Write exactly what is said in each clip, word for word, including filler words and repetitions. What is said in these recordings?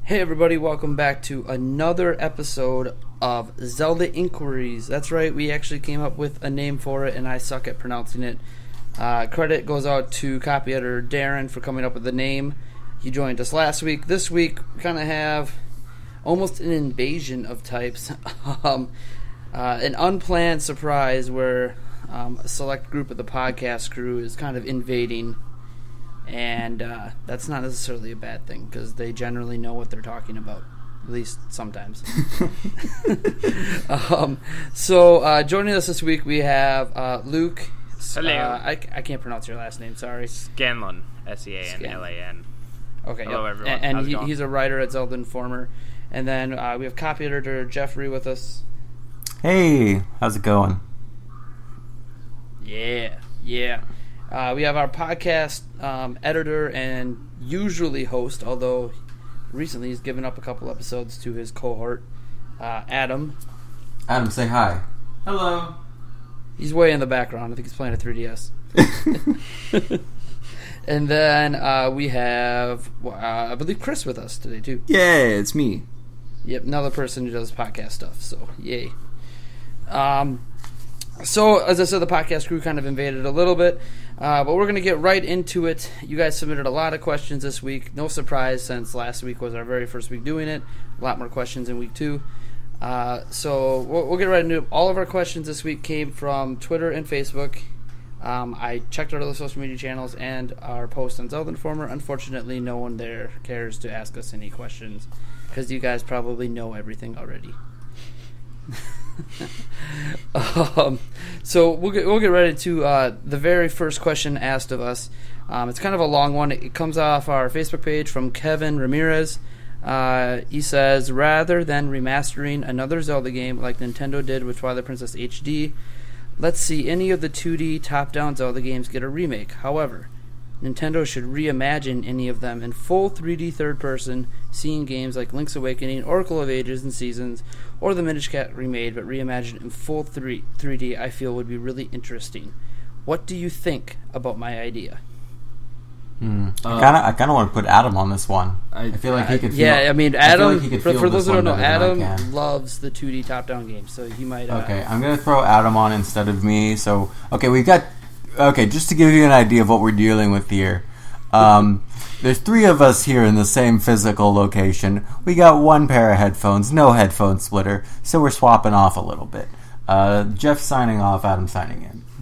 Hey everybody, welcome back to another episode of Zelda Inquiries. That's right, we actually came up with a name for it and I suck at pronouncing it. Uh, credit goes out to copy editor Darren for coming up with the name. He joined us last week. This week we kind of have almost an invasion of types. um, uh, an unplanned surprise where um, a select group of the podcast crew is kind of invading. And uh, that's not necessarily a bad thing because they generally know what they're talking about, at least sometimes. um, so uh, joining us this week we have uh, Luke. Hello. Uh, I, I can't pronounce your last name, sorry. Scanlon. S E A N L A N. Okay. Hello, yep. everyone. And, How's and it he, he's a writer at Zelda Informer. And then uh, we have copy editor Jeffrey with us. Hey, how's it going? Yeah, yeah. Uh, we have our podcast um, editor and usually host, although recently he's given up a couple episodes to his cohort, uh, Adam. Adam, say hi. Hello. He's way in the background. I think he's playing a three D S. And then uh, we have, uh, I believe, Chris with us today, too. Yeah, it's me. Yep, another person who does podcast stuff, so yay. Um, so, as I said, the podcast crew kind of invaded a little bit, uh, but we're going to get right into it. You guys submitted a lot of questions this week. No surprise, since last week was our very first week doing it. A lot more questions in week two. Uh, so, we'll, we'll get right into it. All of our questions this week came from Twitter and Facebook. Um, I checked out other social media channels and our post on Zelda Informer. Unfortunately, no one there cares to ask us any questions because you guys probably know everything already. um, so we'll get we'll get right into uh, the very first question asked of us. Um, it's kind of a long one. It comes off our Facebook page from Kevin Ramirez. Uh, he says, rather than remastering another Zelda game like Nintendo did with Twilight Princess H D, let's see any of the two D top-down Zelda games get a remake. However, Nintendo should reimagine any of them in full three D third-person, seeing games like Link's Awakening, Oracle of Ages and Seasons, or the Minish Cap remade, but reimagined in full three D, I feel would be really interesting. What do you think about my idea? Hmm. Uh, I kind of, I kind of want to put Adam on this one. I, I feel like he could. Feel, yeah, I mean, Adam. I like he could for feel for those this who don't one know, better than I Adam can. loves the two D top-down games, so he might. Uh, Okay, I'm gonna throw Adam on instead of me. So, okay, we've got. Okay, just to give you an idea of what we're dealing with here. Um, there's three of us here in the same physical location. We got one pair of headphones, no headphone splitter, so we're swapping off a little bit. Uh, Jeff signing off, Adam signing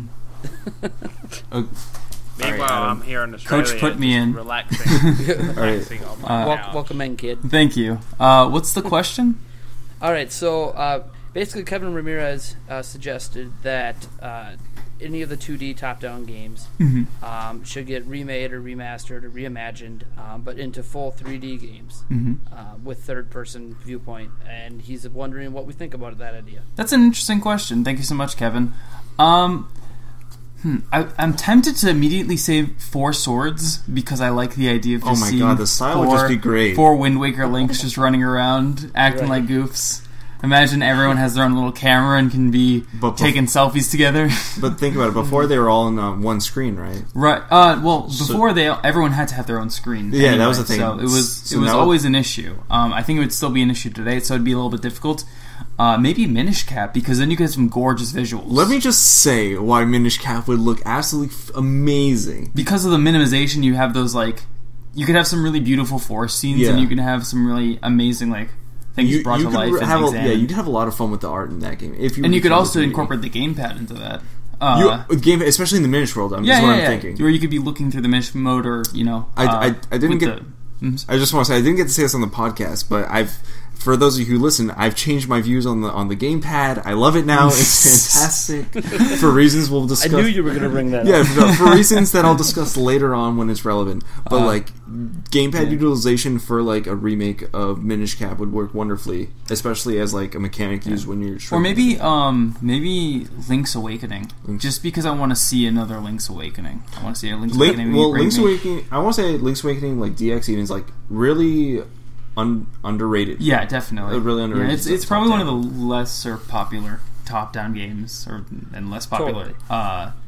in. Okay. Meanwhile, All right, I'm here in Australia. Coach put me just in. Relaxing. relaxing on my Uh, wel- couch. welcome in, kid. Thank you. Uh, what's the question? All right, so uh, basically, Kevin Ramirez uh, suggested that uh, any of the two D top-down games Mm-hmm. um, should get remade or remastered or reimagined, um, but into full three D games Mm-hmm. uh, with third-person viewpoint. And he's wondering what we think about that idea. That's an interesting question. Thank you so much, Kevin. Um, hmm, I, I'm tempted to immediately say Four Swords because I like the idea of just Oh my seeing God, the style would four, just be great. Four Wind Waker Links just running around, acting Right. like goofs. Imagine everyone has their own little camera and can be But bef- taking selfies together. But think about it. Before they were all on uh, one screen, right? Right. Uh, well, So- before they, everyone had to have their own screen. Yeah, that anyway, was the thing. So it was, So it was now- always an issue. Um, I think it would still be an issue today, so it'd be a little bit difficult. Uh, maybe Minish Cap because then you get some gorgeous visuals. Let me just say why Minish Cap would look absolutely f- amazing. Because of the minimization, you have those like, you could have some really beautiful forest scenes, Yeah. and you can have some really amazing like things You, brought you to could life re- and have a, examined. yeah, you'd have a lot of fun with the art in that game. If you and you really could felt also it. incorporate the gamepad into that. Uh, You, with game, especially in the Minish world. I mean, yeah, is yeah, what yeah. I'm thinking. Where you could be looking through the Minish mode, or you know, I, uh, I, I didn't with get. The, mm, I just want to say I didn't get to say this on the podcast, but I've. For those of you who listen, I've changed my views on the on the gamepad. I love it now. It's fantastic. For reasons we'll I discuss. knew you were going to bring that Yeah, up. for, for reasons that I'll discuss later on when it's relevant. But Uh, like gamepad yeah. utilization for like a remake of Minish Cap would work wonderfully, especially as like a mechanic used when you're. or maybe, um, maybe Link's Awakening. Link's- Just because I want to see another Link's Awakening. I want to see a Link's Link, Awakening. well, remake. Link's Awakening. I want to say Link's Awakening, like D X, even is like really un, underrated. Yeah, definitely. Uh, really underrated Yeah, it's stuff, it's probably top one of the lesser popular top-down games, or and less popular. Totally. Uh,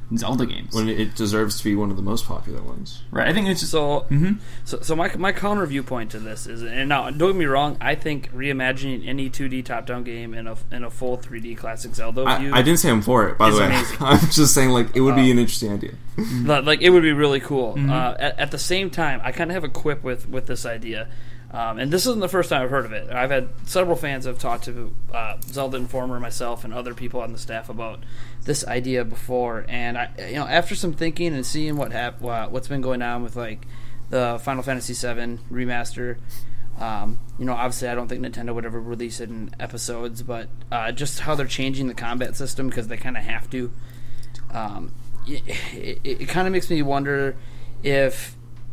Zelda games. when it deserves to be one of the most popular ones. Right. I think it's just So, Mhm. so, so my my counter viewpoint to this is, and now don't get me wrong, I think reimagining any two D top-down game in a in a full three D classic Zelda view, I, I didn't say I'm for it, by the It's way. amazing. I'm just saying, like, it would be Uh, an interesting idea. li- like it would be really cool. Mm-hmm. Uh, at, at the same time, I kind of have a quip with with this idea. Um, and this isn't the first time I've heard of it. I've had several fans have talked to uh, Zelda Informer, myself, and other people on the staff about this idea before. And I, you know, after some thinking and seeing what hap- uh, what's been going on with like the Final Fantasy seven remaster, um, you know, obviously I don't think Nintendo would ever release it in episodes, but uh, just how they're changing the combat system because they kind of have to. Um, it it, it kind of makes me wonder if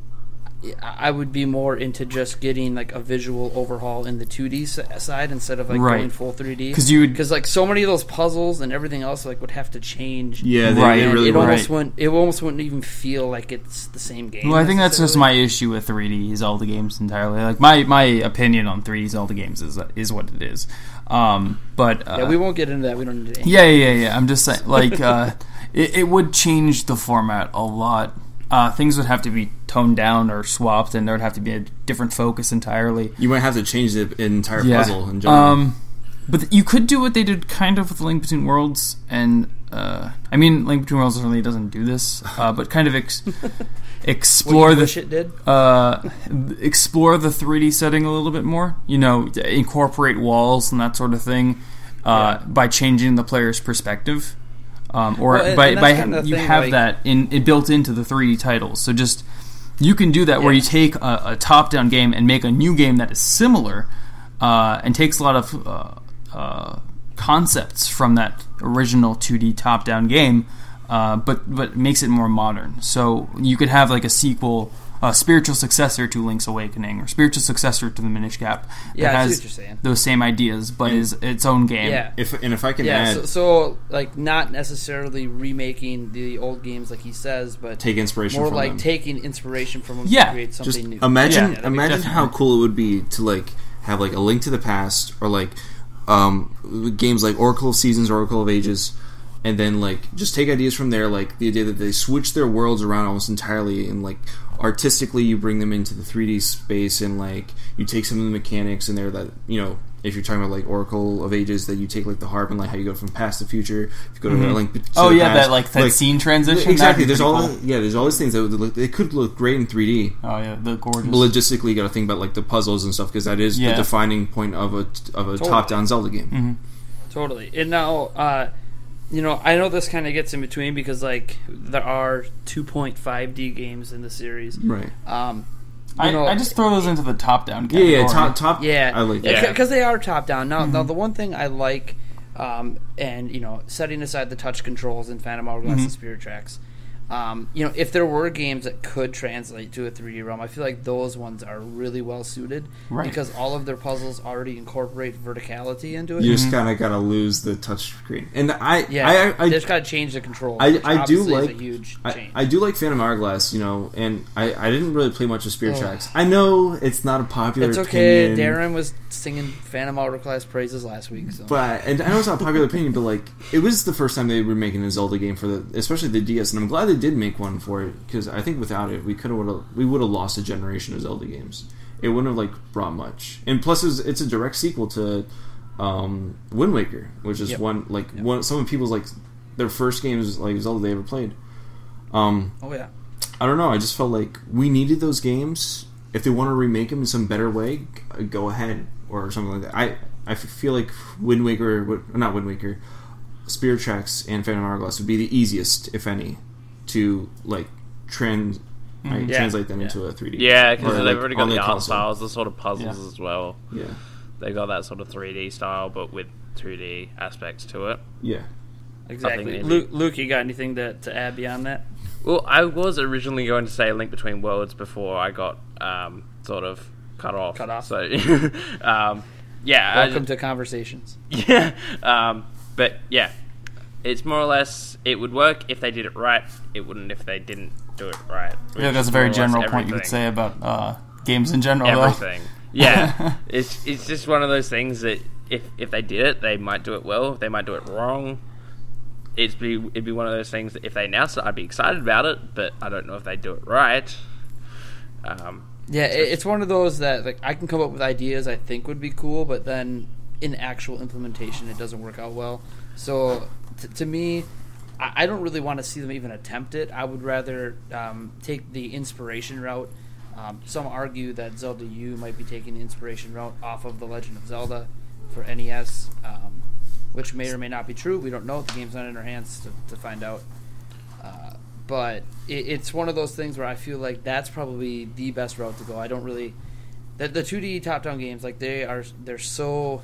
I would be more into just getting like a visual overhaul in the two D s- side instead of like Right. going full three D. 'Cause you would- because like so many of those puzzles and everything else like would have to change. Yeah, they, Right. they And really it would. almost Right. wouldn't. It almost wouldn't even feel like it's the same game. Well, I think that's just necessarily. my issue with three D Zelda games entirely. Like my, my opinion on three D Zelda games is is what it is. Um, but uh, Yeah, we won't get into that. We don't need to. yeah, yeah, yeah, yeah. I'm just saying, like, uh, it, it would change the format a lot. Uh, things would have to be toned down or swapped, and there would have to be a different focus entirely. You might have to change the entire Yeah. puzzle in general. Um, but th- you could do what they did kind of with Link Between Worlds, and uh, I mean, Link Between Worlds really doesn't do this, uh, but kind of ex- explore What you the wish it did. uh, explore the three D setting a little bit more. You know, incorporate walls and that sort of thing uh, Yeah. by changing the player's perspective. Um, or Well, and- by, and by that's kinda the you thing, have like- that in it built into the three D titles. So just you can do that where Yeah. you take a, a top-down game and make a new game that is similar uh, and takes a lot of uh, uh, concepts from that original two D top-down game, uh, but but makes it more modern. So you could have like a sequel, a spiritual successor to Link's Awakening, or spiritual successor to the Minish Cap. Yeah, that I see has what you're saying. those same ideas, but is its own game. Yeah. if and if I can Yeah, add, so, so like not necessarily remaking the old games like he says, but take inspiration more from like them. taking inspiration from them Yeah. to create something Just new. imagine, Yeah, that'd be imagine definitely- how cool it would be to like have like a Link to the Past or like um, games like Oracle of Seasons, Oracle of Ages, and then like just take ideas from there. Like the idea that they switch their worlds around almost entirely, and like artistically you bring them into the three D space, and like you take some of the mechanics in there that you know. If you're talking about like Oracle of Ages, that you take like the harp and like how you go from past to future. If you go to Mhm. a Link to Oh the yeah, past, that like that scene transition. Exactly. That'd be There's pretty all cool. yeah. There's all these things that would look, they could look great in three D. Oh yeah, the gorgeous. But logistically, you got to think about like the puzzles and stuff because that is Yeah. the defining point of a of a Totally. top-down Zelda game. Mhm. Totally. And now, uh, you know, I know this kind of gets in between because like there are two point five D games in the series. Right. Um, you I, know, I just throw those into the top-down Yeah, category. yeah. Top top. Yeah, I like that. Yeah. because they are top down. Now, Mm-hmm. now the one thing I like, um, and you know, setting aside the touch controls in Phantom Hourglass Mm-hmm. and Spirit Tracks, um, you know, if there were games that could translate to a three D realm, I feel like those ones are really well suited Right. because all of their puzzles already incorporate verticality into it. You just kind of gotta lose the touch screen, and I yeah, I I, they just got to change the controls. I, which I do obviously is like a huge I, change. I do like Phantom Hourglass, you know, and I, I didn't really play much of Spirit Ugh. Tracks. I know it's not a popular. It's okay. opinion, Darren was singing Phantom Hourglass praises last week. So. But and I know it's not a popular opinion, but like it was the first time they were making a Zelda game for the, especially the D S, and I'm glad they did make one for it because I think without it, we could have we would have lost a generation of Zelda games. It wouldn't have like brought much, and plus it's, it's a direct sequel to um, Wind Waker, which is Yep. one like Yep. one some people's like their first games like Zelda they ever played. Um, oh yeah. I don't know. I just felt like we needed those games. If they want to remake them in some better way, g- go ahead or something like that. I I feel like Wind Waker, would- not Wind Waker, Spirit Tracks and Phantom Hourglass would be the easiest, if any, to like trans like, Yeah. translate them Yeah. into a three D. Yeah, because Or, they've like, already on got the art console. styles, the sort of puzzles Yeah. as well. Yeah, They got that sort of three D style, but with two D aspects to it. yeah. Exactly. maybe- Luke, Luke, you got anything to, to add beyond that? Well, I was originally going to say Link Between Worlds before I got um, sort of cut off. Cut off. So, um, yeah. I- Welcome to Conversations. Yeah, um, but yeah, it's more or less it would work if they did it right. It wouldn't if they didn't do it right. Yeah, which that's a is very more or less general point you could everything. say about uh, games in general. though. Everything. Yeah, it's it's just one of those things that if if they did it, they might do it well. They might do it wrong. It's be it'd be one of those things that if they announce it, I'd be excited about it, but I don't know if they do it right. Um, yeah, it, it's one of those that like I can come up with ideas I think would be cool, but then in actual implementation, it doesn't work out well. So t- to me, I, I don't really want to see them even attempt it. I would rather um, take the inspiration route. Um, some argue that Zelda U might be taking the inspiration route off of The Legend of Zelda for N E S. Um, which may or may not be true. We don't know. The game's not in our hands to, to find out. Uh, but it, it's one of those things where I feel like that's probably the best route to go. I don't really... The, the two D top-down games, like, they are... They're so...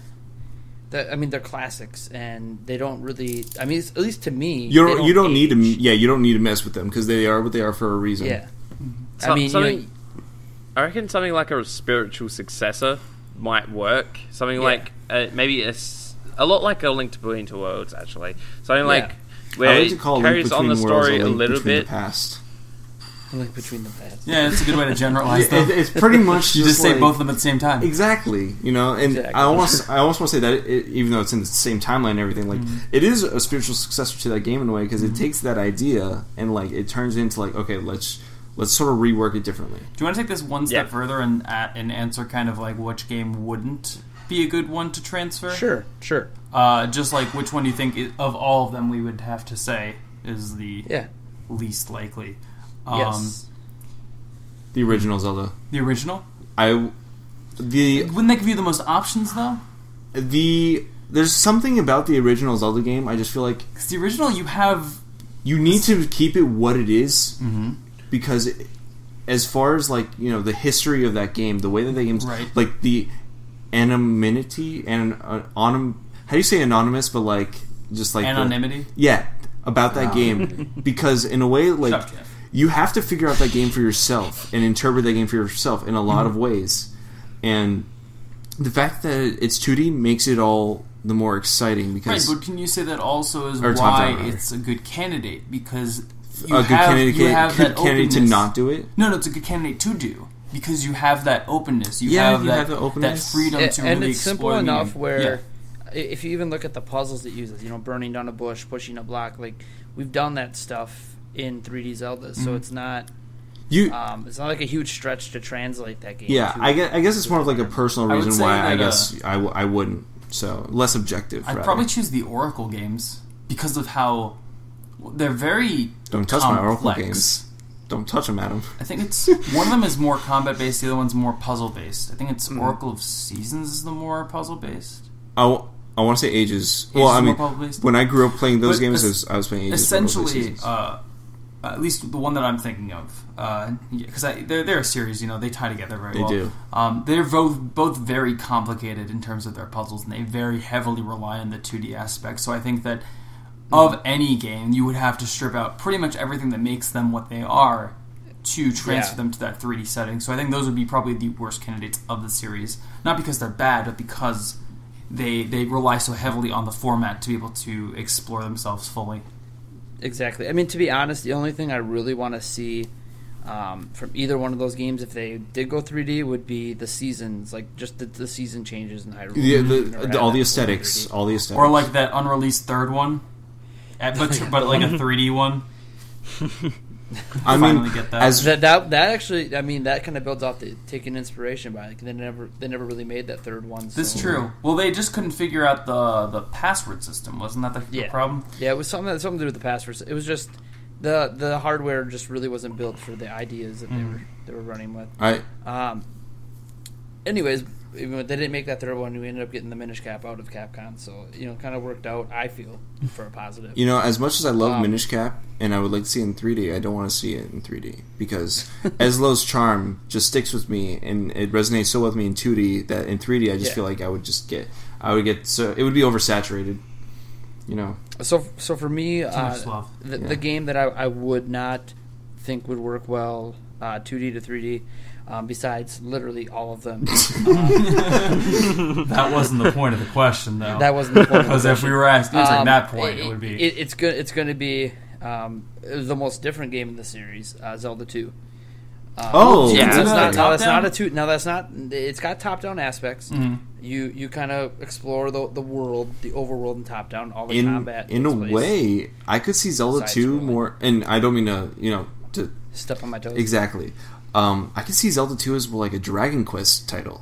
I mean, they're classics, and they don't really... I mean, at least to me... You don't, don't you don't need to... age. Yeah, you don't need to mess with them, because they are what they are for a reason. Yeah. So- I mean, you something- know, I reckon something like a spiritual successor might work. Something Yeah. like uh, maybe a, s- a lot like a Link to Between Two Worlds, actually. Something Yeah. like where I like to it call Link carries on Between the Worlds story a Link little between bit. the past. link between the paths. Yeah, it's a good way to generalize It- them. it- it's pretty much You just just say like- both of them at the same time. Exactly, you know, and Exactly. I almost, I almost want to say that it, even though it's in the same timeline and everything, like Mm-hmm. it is a spiritual successor to that game in a way because it takes that idea and like it turns into like okay, let's let's sort of rework it differently. Do you want to take this one step Yeah. further and at, and answer kind of like which game wouldn't be a good one to transfer? Sure, sure. Uh, just like which one do you think i of all of them we would have to say is the Yeah. least likely? Um, Yes. The original Zelda, The original? I the Wouldn't that give you the most options though? the there's something about the original Zelda game. I just feel like Because the original you have. you need to keep it what it is Mm-hmm. because it, as far as like you know the history of that game, the way that the game's Right. like the anonymity and uh, onym, how do you say anonymous but like just like the- Anonymity? yeah about that game because in a way like Shut up, Jeff. you have to figure out that game for yourself and interpret that game for yourself in a lot Mm-hmm. of ways, and the fact that it's two D makes it all the more exciting Right, because but can you say that also is Or why top-down, rather. it's a good candidate? Because you a good have, candidate, you have good that candidate to openness. not do it. No, no, it's a good candidate to do because you have that openness. You Yeah, have you that, have the openness. that freedom A- to and really it's simple explore the enough game. where Yeah. i- if you even look at the puzzles it uses, you know, burning down a bush, pushing a block, like we've done that stuff in three D Zelda, so Mhm. it's not You um, it's not like a huge stretch to translate that game. yeah, to- I guess, I guess it's more of like a personal I would reason say why I that, guess I, w- I wouldn't. So less objective. I'd rather. probably choose the Oracle games because of how they're very don't touch my Oracle complex. games. Don't touch them, Adam. I think it's one of them is more combat based, the other one's more puzzle based. I think it's Mm-hmm. Oracle of Seasons is the more puzzle based. I, w- I want to say Ages. Well, Ages I is mean, more puzzle-based? when I grew up playing those But games, es- it was, I was playing Ages. before I was playing Essentially, Seasons. uh, at least the one that I'm thinking of, because I they're they're a series, you know, they tie together very They well. do. Um, they're both both very complicated in terms of their puzzles, and they very heavily rely on the two D aspect. So I think that of any game, you would have to strip out pretty much everything that makes them what they are to transfer Yeah. them to that three D setting. So I think those would be probably the worst candidates of the series, not because they're bad, but because they they rely so heavily on the format to be able to explore themselves fully. Exactly. I mean, to be honest, the only thing I really want to see um, from either one of those games, if they did go three D, would be the seasons, like just the, the season changes in Hyrule. Yeah, the, Never had all the that aesthetics, before all the aesthetics, Or like that unreleased third one, Uh, but but like a three D one. I mean, finally get that. as That, that that actually, I mean, that kind of builds off the taking inspiration by. Like, they never they never really made that third one. This is so- true. Well, they just couldn't figure out the the password system. Wasn't that the, the Yeah. problem? Yeah, it was something that something to do with the passwords. It was just the the hardware just really wasn't built for the ideas that they Mhm. were they were running with. I Um. Anyways, even though they didn't make that third one, we ended up getting the Minish Cap out of Capcom, so you know, kind of worked out. I feel for a positive. You know, as much as I love Um, Minish Cap and I would like to see it in three D, I don't want to see it in three D because Eslo's charm just sticks with me and it resonates so with me in two D that in three D I just Yeah. feel like I would just get, I would get so it would be oversaturated. You know, So, so for me, uh, much love. the, Yeah. the game that I, I would not think would work well, uh, two D to three D, um, besides literally all of them. uh, That wasn't the point of the question, though. that wasn't the point. of the Because if we question. were asked answering Um, that point, it, would be. It, it's good. It's going to be um, the most different game in the series, uh, Zelda two. Um, Oh, yeah, that's that's not, not no, that's top-down? not a two. No, that's not. It's got top-down aspects. Mhm. You you kind of explore the the world, the overworld, and top down. All the in combat. in a takes place. way, I could see Zelda two Side-scrolling. more, and I don't mean to you know to Step on my toes. exactly. Um, I could see Zelda two as like a Dragon Quest title.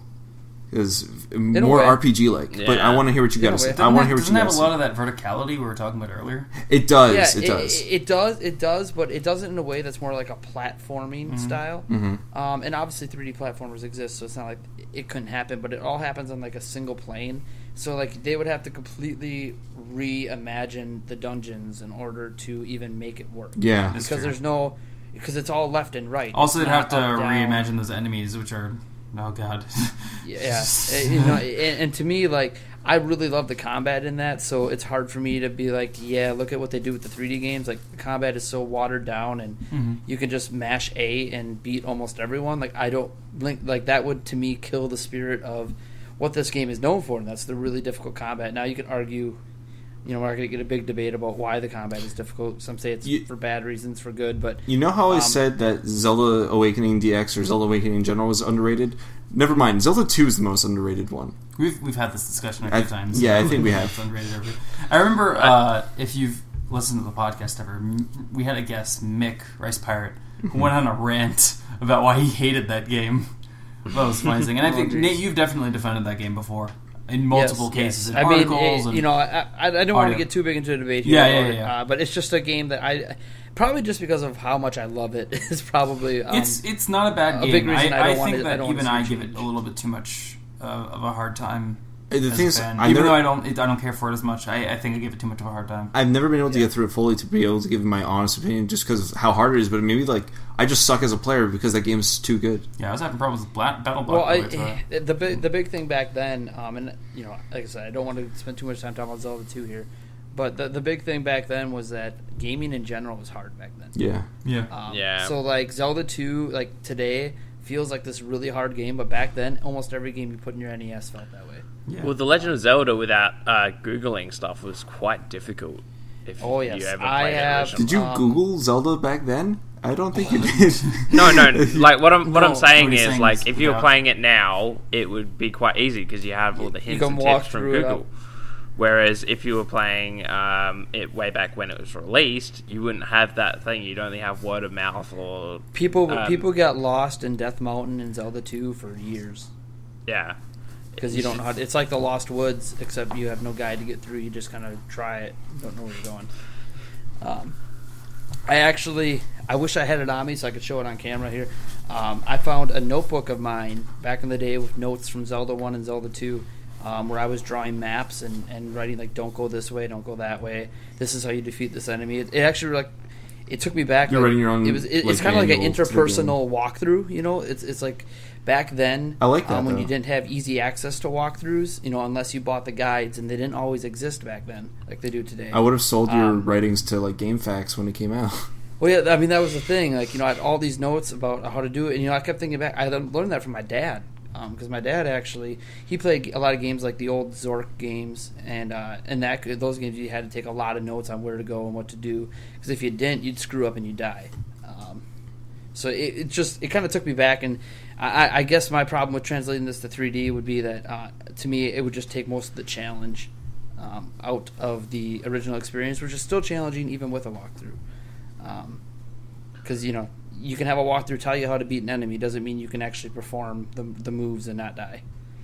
Is a more way. R P G like, but Yeah. I want to hear what you In got a to way. say. I want to hear what Doesn't you have got a to lot say. of that verticality we were talking about earlier. It does. Yeah, it does. It, it does. It does, but it does it in a way that's more like a platforming style. Mm-hmm. Um, and obviously, three D platformers exist, so it's not like it couldn't happen. But it all happens on like a single plane. So like they would have to completely reimagine the dungeons in order to even make it work. Yeah. because true. there's no because it's all left and right. Also, It's they'd have not to up, down. reimagine those enemies, which are oh god. Yeah, and, you know, and, and to me, like I really love the combat in that, so it's hard for me to be like, yeah, look at what they do with the three D games. Like the combat is so watered down, and Mm-hmm. you can just mash A and beat almost everyone. Like I don't like like that would to me kill the spirit of what this game is known for, and that's the really difficult combat. Now you could argue. You know, we're not going to get a big debate about why the combat is difficult. Some say it's You- for bad reasons, for good, but You know how I Um, said that Zelda Awakening D X or Zelda Awakening in general was underrated? Never mind. Zelda two is the most underrated one. We've we've had this discussion a few I- times. yeah, I think we have. It's underrated or- I remember uh, if you've listened to the podcast ever, m- we had a guest, Mick Rice Pirate, who went on a rant about why he hated that game. That was the funniest thing. And I Oh, think geez. Nate, you've definitely defended that game before in multiple Yes, cases, yes. in I mean, articles. it- and, you know, I, I, I don't want audio. to get too big into a debate here. Yeah, about yeah, it, yeah. Uh, but it's just a game that I probably just because of how much I love it is probably um, it's it's not a bad a game. big reason I I, don't want think it- I that don't want even to see I it give it change. a little bit too much uh, of a hard time. Uh, The as thing a is, fan. I even never, though I don't, it, I don't care for it as much. I, I think I give it too much of a hard time. I've never been able to get through it fully to be able to give my honest opinion just because of how hard it is. But maybe like I just suck as a player because that game's too good. Yeah, I was having problems with Bla- Battle well, Block. I, Royale, so- the big the big thing back then, um, and you know, like I said, I don't want to spend too much time talking about Zelda two here, but the the big thing back then was that gaming in general was hard back then. Yeah. yeah. Um, Yeah. So like Zelda two, like today feels like this really hard game, but back then almost every game you put in your N E S felt that way. yeah. Well, The Legend of Zelda without uh, Googling stuff was quite difficult. If Oh, yes. you ever I played it have- originally. Did you Um, Google Zelda back then? I don't think you did. No, no. Like what I'm what No, I'm saying what he's is saying like is if you were without- playing it now, it would be quite easy because you have all the You hints can and walk tips from through it Google. up. Whereas if you were playing um, it way back when it was released, you wouldn't have that thing. You'd only have word of mouth or People Um, people got lost in Death Mountain and Zelda two for years yeah. because you don't know how to, it's like the Lost Woods except you have no guide to get through. You just kind of try it. You don't know where you're going. Um, I actually I wish I had it on me so I could show it on camera here. Um, I found a notebook of mine back in the day with notes from Zelda one and Zelda two. Um, where I was drawing maps and, and writing like, don't go this way, don't go that way. This is how you defeat this enemy. It, it actually like it took me back. You're like, writing your own, It was it, like, it's kind of like an manual to the interpersonal walkthrough. You know, it's it's like back then. I like that, um, when though. you didn't have easy access to walkthroughs. You know, unless you bought the guides, and they didn't always exist back then like they do today. I would have sold your Um, writings to like GameFAQs when it came out. Well, yeah, I mean that was the thing. Like you know, I had all these notes about how to do it, and you know, I kept thinking back. I learned that from my dad because um, my dad actually he played a lot of games like the old Zork games, and uh, and that those games you had to take a lot of notes on where to go and what to do because if you didn't, you'd screw up and you'd die. Um, so it, it just it kind of took me back, and I, I guess my problem with translating this to three D would be that uh, to me it would just take most of the challenge um, out of the original experience, which is still challenging even with a walkthrough. Because, you know, you can have a walkthrough tell you how to beat an enemy. Doesn't mean you can actually perform the, the moves and not die.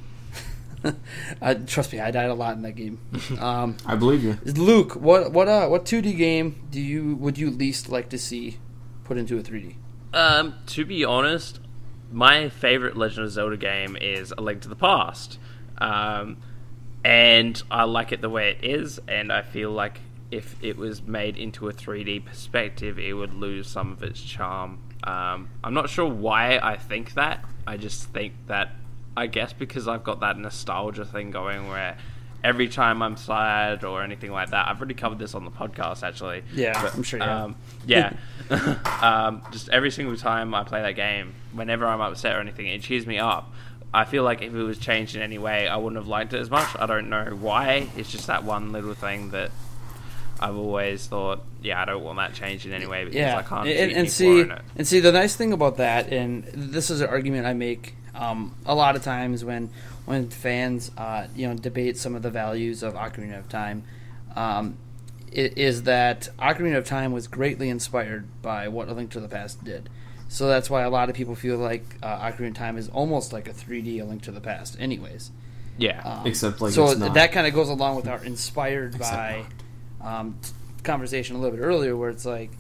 uh, trust me, I died a lot in that game. Um, I believe you. Luke, what what uh, what two D game do you would you least like to see put into a three D? Um, to be honest, my favorite Legend of Zelda game is A Link to the Past. Um, and I like it the way it is, and I feel like if it was made into a three D perspective, it would lose some of its charm. Um, I'm not sure why I think that. I just think that, I guess because I've got that nostalgia thing going where every time I'm sad or anything like that, I've already covered this on the podcast actually. Yeah, I'm sure you have. Um, yeah. um, just every single time I play that game, whenever I'm upset or anything, it cheers me up. I feel like if it was changed in any way, I wouldn't have liked it as much. I don't know why. It's just that one little thing that I've always thought, yeah, I don't want that changed in any way because Yeah, I can't and, see and people see in it. and see the nice thing about that, and this is an argument I make um, a lot of times when when fans uh, you know debate some of the values of Ocarina of Time, um, it, is that Ocarina of Time was greatly inspired by what A Link to the Past did. So that's why a lot of people feel like uh, Ocarina of Time is almost like a three D A Link to the Past, anyways. Yeah, um, except like so it's not. that kind of goes along with our inspired Except by um, t- conversation a little bit earlier, where it's like,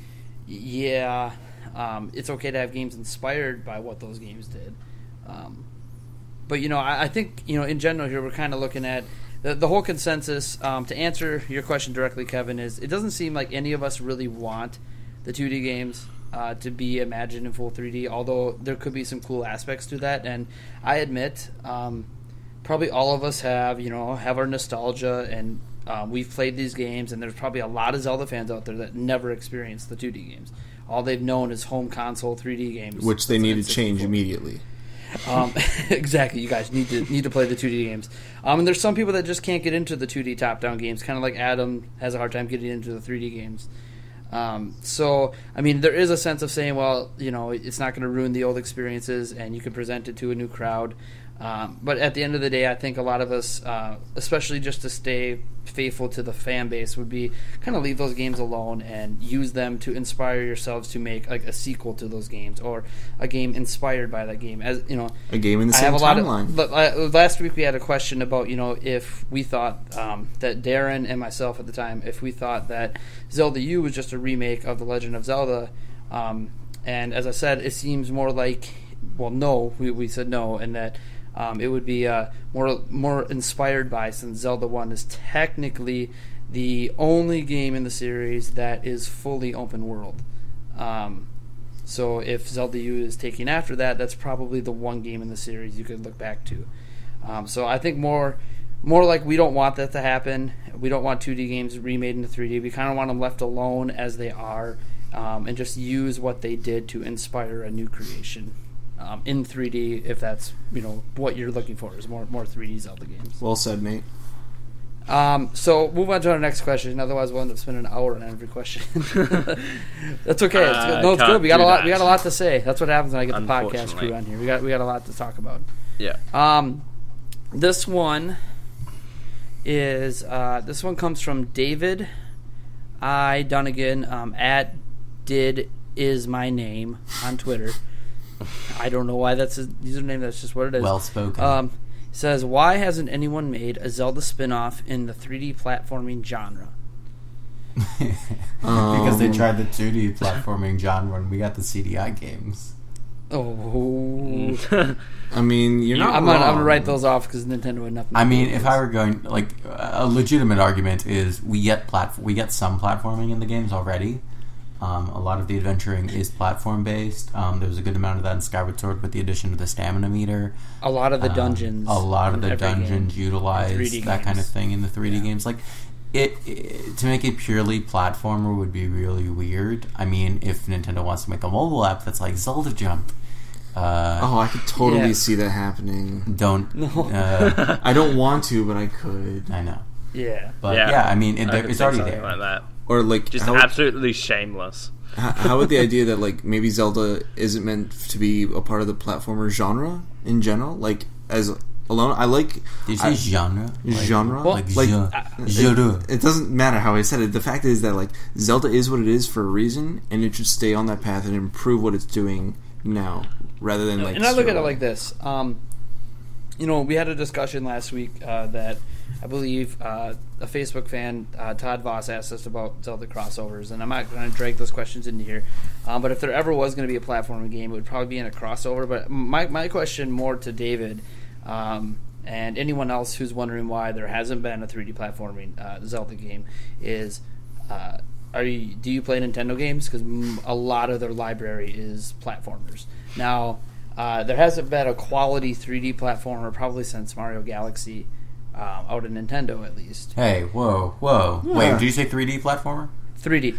yeah, um, it's okay to have games inspired by what those games did. Um, but you know, I, I think you know, in general here, we're kind of looking at the, the whole consensus. Um, to answer your question directly, Kevin, is it doesn't seem like any of us really want the two D games uh, to be imagined in full three D. Although there could be some cool aspects to that, and I admit, um, probably all of us have you know have our nostalgia, and um, we've played these games, and there's probably a lot of Zelda fans out there that never experienced the two D games. All they've known is home console three D games, which they need to change immediately. Um, exactly, you guys need to need to play the two D games. Um, and there's some people that just can't get into the two D top-down games, kind of like Adam has a hard time getting into the three D games. Um, so, I mean, there is a sense of saying, well, you know, it's not going to ruin the old experiences, and you can present it to a new crowd. Um, but at the end of the day, I think a lot of us, uh, especially just to stay faithful to the fan base, would be kind of leave those games alone and use them to inspire yourselves to make like a sequel to those games or a game inspired by that game. As you know, A game in the I same have a lot timeline. of. Uh, last week we had a question about you know if we thought um, that Darren and myself at the time, if we thought that Zelda U was just a remake of The Legend of Zelda, um, and as I said, it seems more like well, no, we we said no, and that. Um, it would be uh, more more inspired by, since Zelda one is technically the only game in the series that is fully open world. Um, so if Zelda U is taking after that, that's probably the one game in the series you could look back to. Um, so I think more more like we don't want that to happen. We don't want two D games remade into three D. We kind of want them left alone as they are, um, and just use what they did to inspire a new creation. Um, in three D, if that's you know what you're looking for, is more more three D Zelda games. Well said, Nate. Um, so move on to our next question. Otherwise, we'll end up spending an hour on every question. That's okay. It's good. No, it's Uh, good. We got a can't lot. do We got a that. lot to say. That's what happens when I get the podcast Unfortunately. crew on here. We got we got a lot to talk about. yeah. Um, this one is uh, this one comes from David I Dunnigan um, at did is my name on Twitter. I don't know why that's his username. That's just what it is. Well spoken. Um, says, why hasn't anyone made a Zelda spin-off in the three D platforming genre? Because they tried the two D platforming genre and we got the C D I games. Oh, I mean, you're not I'm wrong. gonna, I'm gonna write those off because Nintendo had nothing. I to do mean, with if this. I were going, like, a legitimate argument is we get plat- we get some platforming in the games already. Um, a lot of the adventuring is platform based. Um, there was a good amount of that in Skyward Sword with the addition of the stamina meter. a lot of the Um, dungeons, a lot of in the every dungeons game, utilize in three D that kind of games. thing in the three D games. Like, it, it to make it purely platformer would be really weird. I mean, if Nintendo wants to make a mobile app that's like Zelda Jump, uh, Oh, I could totally Yeah. see that happening. don't. No. Uh, I don't want to, but I could. I know, Yeah, but yeah, I mean, it, I there, could it's see already something there. like that. Or like, Just how, absolutely shameless. how, how would the idea that like maybe Zelda isn't meant to be a part of the platformer genre in general, like as alone? I like Did you say I- genre? Like, genre, Well, like, like genre. it, genre. it doesn't matter how I said it. The fact is that like Zelda is what it is for a reason, and it should stay on that path and improve what it's doing now, rather than like. and I look at it throw- like this. Um, you know, we had a discussion last week uh, that I believe uh, a Facebook fan, uh, Todd Voss, asked us about Zelda crossovers, and I'm not going to drag those questions into here. Um, but if there ever was going to be a platforming game, it would probably be in a crossover. But my my question more to David um, and anyone else who's wondering why there hasn't been a three D platforming uh, Zelda game is. Uh, Are you, do you play Nintendo games? Because a lot of their library is platformers. Now, uh, there hasn't been a quality three D platformer probably since Mario Galaxy, uh, out of Nintendo at least. Hey, whoa, whoa. Yeah. Wait, did you say three D platformer? three D.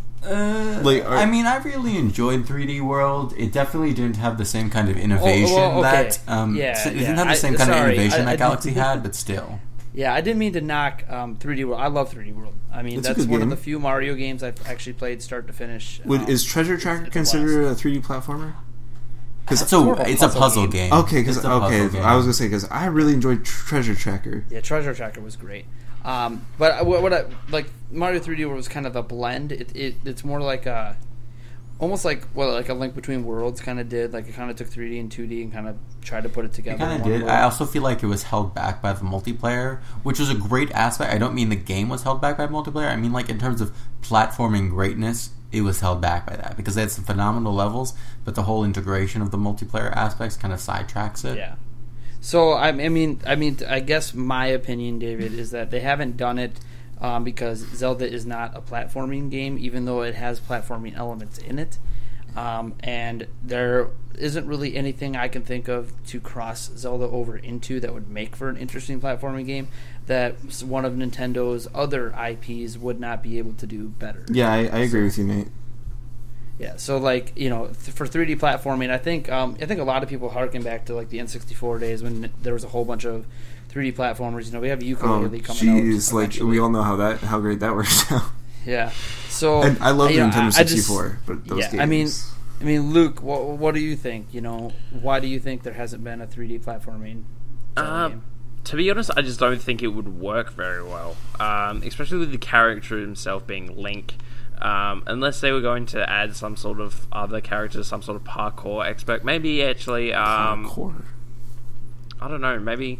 Uh, Like, are- I mean, I really enjoyed three D World. It definitely didn't have the same kind of innovation well, okay. that um, Yeah, it yeah. didn't have the I- same kind sorry, of innovation I- that I- Galaxy had, but still. Yeah, I didn't mean to knock um, three D World. I love three D World. I mean, It's a that's good one game. of the few Mario games I've actually played start to finish. Would, Um, is Treasure it's- Tracker it's a considered blast. a three D platformer? Because So more of a it's a puzzle puzzle game. game. okay, because It's a puzzle okay, game. I was gonna say because I really enjoyed Treasure Tracker. Yeah, Treasure Tracker was great. Um, but what, what I like Mario three D was kind of a blend. It, it it's more like a almost like well like a Link Between Worlds kind of did. Like it kind of took three D and two D and kind of tried to put it together. It kind in of one did. world. I also feel like it was held back by the multiplayer, which was a great aspect. I don't mean the game was held back by multiplayer. I mean like in terms of platforming greatness, it was held back by that because they had some phenomenal levels, but the whole integration of the multiplayer aspects kind of sidetracks it. Yeah. So I, I mean, I mean, I guess my opinion, David, is that they haven't done it um, because Zelda is not a platforming game, even though it has platforming elements in it, um, and there isn't really anything I can think of to cross Zelda over into that would make for an interesting platforming game that one of Nintendo's other I Ps would not be able to do better. Yeah, I, I agree with you, mate. Yeah, so like you know, th- for three D platforming, I think um, I think a lot of people harken back to like the N sixty-four days when there was a whole bunch of three D platformers. You know, we have Oh, Ukulele coming jeez, out. like eventually. we all know how that how great that works out. Yeah, so And I love the you know, Nintendo I- I just- sixty-four, but those yeah, games. I mean, I mean, Luke, what, what do you think? You know, why do you think there hasn't been a three D platforming Zelda Um, game? to be honest, I just don't think it would work very well, um, especially with the character himself being Link. Um, unless they were going to add some sort of other characters, some sort of parkour expert. Maybe actually, um, Hardcore. I don't know. Maybe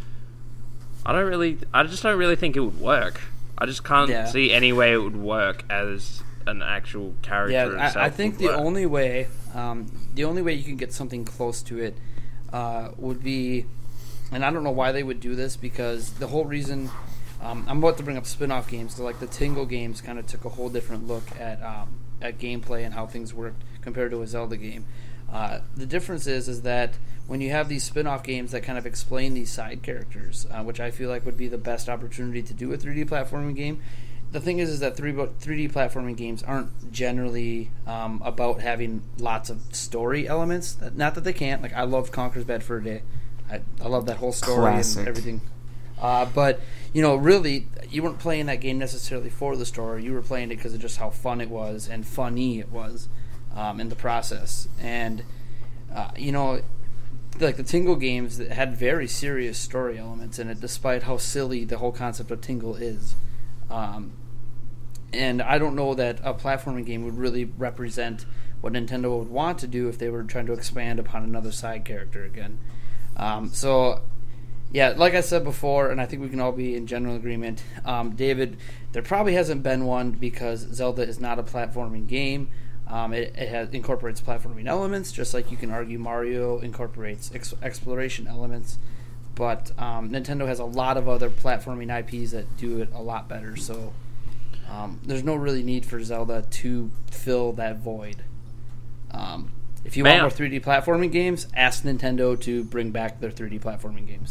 I don't really. I just don't really think it would work. I just can't Yeah. see any way it would work as an actual character. Yeah, himself I, I think would the work. only way, um, the only way you can get something close to it uh, would be, and I don't know why they would do this because the whole reason um, I'm about to bring up spin-off games. So like the Tingle games kind of took a whole different look at um, at gameplay and how things worked compared to a Zelda game. Uh, the difference is is that when you have these spin-off games that kind of explain these side characters, uh, which I feel like would be the best opportunity to do a three D platforming game. The thing is, is that three D platforming games aren't generally um, about having lots of story elements. Not that they can't. Like I loved Conker's Bad Fur Day. I, I love that whole story Classic. and everything. Uh, but you know, really, you weren't playing that game necessarily for the story. You were playing it because of just how fun it was and funny it was um, in the process. And uh, you know, like the Tingle games that had very serious story elements in it, despite how silly the whole concept of Tingle is. Um, and I don't know that a platforming game would really represent what Nintendo would want to do if they were trying to expand upon another side character again. Um, so, yeah, like I said before, and I think we can all be in general agreement, um, David, there probably hasn't been one because Zelda is not a platforming game. Um, it it has, incorporates platforming elements, just like you can argue Mario incorporates ex- exploration elements. But um, Nintendo has a lot of other platforming I Ps that do it a lot better, so um, there's no really need for Zelda to fill that void. Um, if you Man. want more three D platforming games, ask Nintendo to bring back their three D platforming games.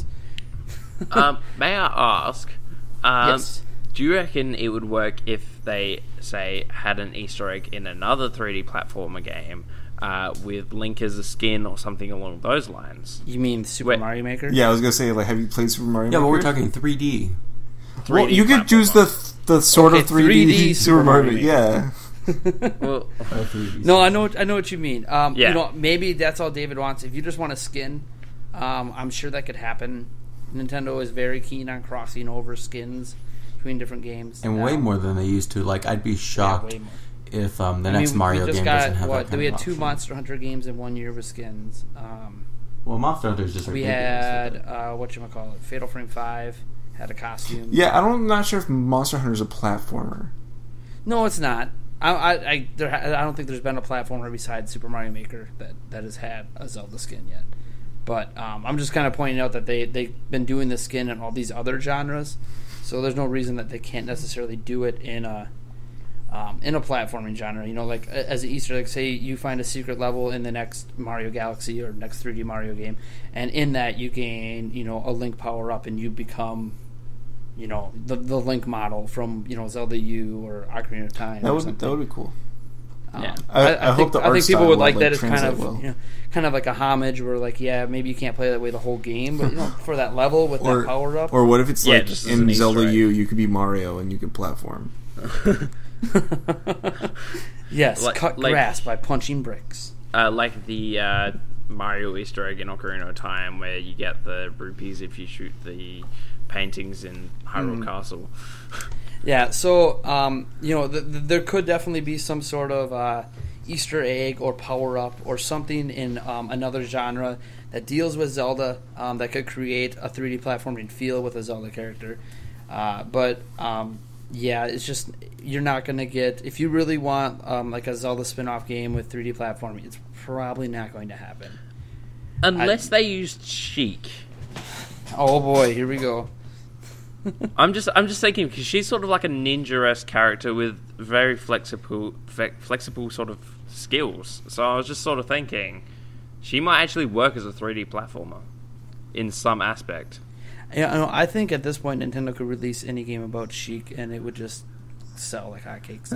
um, may I ask? Um, Yes. Do you reckon it would work if they, say, had an Easter egg in another three D platformer game uh, with Link as a skin or something along those lines? You mean Super Wait. Mario Maker? Yeah, I was gonna say, like, have you played Super Mario Yeah, Maker? but we're talking three D. Well, 3D you could use platformer. the the sort Okay, of three D, three D Super Super Mario. Mario Yeah. Well, No, I know. What, I know what you mean. Um, Yeah. You know, maybe that's all David wants. If you just want a skin, um, I'm sure that could happen. Nintendo is very keen on crossing over skins between different games, And now. way more than they used to. Like, I'd be shocked way more. if um, the I next mean, Mario we just game got, doesn't have what, that kind We had of two option. Monster Hunter games in one year with skins. Um, Well, Monster Hunter is just we ridiculous. had with it. uh, whatchamacallit, Fatal Frame Five had a costume. Yeah, I don't, I'm not sure if Monster Hunter is a platformer. No, it's not. I I I, there, I don't think there's been a platformer besides Super Mario Maker that, that has had a Zelda skin yet. But um, I'm just kind of pointing out that they they've been doing this skin in all these other genres, so there's no reason that they can't necessarily do it in a um, in a platforming genre. You know, like as an Easter egg, say you find a secret level in the next Mario Galaxy or next three D Mario game, and in that you gain you know a Link power up and you become you know the the Link model from you know Zelda U or Ocarina of Time. That or would something. that would be cool. Um, Yeah. I- I hope think, the I art think people style would will, like like, that as kind translate of well. you know, kind of like a homage, where like yeah, maybe you can't play that way the whole game, but you know, for that level with Or that power up. or what if it's Yeah, like just as an in Easter Zelda egg. U, you could be Mario and you could platform. yes, Like- cut like- grass by punching bricks. uh, like the uh, Mario Easter egg in Ocarina of Time where you get the rupees if you shoot the paintings in Hyrule mm. Castle. Yeah, so um, you know, th- th- there could definitely be some sort of uh, Easter egg or power up or something in um, another genre that deals with Zelda um, that could create a three D platforming feel with a Zelda character. Uh, but um, yeah, it's just you're not going to get, if you really want um, like a Zelda spin-off game with three D platforming, it's probably not going to happen. Unless I, they used Sheik. Oh boy, here we go. I'm just I'm just thinking because she's sort of like a ninja-esque character with very flexible fe- flexible sort of skills. So I was just sort of thinking she might actually work as a three D platformer in some aspect. Yeah, no, I think at this point Nintendo could release any game about Sheik and it would just sell like hotcakes.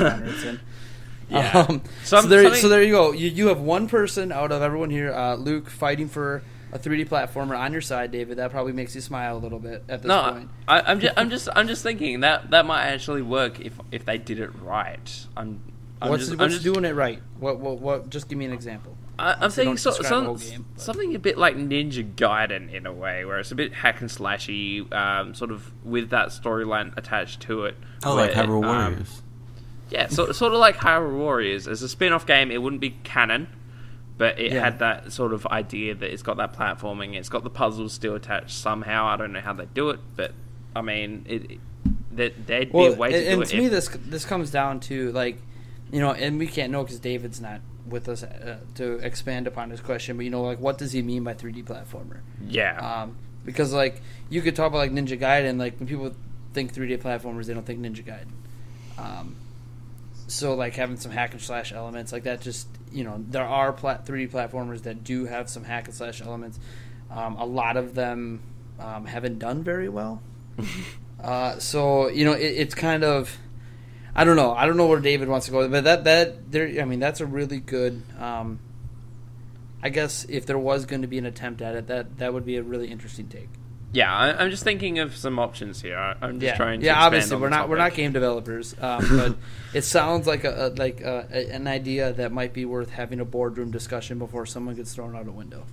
Yeah. Um, Some, so, there, something... so there you go. You you have one person out of everyone here, uh, Luke, fighting for a three D platformer on your side, David. That probably makes you smile a little bit at this no, point. I, I'm just I'm just I'm just thinking that that might actually work if if they did it right. I'm, I'm what's just, what's I'm just, doing it right? What what what? Just give me an example. I, I'm thinking so, some, game, something a bit like Ninja Gaiden in a way, where it's a bit hack and slashy, um, sort of with that storyline attached to it. Oh, where, like Hyrule um, Warriors. Yeah, so, sort of like Hyrule Warriors. As a spin-off game, it wouldn't be canon, but it yeah. had that sort of idea that it's got that platforming, it's got the puzzles still attached somehow. I don't know how they do it, but I mean, it, it, that there'd well, be a way to and, do and it. to me, this this comes down to like, you know, and we can't know because David's not with us uh, to expand upon his question. But you know, like, what does he mean by three D platformer? Yeah, um, because like you could talk about like Ninja Gaiden. Like when people think three D platformers, they don't think Ninja Gaiden. Um, So, like, having some hack and slash elements like that, just, you know, there are plat- three D platformers that do have some hack and slash elements. Um, a lot of them um, haven't done very well. uh, so, you know, it, it's kind of, I don't know. I don't know where David wants to go. But that, that there, I mean, that's a really good, um, I guess if there was going to be an attempt at it, that, that would be a really interesting take. yeah. I, I'm just thinking of some options here. I, I'm just yeah. trying to yeah. expand Obviously, on we're the not topic. we're not game developers, um, but it sounds like a, a like a, a, an idea that might be worth having a boardroom discussion before someone gets thrown out a window.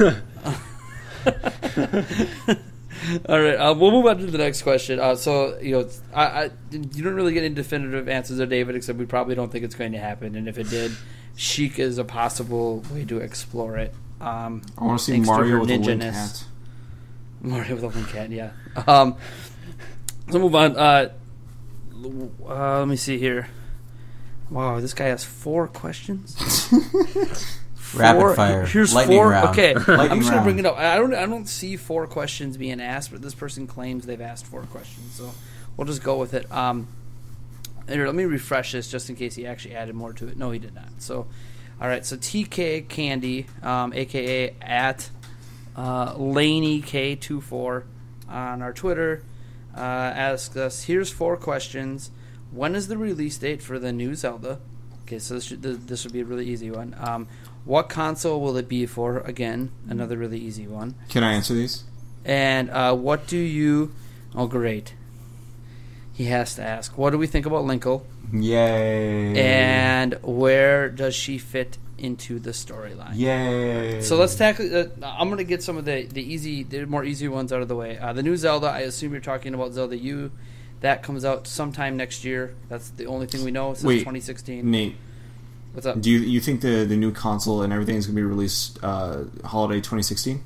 All right, uh, we'll move on to the next question. Uh, so you know, I, I you don't really get any definitive answers there, David, except we probably don't think it's going to happen, and if it did, Sheik is a possible way to explore it. Um, I want to see thanks to Mario her with a link ninja-ness. hat. Mario with a link hat, yeah. Um, let's move on. Uh, uh, let me see here. Wow, this guy has four questions. Rapid Four- fire. Here's Lightning four. round. Okay, Lightning I'm just gonna round. bring it up. I don't. I don't see four questions being asked, but this person claims they've asked four questions, so we'll just go with it. Um, here, let me refresh this just in case he actually added more to it. No, he did not. So, all right. So T K Candy, um, aka at uh, Laney K twenty-four on our Twitter, uh, asked us. Here's four questions. When is the release date for the new Zelda? Okay, so this should, this would be a really easy one. Um, what console will it be for? Again, another really easy one. Can I answer these? And uh, what do you... Oh, great. He has to ask. What do we think about Linkle? Yay. And where does she fit into the storyline? Yay. So let's tackle... Uh, I'm going to get some of the, the easy, the more easy ones out of the way. Uh, the new Zelda, I assume you're talking about Zelda U. That comes out sometime next year. That's the only thing we know since Wait, twenty sixteen. Nate, What's up? do you you think the the new console and everything is going to be released uh, holiday twenty sixteen?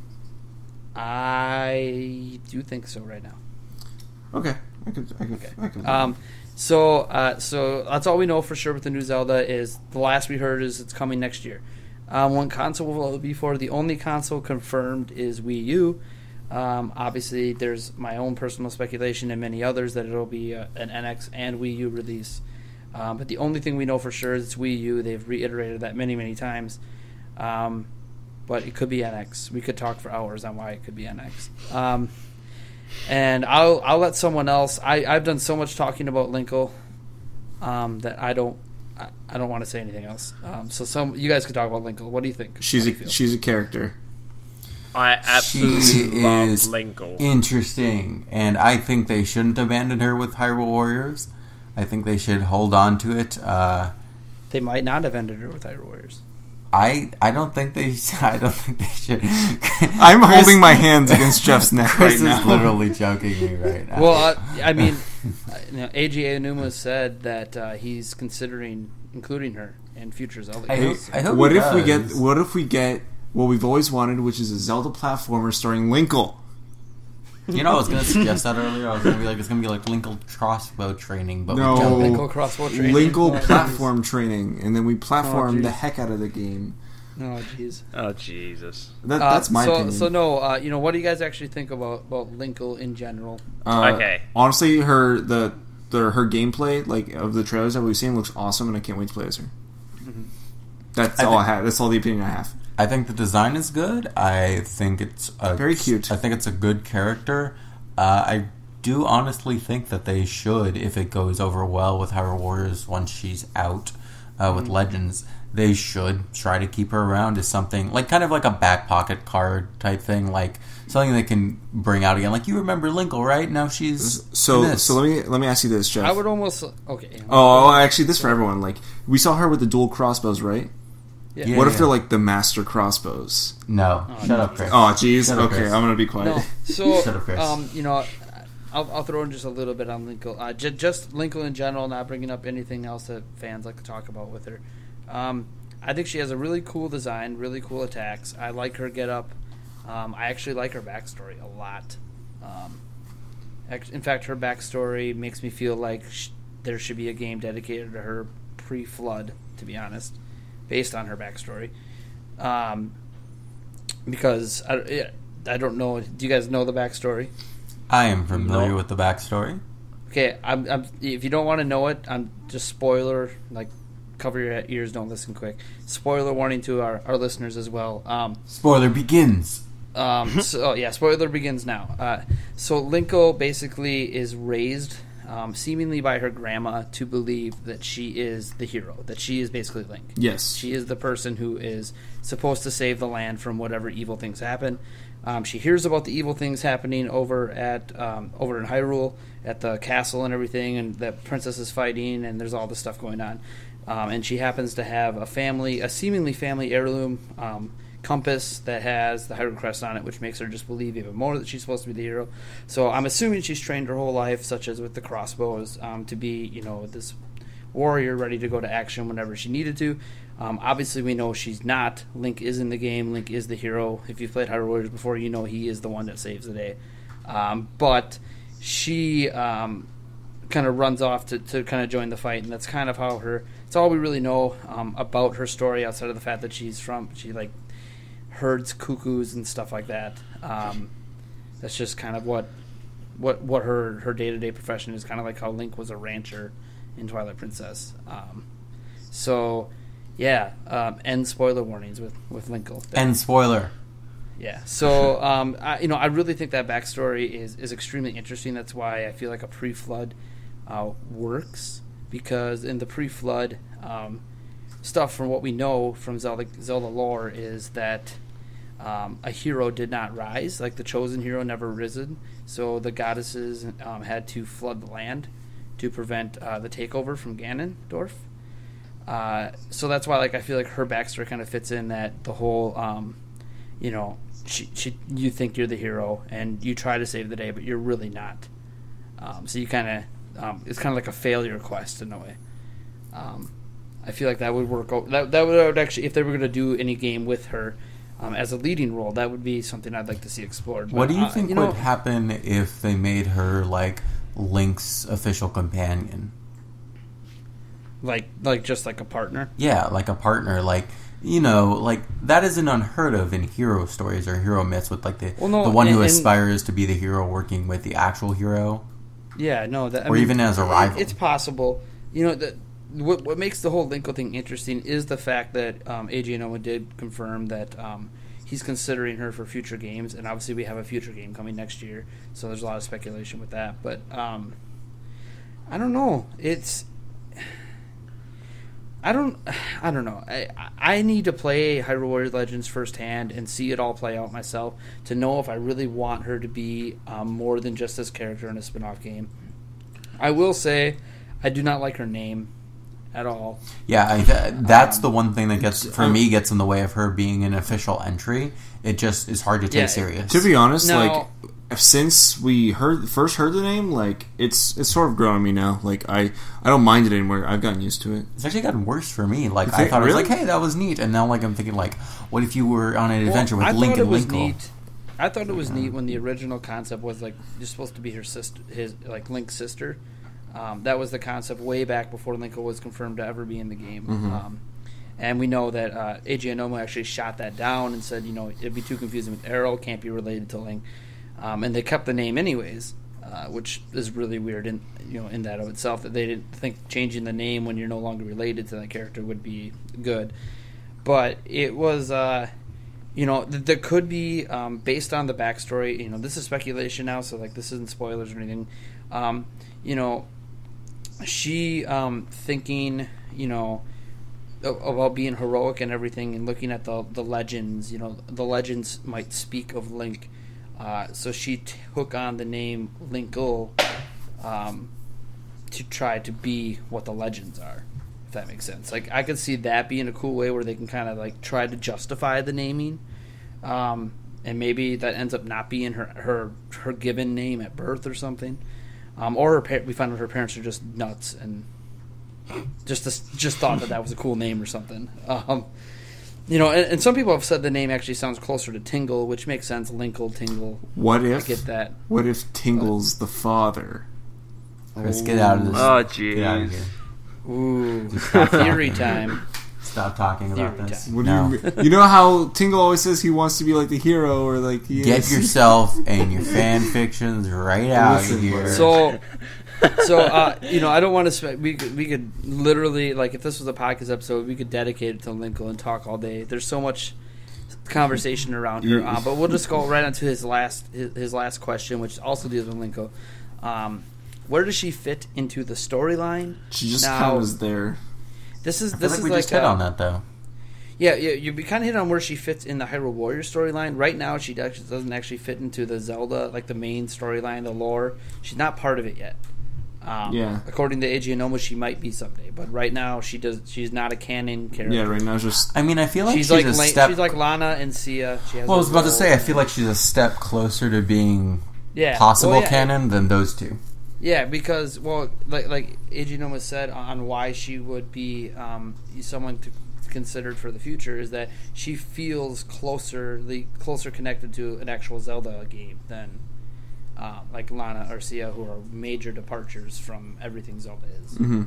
I do think so right now. Okay, I could, I could, Okay. I could. Um, so, uh, so that's all we know for sure with the new Zelda. Is the last we heard is it's coming next year. Um, what console will it be for? The only console confirmed is Wii U. Um, obviously, there's my own personal speculation and many others that it'll be uh, an N X and Wii U release. Um, but the only thing we know for sure is it's Wii U. They've reiterated that many, many times. Um, but it could be N X. We could talk for hours on why it could be N X. Um, and I'll I'll let someone else. I I've done so much talking about Linkle um, that I don't I, I don't want to say anything else. Um, so some you guys could talk about Linkle. What do you think? she's How a do you feel? she's a character. I absolutely She love is Linkle. interesting, and I think they shouldn't abandon her with Hyrule Warriors. I think they should hold on to it. Uh, They might not have ended her with Hyrule Warriors. I I don't think they. I don't think they should. I'm Chris- holding my hands against Jeff's neck Chris right is now. literally choking me right now. Well, uh, I mean, uh, you know, A G Anuma said that uh, he's considering including her in future Zelda I hope, games. I hope What he if we get? does. What if we get what we've always wanted, which is a Zelda platformer starring Linkle? You know, I was going to suggest that earlier. I was going to be like, it's going to be like Linkle crossbow training, but No. with jumping. Linkle crossbow training. Linkle Oh, platform training, and then we platform Oh, the jeez. heck out of the game. Oh, jeez. Oh Jesus. That, Uh, that's my so, opinion. So no, uh, you know, what do you guys actually think about about Linkle in general? Uh, Okay. Honestly, her the, the her gameplay like of the trailers that we've seen looks awesome, and I can't wait to play as her. Mm-hmm. That's I all think- I have. That's all the opinion I have. I think the design is good. I think it's a, Very cute. I think it's a good character. Uh, I do honestly think that they should, if it goes over well with Hyrule Warriors once she's out uh, with Mm-hmm. Legends, they should try to keep her around as something like kind of like a back pocket card type thing, like something they can bring out again. Like, you remember Linkle, right? Now she's So in this. so let me let me ask you this, Jeff. I would almost okay. Oh, actually, this for everyone. Like, we saw her with the dual crossbows, right? Yeah. Yeah. What if they're like the master crossbows? No, Oh, shut no. up, Chris. Oh, jeez. Shut up, Okay, Chris. I'm gonna be quiet. No, so Shut up, Chris. um, you know, I'll, I'll throw in just a little bit on Linkle. Uh, j- just Linkle in general, not bringing up anything else that fans like to talk about with her. Um, I think she has a really cool design, really cool attacks. I like her get up. Um, I actually like her backstory a lot. Um, act- in fact, her backstory makes me feel like sh- there should be a game dedicated to her pre-flood. To be honest, based on her backstory. Um, because I, I don't know. Do you guys know the backstory? I am familiar No. with the backstory. Okay, I'm, I'm, if you don't want to know it, I'm just spoiler. Like, cover your ears, don't listen quick. Spoiler warning to our, our listeners as well. Um, Spoiler begins. um, so yeah, spoiler begins now. Uh, so Linko basically is raised, um, seemingly by her grandma, to believe that she is the hero. That she is basically Link. Yes. She is the person who is supposed to save the land from whatever evil things happen. Um, she hears about the evil things happening over at um, over in Hyrule at the castle and everything, and that princess is fighting, and there's all this stuff going on. Um, and she happens to have a family, a seemingly family heirloom um, compass that has the Hyrule crest on it, which makes her just believe even more that she's supposed to be the hero. So I'm assuming she's trained her whole life, such as with the crossbows, um, to be, you know, this warrior ready to go to action whenever she needed to. Um, obviously, we know she's not. Link is in the game. Link is the hero. If you've played Hyrule Warriors before, you know he is the one that saves the day. Um, but she um, kind of runs off to, to kind of join the fight, and that's kind of how her. It's all we really know um, about her story, outside of the fact that she's from she like herds cuckoos and stuff like that. Um, that's just kind of what what what her her day to day profession is. Kind of like how Link was a rancher in Twilight Princess. Um, so. Yeah, um, end spoiler warnings with with Linkle. End spoiler. Yeah, so um, I, you know, I really think that backstory is is extremely interesting. That's why I feel like a pre-flood uh, works, because in the pre-flood um, stuff, from what we know from Zelda Zelda lore, is that um, a hero did not rise, like the chosen hero never risen. So the goddesses um, had to flood the land to prevent uh, the takeover from Ganondorf. Uh, so that's why, like, I feel like her backstory kind of fits in that the whole, um, you know, she, she, you think you're the hero and you try to save the day, but you're really not. Um, so you kind of, um, it's kind of like a failure quest in a way. Um, I feel like that would work. Out, that that would, that would actually, if they were going to do any game with her um, as a leading role, that would be something I'd like to see explored. What But, do you uh, think you know, would happen if they made her like Link's official companion? Like, like just like a partner. Yeah, like a partner, like, you know, like that isn't unheard of in hero stories or hero myths, with like the Well, no, the one who and- and- aspires to be the hero working with the actual hero. Yeah, no, that, I Or mean, even as a it- rival. It's possible. You know, the, what what makes the whole Linkle thing interesting is the fact that um, A J Noah did confirm that um, he's considering her for future games, and obviously we have a future game coming next year, so there's a lot of speculation with that. But um, I don't know. It's I don't I don't know. I I need to play Hyrule Warriors Legends firsthand and see it all play out myself to know if I really want her to be um, more than just this character in a spin-off game. I will say I do not like her name. at all. Yeah, I, th- that's Um, the one thing that gets for me gets in the way of her being an official entry. It just is hard to take Yeah, serious. To be honest, No. like since we heard first heard the name, like it's it's sort of growing on me now. Like I I don't mind it anymore. I've gotten used to it. It's actually gotten worse for me. Like You I think- thought it really? was like, hey, that was neat, and now like I'm thinking like, what if you were on an Well, adventure with I Link thought it and was Linkle? neat. I thought it was neat when the original concept was like you're supposed to be her sister, his like Link's sister. Um, that was the concept way back before Linkle was confirmed to ever be in the game. Mm-hmm. Um, and we know that uh, Eiji Anomo actually shot that down and said, you know, it'd be too confusing with Arrow, can't be related to Link. Um, and they kept the name anyways, uh, which is really weird in you know in that of itself that they didn't think changing the name when you're no longer related to that character would be good. But it was, uh, you know, th- there could be um, based on the backstory. You know, this is speculation now, so like this isn't spoilers or anything. Um, you know, she um, thinking, you know. About being heroic and everything, and looking at the the legends, you know, the legends might speak of Link. Uh, so she took on the name Linkle um, to try to be what the legends are. If that makes sense. Like I could see that being a cool way where they can kind of like try to justify the naming, um, and maybe that ends up not being her her her given name at birth or something, um, or her par- we find out her parents are just nuts and. Just just thought that that was a cool name or something. Um, you know, and, and some people have said the name actually sounds closer to Tingle, which makes sense. Linkle, Tingle. What if? I get that. What if Tingle's the father? Chris, get out of this. Oh, Get out of jeez. here. Ooh, Stop talking. theory time. Stop talking about Theory this. time. What No. do you, you know how Tingle always says he wants to be like the hero, or like he Get is. yourself and your fan fictions right out Listen, of here. So, so uh, you know, I don't want to. Spe- we could, we could literally like if this was a podcast episode, we could dedicate it to Linkle and talk all day. There's so much conversation around her, uh, but we'll just go right on to his last his, his last question, which also deals with Linkle. Um, where does she fit into the storyline? She just Now- kind of was there. This is I feel this like is we like just hit uh, on that though. Yeah, yeah, you kind of hit on where she fits in the Hyrule Warriors storyline. Right now, she actually doesn't actually fit into the Zelda, like the main storyline, the lore. She's not part of it yet. Um, Yeah. According to Eiji Anomo, she might be someday, but right now she does. She's not a canon character. Yeah, right now it's just I mean, I feel like she's, she's, like a La- step. she's like Lana and Sia. She has well, I was a about to role. say, I feel like she's a step closer to being yeah. possible well, yeah, canon than those two. Yeah, because well, like like Eiji Anomo said on why she would be um, someone to considered for the future is that she feels closer, the closer connected to an actual Zelda game than uh, like Lana or Sia, who are major departures from everything Zelda is. hmm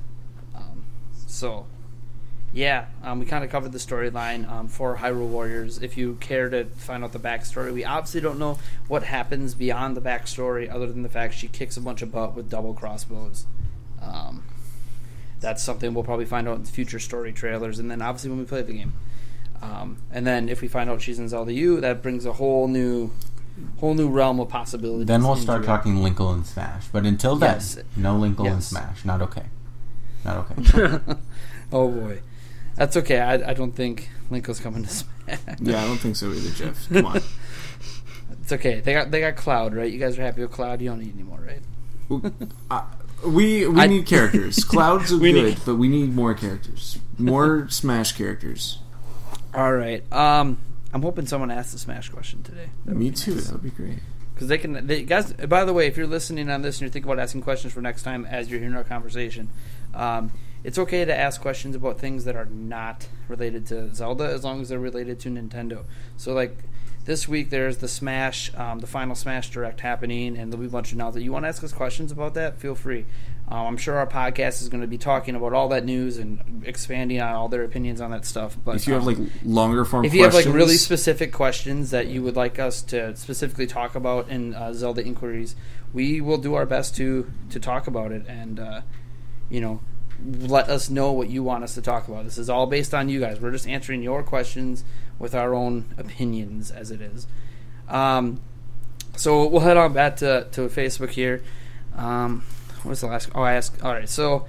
Um, so, yeah, um, we kind of covered the storyline um, for Hyrule Warriors. If you care to find out the backstory, we obviously don't know what happens beyond the backstory, other than the fact she kicks a bunch of butt with double crossbows. Um, that's something we'll probably find out in future story trailers, and then obviously when we play the game. Um, and then if we find out she's in Zelda U, that brings a whole new, whole new realm of possibilities. Then we'll into start it. talking Linkle and Smash. But until then, Yes. no Linkle and Yes. Smash. Not okay. Not okay. Oh boy, that's okay. I, I don't think Linkle's coming to Smash. Yeah, I don't think so either, Jeff. Come on. It's okay. They got they got Cloud, right? You guys are happy with Cloud. You don't need any more, right? Uh, we we I- need characters. Clouds are We good, need- but we need more characters. More Smash characters. All right. Um, I'm hoping someone asks the Smash question today. Me too. That would be great. Because they can, they, guys. By the way, if you're listening on this and you're thinking about asking questions for next time as you're hearing our conversation, um, it's okay to ask questions about things that are not related to Zelda, as long as they're related to Nintendo. So, like this week, there's the Smash, um, the final Smash Direct happening, and there'll be a bunch of announcements. You want to ask us questions about that? Feel free. Um, I'm sure our podcast is going to be talking about all that news and expanding on all their opinions on that stuff. But If you have um, like longer form, if you have like questions, really specific questions that you would like us to specifically talk about in uh, Zelda inquiries, we will do our best to to talk about it and uh, you know let us know what you want us to talk about. This is all based on you guys. We're just answering your questions with our own opinions as it is. Um, so we'll head on back to to Facebook here. Um, what was the last? Oh, I asked. All right, so.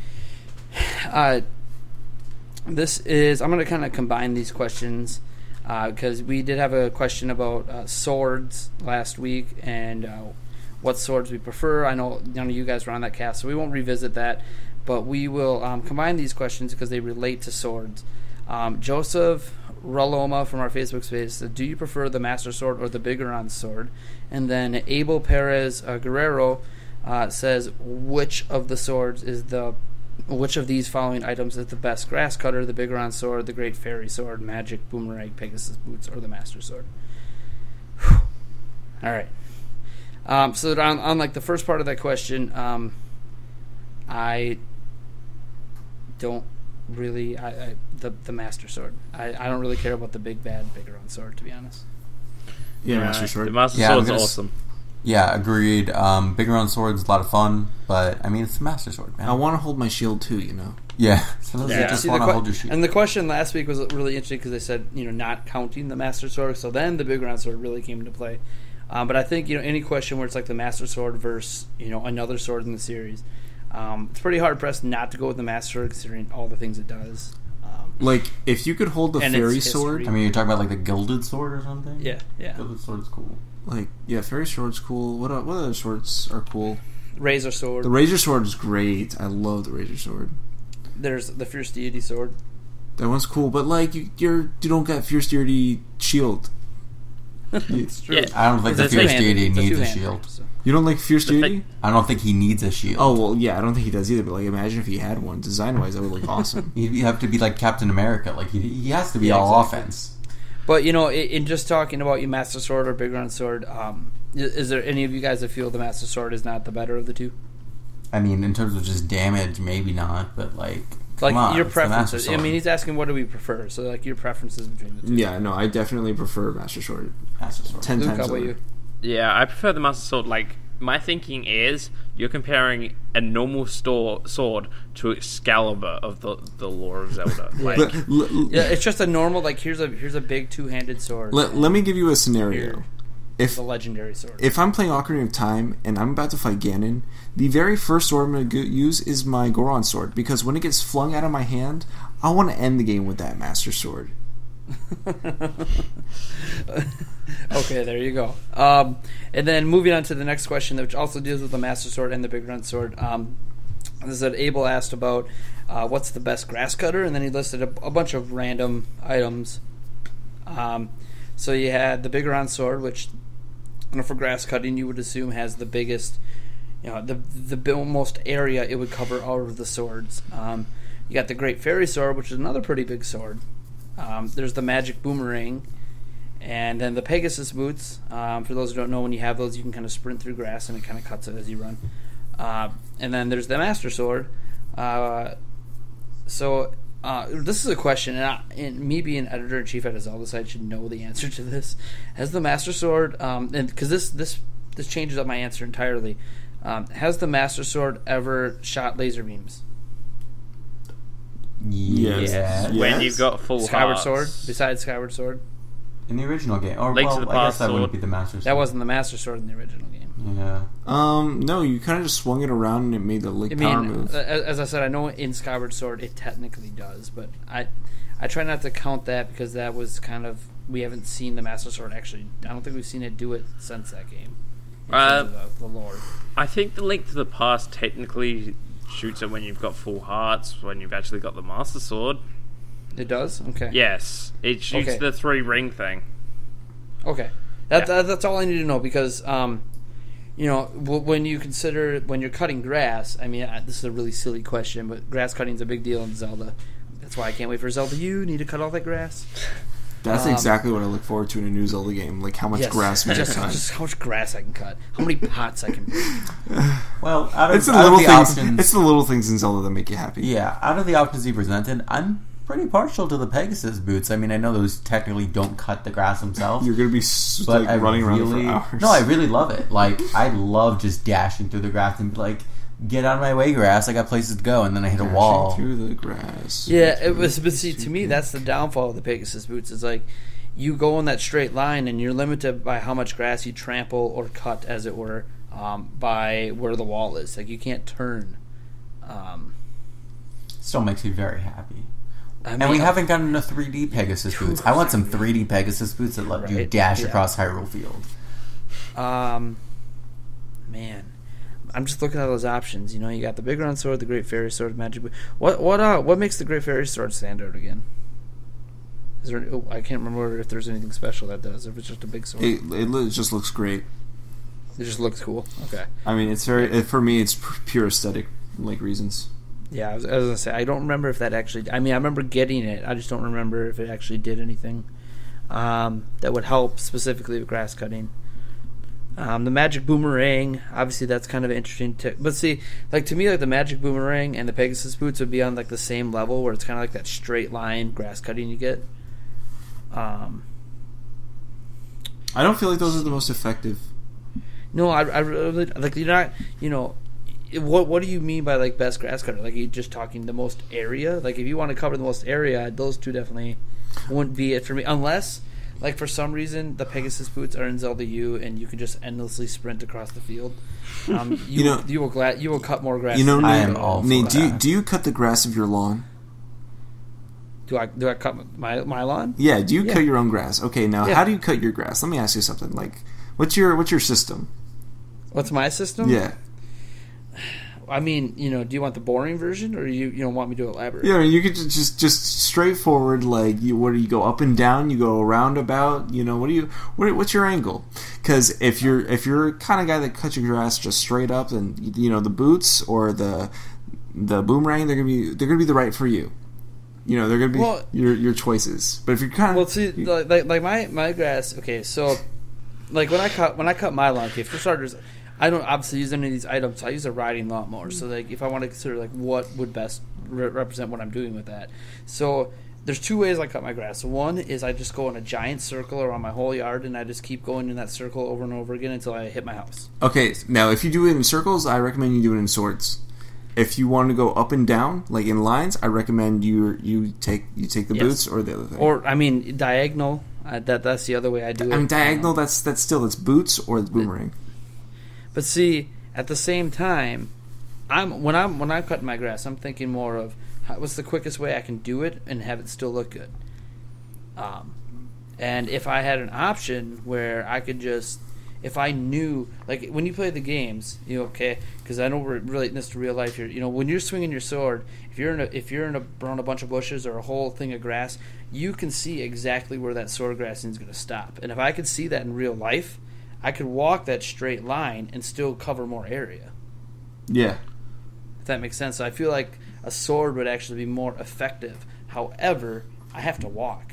Uh, This is, I'm going to kind of combine these questions because uh, we did have a question about uh, swords last week and uh, what swords we prefer. I know none of you guys were on that cast, so we won't revisit that. but we will um, combine these questions because they relate to swords. Um, Joseph Raloma from our Facebook space said, do you prefer the Master Sword or the Bigoron sword? And then Abel Perez uh, Guerrero uh, says, which of the swords is the which of these following items is the best? Grass cutter, the Bigoron sword, the Great Fairy sword, magic boomerang, Pegasus boots, or the Master Sword? Whew. All right. Um, so on, on like the first part of that question, um, I don't really I, I the the Master Sword. I, I don't really care about the big bad Bigoron sword, to be honest. Yeah, Right. Master Sword. The Master Yeah, I'm Sword's gonna s- awesome. Yeah, agreed. Um, Bigoron Sword's a lot of fun, but I mean, it's the Master Sword, man. I want to hold my shield too, you know. Yeah, sometimes Yeah. you just See, the want to que- hold your shield. and the question last week was really interesting because they said, you know, not counting the Master Sword. So then the Bigoron sword really came into play. Um, but I think, you know, any question where it's like the Master Sword versus, you know, another sword in the series, um, it's pretty hard pressed not to go with the Master Sword considering all the things it does. Um, Like, if you could hold the And its fairy history. sword, I mean, you're talking about like the Gilded Sword or something? yeah, yeah. Gilded Sword's cool. like, yeah, fairy sword's cool. What o- what other swords are cool? Razor Sword. The razor sword is great. I love the razor sword. There's the Fierce Deity Sword. That one's cool, but like, you you're, you don't get fierce deity shield. It's true. Yeah. I don't think the It's a Fierce two-handed- Deity it's needs a two-hander, shield. so. You don't like fierce The deity? thing- I don't think he needs a shield. Oh well, yeah, I don't think he does either. But like, imagine if he had one. Design wise, that would look awesome. You you have to be like Captain America. Like he, he has to be Yeah, all exactly. offense. But, you know, in, in just talking about your Master Sword or Bigoron Sword, um, i- is there any of you guys that feel the Master Sword is not the better of the two? I mean, in terms of just damage, maybe not, but like, Like, come on, your it's the Master preferences. I Sword. mean, he's asking what do we prefer, so, like, your preferences between the two. Yeah, no, I definitely prefer Master Sword. Master Sword. Ten Luke, times how about over. you? Yeah, I prefer the Master Sword. Like, my thinking is you're comparing a normal store, sword to Excalibur of the the lore of Zelda. Like, Let, let, Yeah, it's just a normal, like, here's a here's a big two-handed sword. let, let me give you a scenario. Here. If The legendary sword. if I'm playing Ocarina of Time and I'm about to fight Ganon, the very first sword I'm going to use is my Goron sword, because when it gets flung out of my hand, I want to end the game with that Master Sword. Okay, there you go. Um, and then moving on to the next question, which also deals with the Master Sword and the Bigoron Sword. Um, this is that Abel asked about uh, what's the best grass cutter, and then he listed a, a bunch of random items. Um, so you had the Bigoron Sword, which, you know, for grass cutting, you would assume has the biggest, you know, the the bi- most area it would cover out of the swords. Um, you got the Great Fairy Sword, which is another pretty big sword. Um, there's the Magic Boomerang. And then the Pegasus boots, um, for those who don't know, when you have those, you can kind of sprint through grass and it kind of cuts it as you run. Uh, and then there's the Master Sword. Uh, so uh, this is a question, and, I, and me being editor-in-chief at a Zelda site should know the answer to this. Has the Master Sword, um, and because this, this, this changes up my answer entirely, um, has the Master Sword ever shot laser beams? Yes. Yeah. when Yes. you've got full Skyward hearts. Sword, besides Skyward Sword? In the original game. Or, Link well, to the I guess Past that wouldn't Sword. be the Master Sword. That wasn't the Master Sword in the original game. Yeah. Um, no, you kind of just swung it around and it made the Link I power mean, move. a- as I said, I know in Skyward Sword it technically does, but I, I try not to count that because that was kind of we haven't seen the Master Sword actually. I don't think we've seen it do it since that game. In Uh, terms of the, the lore. I think the Link to the Past technically shoots it when you've got full hearts, when you've actually got the Master Sword. It does. Okay. Yes, it shoots Okay. the three ring thing. Okay. That, Yeah. that that's all I need to know because um, you know, w- when you consider when you're cutting grass. I mean, I, this is a really silly question, but grass cutting is a big deal in Zelda. That's why I can't wait for Zelda. You need to cut all that grass. That's um, exactly what I look forward to in a new Zelda game. Like how much Yes. grass we just, cut. just how much grass I can cut, how many pots I can make. Well, out of, It's the out of little the things. options, It's the little things in Zelda that make you happy. yeah, out of the options he presented, I'm pretty partial to the Pegasus boots. I mean, I know those technically don't cut the grass themselves. You're gonna be s- but like I running really, around for hours. no, I really love it. Like, I love just dashing through the grass and be like, get out of my way, grass. I got places to go, and then I hit a Dashing wall. through the grass. Yeah, it was. But see, to me, that's the downfall of the Pegasus boots. It's like you go in that straight line, and you're limited by how much grass you trample or cut, as it were, um, by where the wall is. Like you can't turn. Um, Still makes me very happy. I And mean, we haven't gotten a three D Pegasus boots. I want some three D Pegasus boots that let you Right, dash yeah. across Hyrule Field. Um, man, I'm just looking at those options. You know, you got the Big Round Sword, the Great Fairy Sword, Magic Boot. What what uh what makes the Great Fairy Sword stand out again? Is there? Oh, I can't remember if there's anything special that does. If it's just a big sword, It, it li- just looks great. it just looks cool. Okay. I mean, it's very it, for me. It's p- pure aesthetic like reasons. Yeah, I was, I was gonna say I don't remember if that actually. I mean, I remember getting it. I just don't remember if it actually did anything um, that would help specifically with grass cutting. Um, the Magic Boomerang, obviously, that's kind of interesting. To, but see, like to me, like the Magic Boomerang and the Pegasus Boots would be on like the same level, where it's kind of like that straight line grass cutting you get. Um, I don't feel like those are the most effective. no, I, I really like you're not. You know, what what do you mean by like best grass cutter? Like, are you just talking the most area? Like, if you want to cover the most area, those two definitely wouldn't be it for me, unless. Like, for some reason, the Pegasus Boots are in Zelda U, and you can just endlessly sprint across the field. Um, you, You know- will, you will gla- you will cut more grass. You know, than I Nate, am all for Nate, do you that. do you cut the grass of your lawn? Do I do I cut my my lawn? Yeah, do you Yeah. cut your own grass? Okay, now Yeah. how do you cut your grass? Let me ask you something. Like, what's your what's your system? What's my system? Yeah, I mean, you know, do you want the boring version, or you you don't want me to elaborate? yeah. You could just just, just straightforward. Like, you what do you go up and down? You go around about. You know, what do you what, what's your angle? Because if you're if you're kind of guy that cuts your grass just straight up, then you know the boots or the the boomerang, they're gonna be they're gonna be the right for you. You know, they're gonna be Well- your your choices. But if you're kind of Well, see, like, like like my my grass. Okay, so like when I cut when I cut my lawn, okay, for starters, I don't obviously use any of these items. I use a riding lawnmower. So like, if I want to consider like what would best re- represent what I'm doing with that, so there's two ways I cut my grass. One is I just go in a giant circle around my whole yard, and I just keep going in that circle over and over again until I hit my house. Okay, now if you do it in circles, I recommend you do it in swords. If you want to go up and down, like in lines, I recommend you you take you take the Yes. boots or the other thing. Or I mean diagonal. Uh, that that's the other way I do it. I mean diagonal. Um, That's that's still that's boots or the boomerang. But see, at the same time, I'm when I'm when I'm cutting my grass, I'm thinking more of how, what's the quickest way I can do it and have it still look good. Um, and if I had an option where I could just, if I knew, like when you play the games, you know, okay, because I know we're relating this to real life here. You know, when you're swinging your sword, if you're in a if you're in a around a bunch of bushes or a whole thing of grass, you can see exactly where that sword grassing is going to stop. And if I could see that in real life, I could walk that straight line and still cover more area. Yeah. If that makes sense. So I feel like a sword would actually be more effective. However, I have to walk.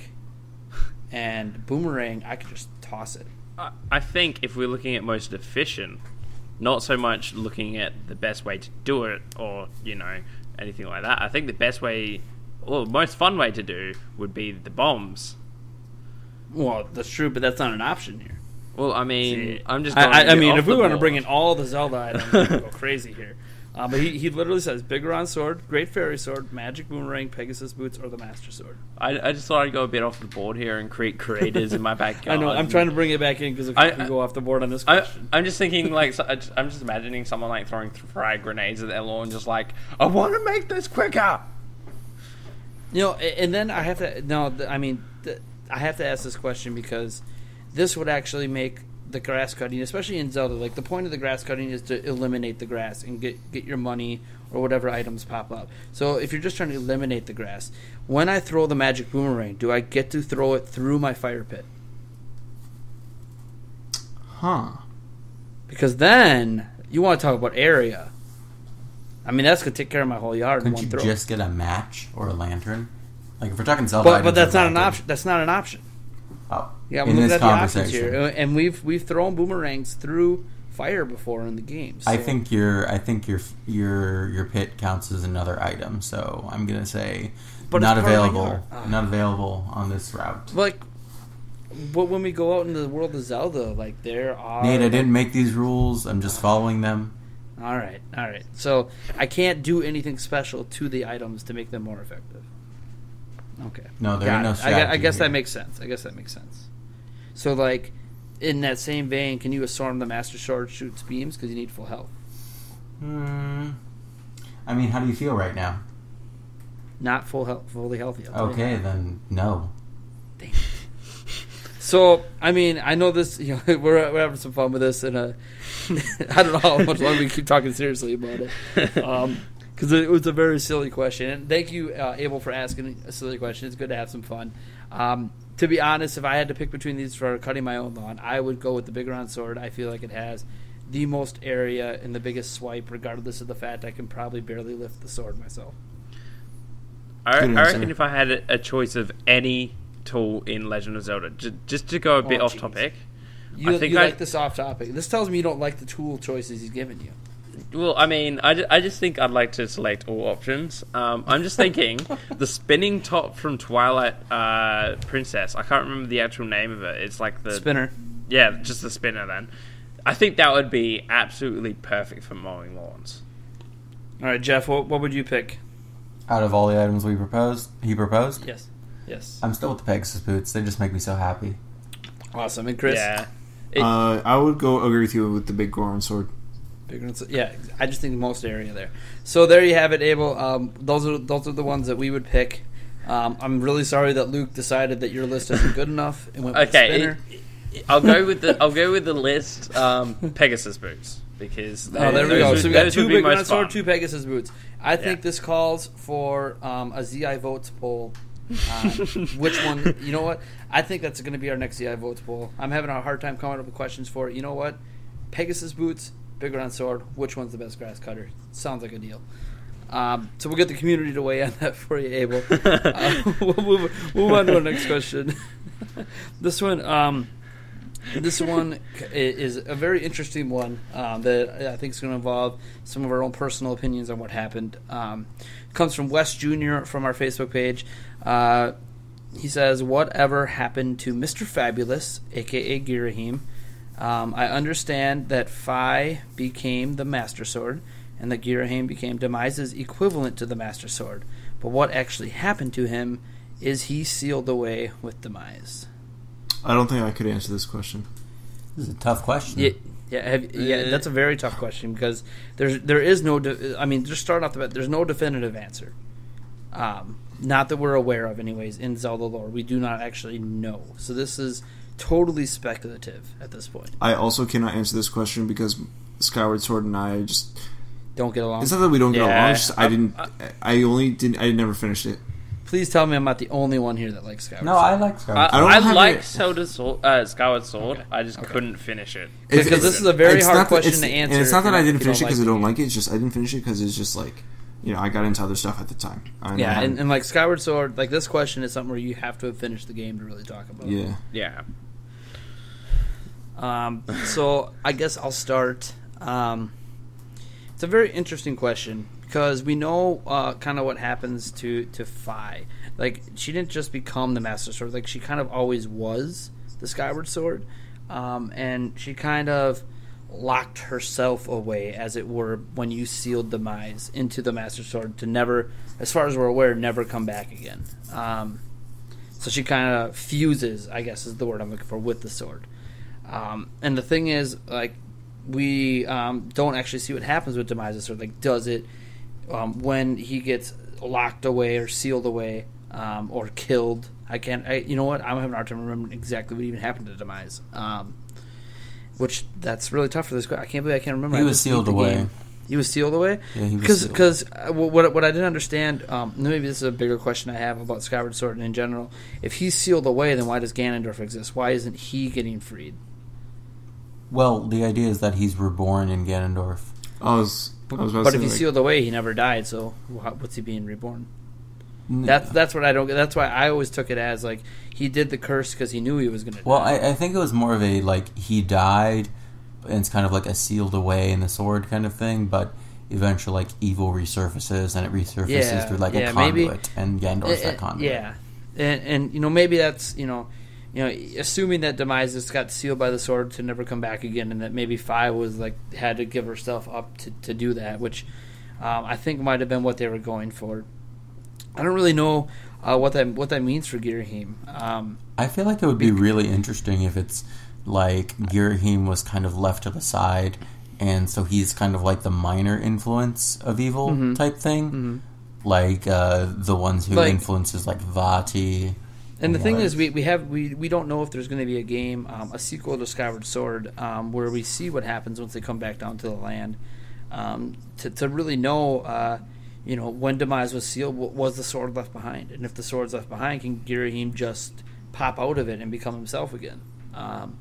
And boomerang, I could just toss it. I- I think if we're looking at most efficient, not so much looking at the best way to do it or, you know, anything like that. I think the best way, or the most fun way to do would be the bombs. Well, that's true, but that's not an option here. Well, I mean, See, I'm just I, going I, a I bit mean, off if we the want to board. bring in all the Zelda items, we could go crazy here. Uh, but he, he literally says Big Ron Sword, Great Fairy Sword, Magic Boomerang, Pegasus Boots, or the Master Sword. I, I just thought I'd go a bit off the board here and create creators in my backyard. I know, I'm trying to bring it back in because if I- we go off the board on this I, question. I'm just thinking, like, so- I'm just imagining someone, like, throwing frag grenades at their lawn, just like, I want to make this quicker! You know, a- and then I have to, no, th- I mean, th- I have to ask this question because this would actually make the grass cutting, especially in Zelda, like the point of the grass cutting is to eliminate the grass and get get your money or whatever items pop up. So if you're just trying to eliminate the grass, when I throw the magic boomerang, do I get to throw it through my fire pit? Huh. Because then you want to talk about area. I mean, that's gonna take care of my whole yard in Couldn't one you throw. just get a match or a lantern? Like if we're talking Zelda, but but items, that's a not an lantern. option. That's not an option. Oh, Yeah, we're in looking this at the options conversation, here, and we've we've thrown boomerangs through fire before in the game. So. I think your I think your your your pit counts as another item. So I'm gonna say But not it's part of my available. yard. Ah. Not available on this route. like, but when we go out into the world of Zelda, like there are. Nate, I didn't make these rules. I'm just following them. All right, all right. So I can't do anything special to the items to make them more effective. Okay. No, there Got ain't no it. I, gu- I strategy guess here. that makes sense. I guess that makes sense. So, like, in that same vein, can you assume the Master Sword shoots beams because you need full health? Hmm. I mean, how do you feel right now? Not full health, fully healthy. I'll tell you Okay, that. then no. So, I mean, I know this. You know, we're we're having some fun with this, and uh, I don't know how much longer we keep talking seriously about it. Um, because it was a very silly question. And thank you, uh, Abel, for asking a silly question. It's good to have some fun. Um, to be honest, if I had to pick between these for cutting my own lawn, I would go with the big round sword. I feel like it has the most area and the biggest swipe, regardless of the fact I can probably barely lift the sword myself. I, I reckon if I had a, a choice of any tool in Legend of Zelda, j- just to go a bit Oh, off geez. topic, You, I think you I, like this off topic. This tells me you don't like the tool choices he's given you. Well, I mean, I, ju- I just think I'd like to select all options. Um, I'm just thinking the spinning top from Twilight uh, Princess. I can't remember the actual name of it. It's like the Spinner. Yeah, just the spinner. Then I think that would be absolutely perfect for mowing lawns. All right, Jeff, what, what would you pick? Out of all the items we proposed, he proposed. Yes. Yes. I'm still with the Pegasus boots. They just make me so happy. Awesome. And Chris? Yeah. It, Uh, I would go agree with you with the big Goron sword. Bigger than, yeah, I just think the most area there. So there you have it, Abel. Um, those are those are the ones that we would pick. Um, I'm really sorry that Luke decided that your list isn't good enough and went with okay, Spinner. it, it, I'll go with the I'll go with the list um, Pegasus boots because Oh, there we those go. would- So we got those two would be big most round sword, fun. two Pegasus boots. I think Yeah. this calls for um, a Z I votes poll. Uh, which one? You know what? I think that's going to be our next Z I votes poll. I'm having a hard time coming up with questions for it. You know what? Pegasus boots, big round sword. Which one's the best grass cutter? Sounds like a deal. Um, so we'll get the community to weigh in on that for you, Abel. Uh, we'll move, move on to our next question. This one, um, this one is a very interesting one um, that I think is going to involve some of our own personal opinions on what happened. Um, comes from Wes Junior from our Facebook page. Uh, he says, "Whatever happened to Mister Fabulous, aka Girahim? Um, I understand that Fi became the Master Sword, and that Girahim became Demise's equivalent to the Master Sword. But what actually happened to him? Is he sealed away with Demise?" I don't think I could answer this question. This is a tough question. Yeah, yeah, have, yeah. That's a very tough question because there's there is no. De- I mean, just starting off the bat, there's no definitive answer. Um, not that we're aware of, anyways. In Zelda lore, we do not actually know. So this is totally speculative at this point. I also cannot answer this question because Skyward Sword and I just Don't get along. it's not that we don't get Yeah. along. It's just I didn't. I only didn't. I never finished it. Please tell me I'm not the only one here that likes Skyward No, Sword. I like Skyward I, Sword. I don't I, have like it- Zelda Sword, uh, Skyward Sword. Okay. I just Okay. couldn't finish it. It's- Because it's- this is a very it's hard not that- question it's- to answer And it's not if that you're I not- didn't if you finish it don't because I like don't the like it. It's just I didn't finish it because it's just like, you know, I got into other stuff at the time. I Yeah, know. and, and like Skyward Sword, like this question is something where you have to have finished the game to really talk about. yeah. Yeah. Um, so I guess I'll start. Um, it's a very interesting question because we know uh, kind of what happens to to Fi. Like she didn't just become the Master Sword; like she kind of always was the Skyward Sword, um, and she kind of locked herself away, as it were, when you sealed Demise into the Master Sword to never, as far as we're aware, never come back again. Um, so she kind of fuses, I guess is the word I'm looking for, with the sword. Um, and the thing is, like, we um, don't actually see what happens with Demise's sword. Like, does it, um, when he gets locked away or sealed away um, or killed? I can't, I, you know what? I'm having a hard time remembering exactly what even happened to Demise. Um, which, that's really tough for this guy. I can't believe I can't remember. He I was just beat sealed the away. game. He was sealed away? Yeah, he was Because sealed. because uh, what what I didn't understand, um, maybe this is a bigger question I have about Skyward Sword in general. If he's sealed away, then why does Ganondorf exist? Why isn't he getting freed? Well, the idea is that he's reborn in Ganondorf. I was. I was about But to if say, he's like, sealed away, he never died. So wh- what's he being reborn? N- That's that's what I don't. That's why I always took it as like he did the curse because he knew he was going to. Well, die. I, I think it was more of a, like, he died, and it's kind of like a sealed away in the sword kind of thing, but eventually, like, evil resurfaces, and it resurfaces Yeah, through, like, yeah, a maybe- conduit, and Ganondorf's Uh, uh, that conduit. Yeah, and and you know maybe that's you know. You know, assuming that Demise just got sealed by the sword to never come back again, and that maybe Fi was like had to give herself up to, to do that, which um, I think might have been what they were going for. I don't really know uh, what that what that means for Girahim. Um, I feel like it would be really interesting if it's like Girahim was kind of left to the side, and so he's kind of like the minor influence of evil Mhm. type thing, Mhm. like uh, the ones who Like- influences like Vati And the Any thing others? is, we, we have we, we don't know if there's going to be a game, um, a sequel to Skyward Sword, um, where we see what happens once they come back down to the land. Um, to to really know, uh, you know, when Demise was sealed, w- was the sword left behind, and if the sword's left behind, can Girahim just pop out of it and become himself again? Um,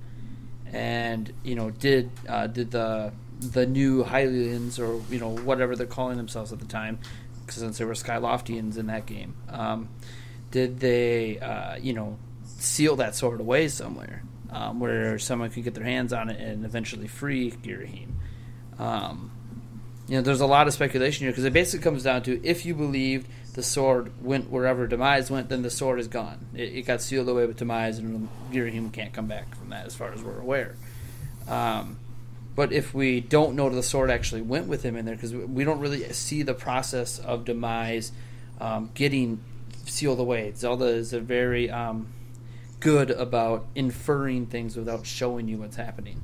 and you know, did uh, did the the new Hylians, or you know whatever they're calling themselves at the time, since there were Skyloftians in that game. Um, Did they, uh, you know, seal that sword away somewhere um, where someone could get their hands on it and eventually free Girahim? Um, you know, there's a lot of speculation here because it basically comes down to if you believed the sword went wherever Demise went, then the sword is gone. It, it got sealed away with Demise, and Girahim can't come back from that as far as we're aware. Um, but if we don't know the sword actually went with him in there, because we don't really see the process of Demise um, getting sealed away. Zelda is a very um, good about inferring things without showing you what's happening.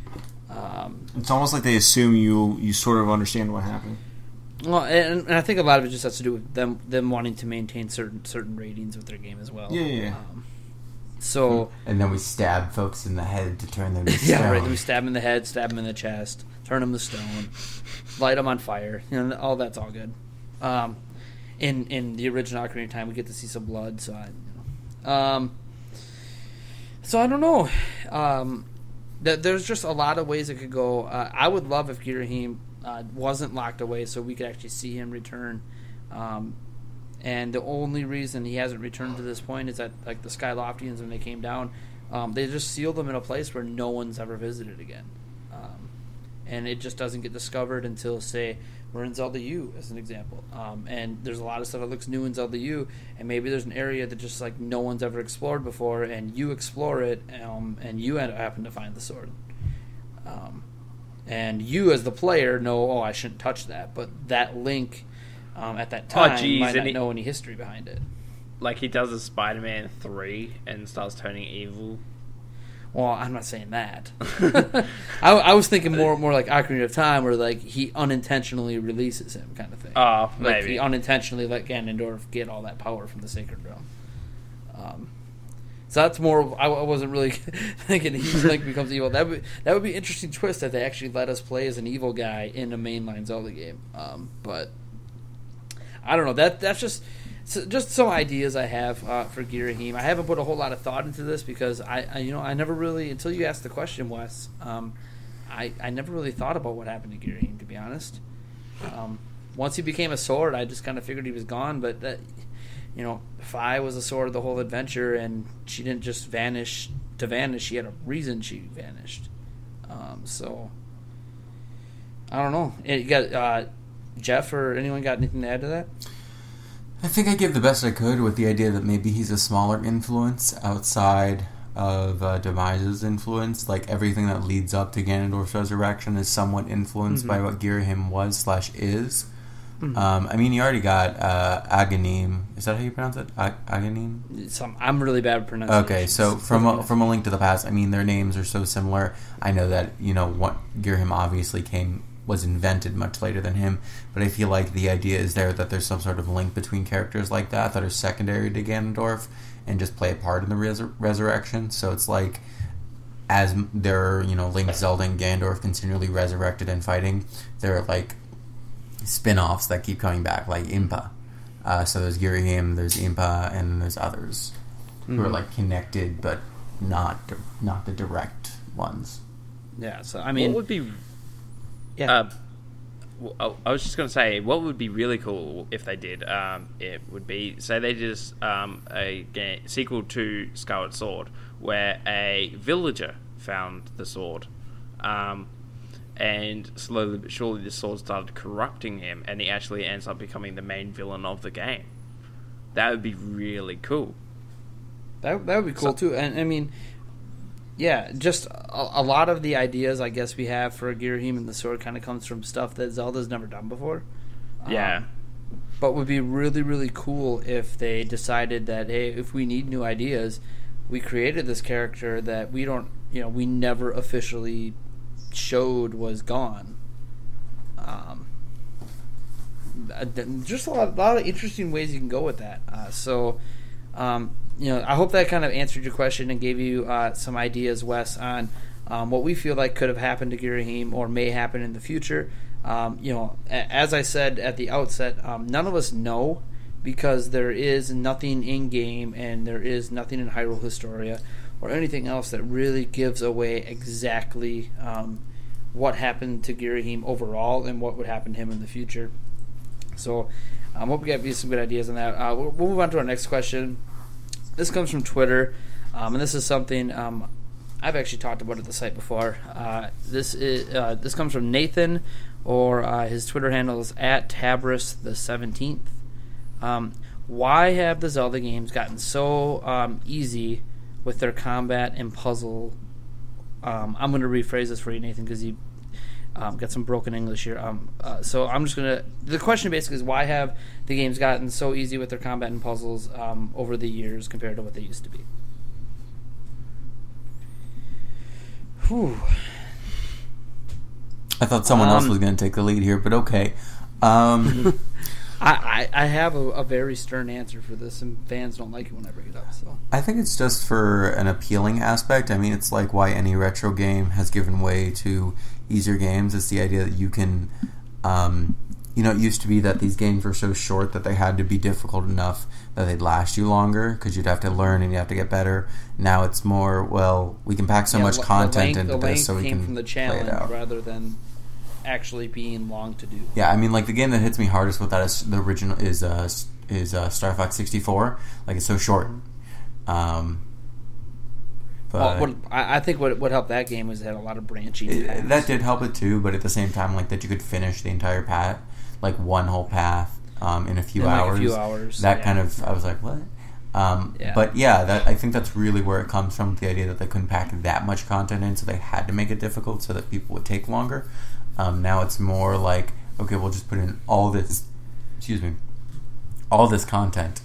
Um, It's almost like they assume you you sort of understand what happened. well, and, and I think a lot of it just has to do with them them wanting to maintain certain certain ratings with their game as well. Yeah, yeah, yeah. Um, so And then we stab folks in the head to turn them to yeah, stone. right. We stab him in the head, stab him in the chest, turn him to stone, light him on fire. You know, all that's all good. Um, In in the original Ocarina of Time, we get to see some blood. So, I, you know. um, so I don't know. Um, th- there's just a lot of ways it could go. Uh, I would love if Girahim uh, wasn't locked away, so we could actually see him return. Um, and the only reason he hasn't returned to this point is that, like the Skyloftians, when they came down, um, they just sealed him in a place where no one's ever visited again. Um, and it just doesn't get discovered until, say, we're in Zelda U, as an example. Um, and there's a lot of stuff that looks new in Zelda U, and maybe there's an area that just like no one's ever explored before, and you explore it, um, and you end- happen to find the sword. Um, and you, as the player, know, oh, I shouldn't touch that, but that Link um, at that time geez, might not and he- know any history behind it. Like he does a Spider-Man three and starts turning evil. Well, I'm not saying that. I, I was thinking more more like Ocarina of Time, where like he unintentionally releases him, kind of thing. Oh, like maybe. he unintentionally let Ganondorf get all that power from the Sacred Realm. Um, so that's more. I, I wasn't really thinking he like becomes evil. That would that would be an interesting twist if they actually let us play as an evil guy in a mainline Zelda game. Um, but I don't know. That that's just. So just some ideas I have uh, for Girahim. I haven't put a whole lot of thought into this because I, I you know, I never really, until you asked the question, Wes, um, I, I never really thought about what happened to Girahim, to be honest. Um, once he became a sword, I just kind of figured he was gone. But that, you know, Fi was a sword the whole adventure, and she didn't just vanish to vanish. She had a reason she vanished. Um, so I don't know. You got uh, Jeff or anyone got anything to add to that? I think I gave the best I could with the idea that maybe he's a smaller influence outside of uh, Demise's influence. Like everything that leads up to Ganondorf's resurrection is somewhat influenced Mm-hmm. by what Girahim was slash is. Mm-hmm. Um, I mean, you already got uh, Aghanim. Is that how you pronounce it? Ag- Aghanim? Some, I'm really bad at pronunciation. Okay, so from a, from a Link to the Past, I mean, their names are so similar. I know that, you know, what Girahim obviously came was invented much later than him, but I feel like the idea is there that there's some sort of link between characters like that that are secondary to Ganondorf and just play a part in the resur- resurrection. So it's like, as they're, you know, Link, Zelda, and Ganondorf continually resurrected and fighting, there are like spin-offs that keep coming back, like Impa. Uh, so there's Girahim, there's Impa, and there's others Mm-hmm. who are like connected but not not the direct ones. Yeah, so I mean, what would be? yeah, Uh, w- I I was just going to say, what would be really cool if they did? Um, it would be, say, they just um, a ga- sequel to Skyward Sword, where a villager found the sword, um, and slowly but surely the sword started corrupting him, and he actually ends up becoming the main villain of the game. That would be really cool. that that would be cool So- too. And I mean, yeah, just a, a lot of the ideas I guess we have for Girahim and the sword kind of comes from stuff that Zelda's never done before. Yeah. Um, but would be really really cool if they decided that, hey, if we need new ideas, we created this character that we don't, you know, we never officially showed was gone. Um, uh, just a lot, a lot of interesting ways you can go with that. Uh, so, um, you know, I hope that kind of answered your question and gave you uh, some ideas, Wes, on um, what we feel like could have happened to Girahim or may happen in the future. Um, you know, a- as I said at the outset, um, none of us know because there is nothing in game and there is nothing in Hyrule Historia or anything else that really gives away exactly um, what happened to Girahim overall and what would happen to him in the future. So I um, hope we got you some good ideas on that. Uh, we'll, we'll move on to our next question. This comes from Twitter, um, and this is something um, I've actually talked about at the site before. Uh, this is uh, this comes from Nathan, or uh, his Twitter handle is at Tabris the seventeenth. Um, why have the Zelda games gotten so um, easy with their combat and puzzle? Um, I'm going to rephrase this for you, Nathan, because you um, got some broken English here. Um, uh, so I'm just going to... The question basically is, why have the games gotten so easy with their combat and puzzles um, over the years compared to what they used to be? Whew. I thought someone Um, else was going to take the lead here, but okay. Um, I, I, I have a, a very stern answer for this, and fans don't like it when I bring it up. So I think it's just for an appealing aspect. I mean, it's like why any retro game has given way to easier games. It's the idea that you can, um, you know, it used to be that these games were so short that they had to be difficult enough that they'd last you longer because you'd have to learn and you have to get better. Now it's more, well, we can pack so Yeah, much the content length, into the this length so we came can from the play it challenge out. rather than actually being long to do. Yeah, I mean, like the game that hits me hardest with that is the original is uh, is uh, Star Fox sixty-four. Like it's so short. Um, but Well, what, I I think what what helped that game was it had a lot of branching it, paths. that did help it too. But at the same time, like that you could finish the entire path, like one whole path, um, in a few In, like, a hours. few hours, That yeah. kind of I was like, what? Um, Yeah. But yeah, that I think that's really where it comes from. The idea that they couldn't pack that much content in, so they had to make it difficult so that people would take longer. Um, now it's more like, okay, we'll just put in all this, excuse me, all this content,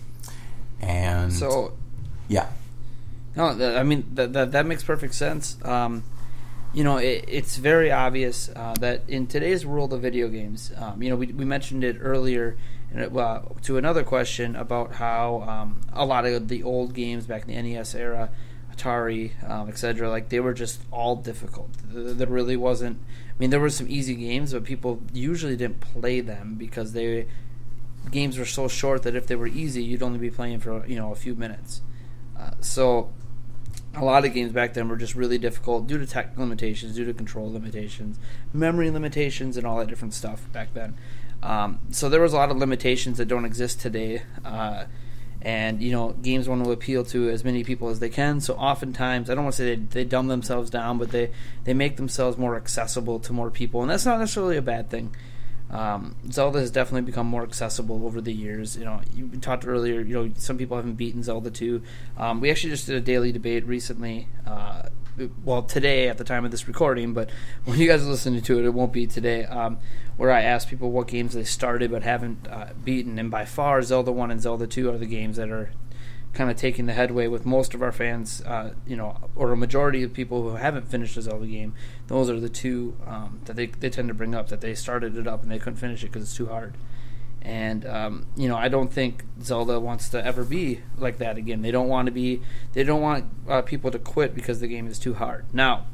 and So, yeah, no, th- I mean that that, that makes perfect sense. Um, you know, it, it's very obvious uh, that in today's world of video games, um, you know, we we mentioned it earlier in it, uh, to another question about how um, a lot of the old games back in the N E S era, Atari, um, et cetera, like they were just all difficult. There really wasn't. I mean, there were some easy games, but people usually didn't play them because they games were so short that if they were easy, you'd only be playing for you know a few minutes. Uh, so a lot of games back then were just really difficult due to tech limitations, due to control limitations, memory limitations, and all that different stuff back then. Um, so there was a lot of limitations that don't exist today. Uh, And, you know, games want to appeal to as many people as they can. So oftentimes, I don't want to say they, they dumb themselves down, but they, they make themselves more accessible to more people. And that's not necessarily a bad thing. Um, Zelda has definitely become more accessible over the years. You know, you talked earlier, you know, some people haven't beaten Zelda two. Um, we actually just did a daily debate recently. Uh, well, today at the time of this recording, but when you guys are listening to it, it won't be today, um, where I asked people what games they started but haven't uh, beaten. And by far, Zelda one and Zelda two are the games that are kind of taking the headway with most of our fans, uh, you know, or a majority of people who haven't finished a Zelda game. Those are the two um, that they, they tend to bring up, that they started it up and they couldn't finish it because it's too hard. And, um, you know, I don't think Zelda wants to ever be like that again. They don't want to be, they don't want uh, people to quit because the game is too hard. Now,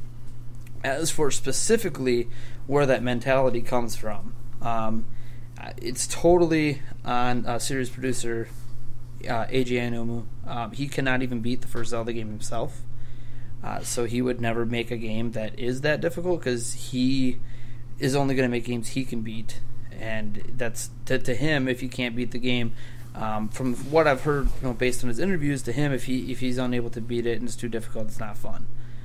as for specifically where that mentality comes from, um, it's totally on uh, series producer uh, Eiji Aonomu. Um, he cannot even beat the first Zelda game himself. Uh, so he would never make a game that is that difficult because he is only going to make games he can beat. And that's to, to him, if he can't beat the game, um, from what I've heard, you know, based on his interviews, to him, if he if he's unable to beat it and it's too difficult, it's not fun.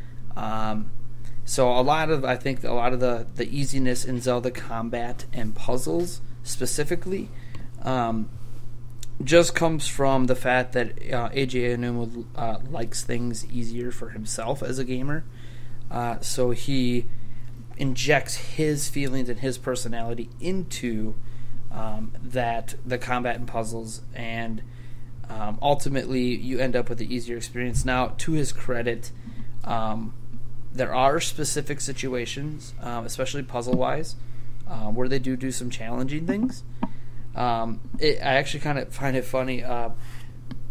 Um, so a lot of I think a lot of the, the easiness in Zelda combat and puzzles specifically um, just comes from the fact that uh, Eiji Aonomu uh, likes things easier for himself as a gamer. Uh, so he injects his feelings and his personality into um, that the combat and puzzles, and um, ultimately you end up with the easier experience. Now, to his credit, um, there are specific situations, um, especially puzzle-wise, uh, where they do do some challenging things. Um, it, I actually kind of find it funny. Uh,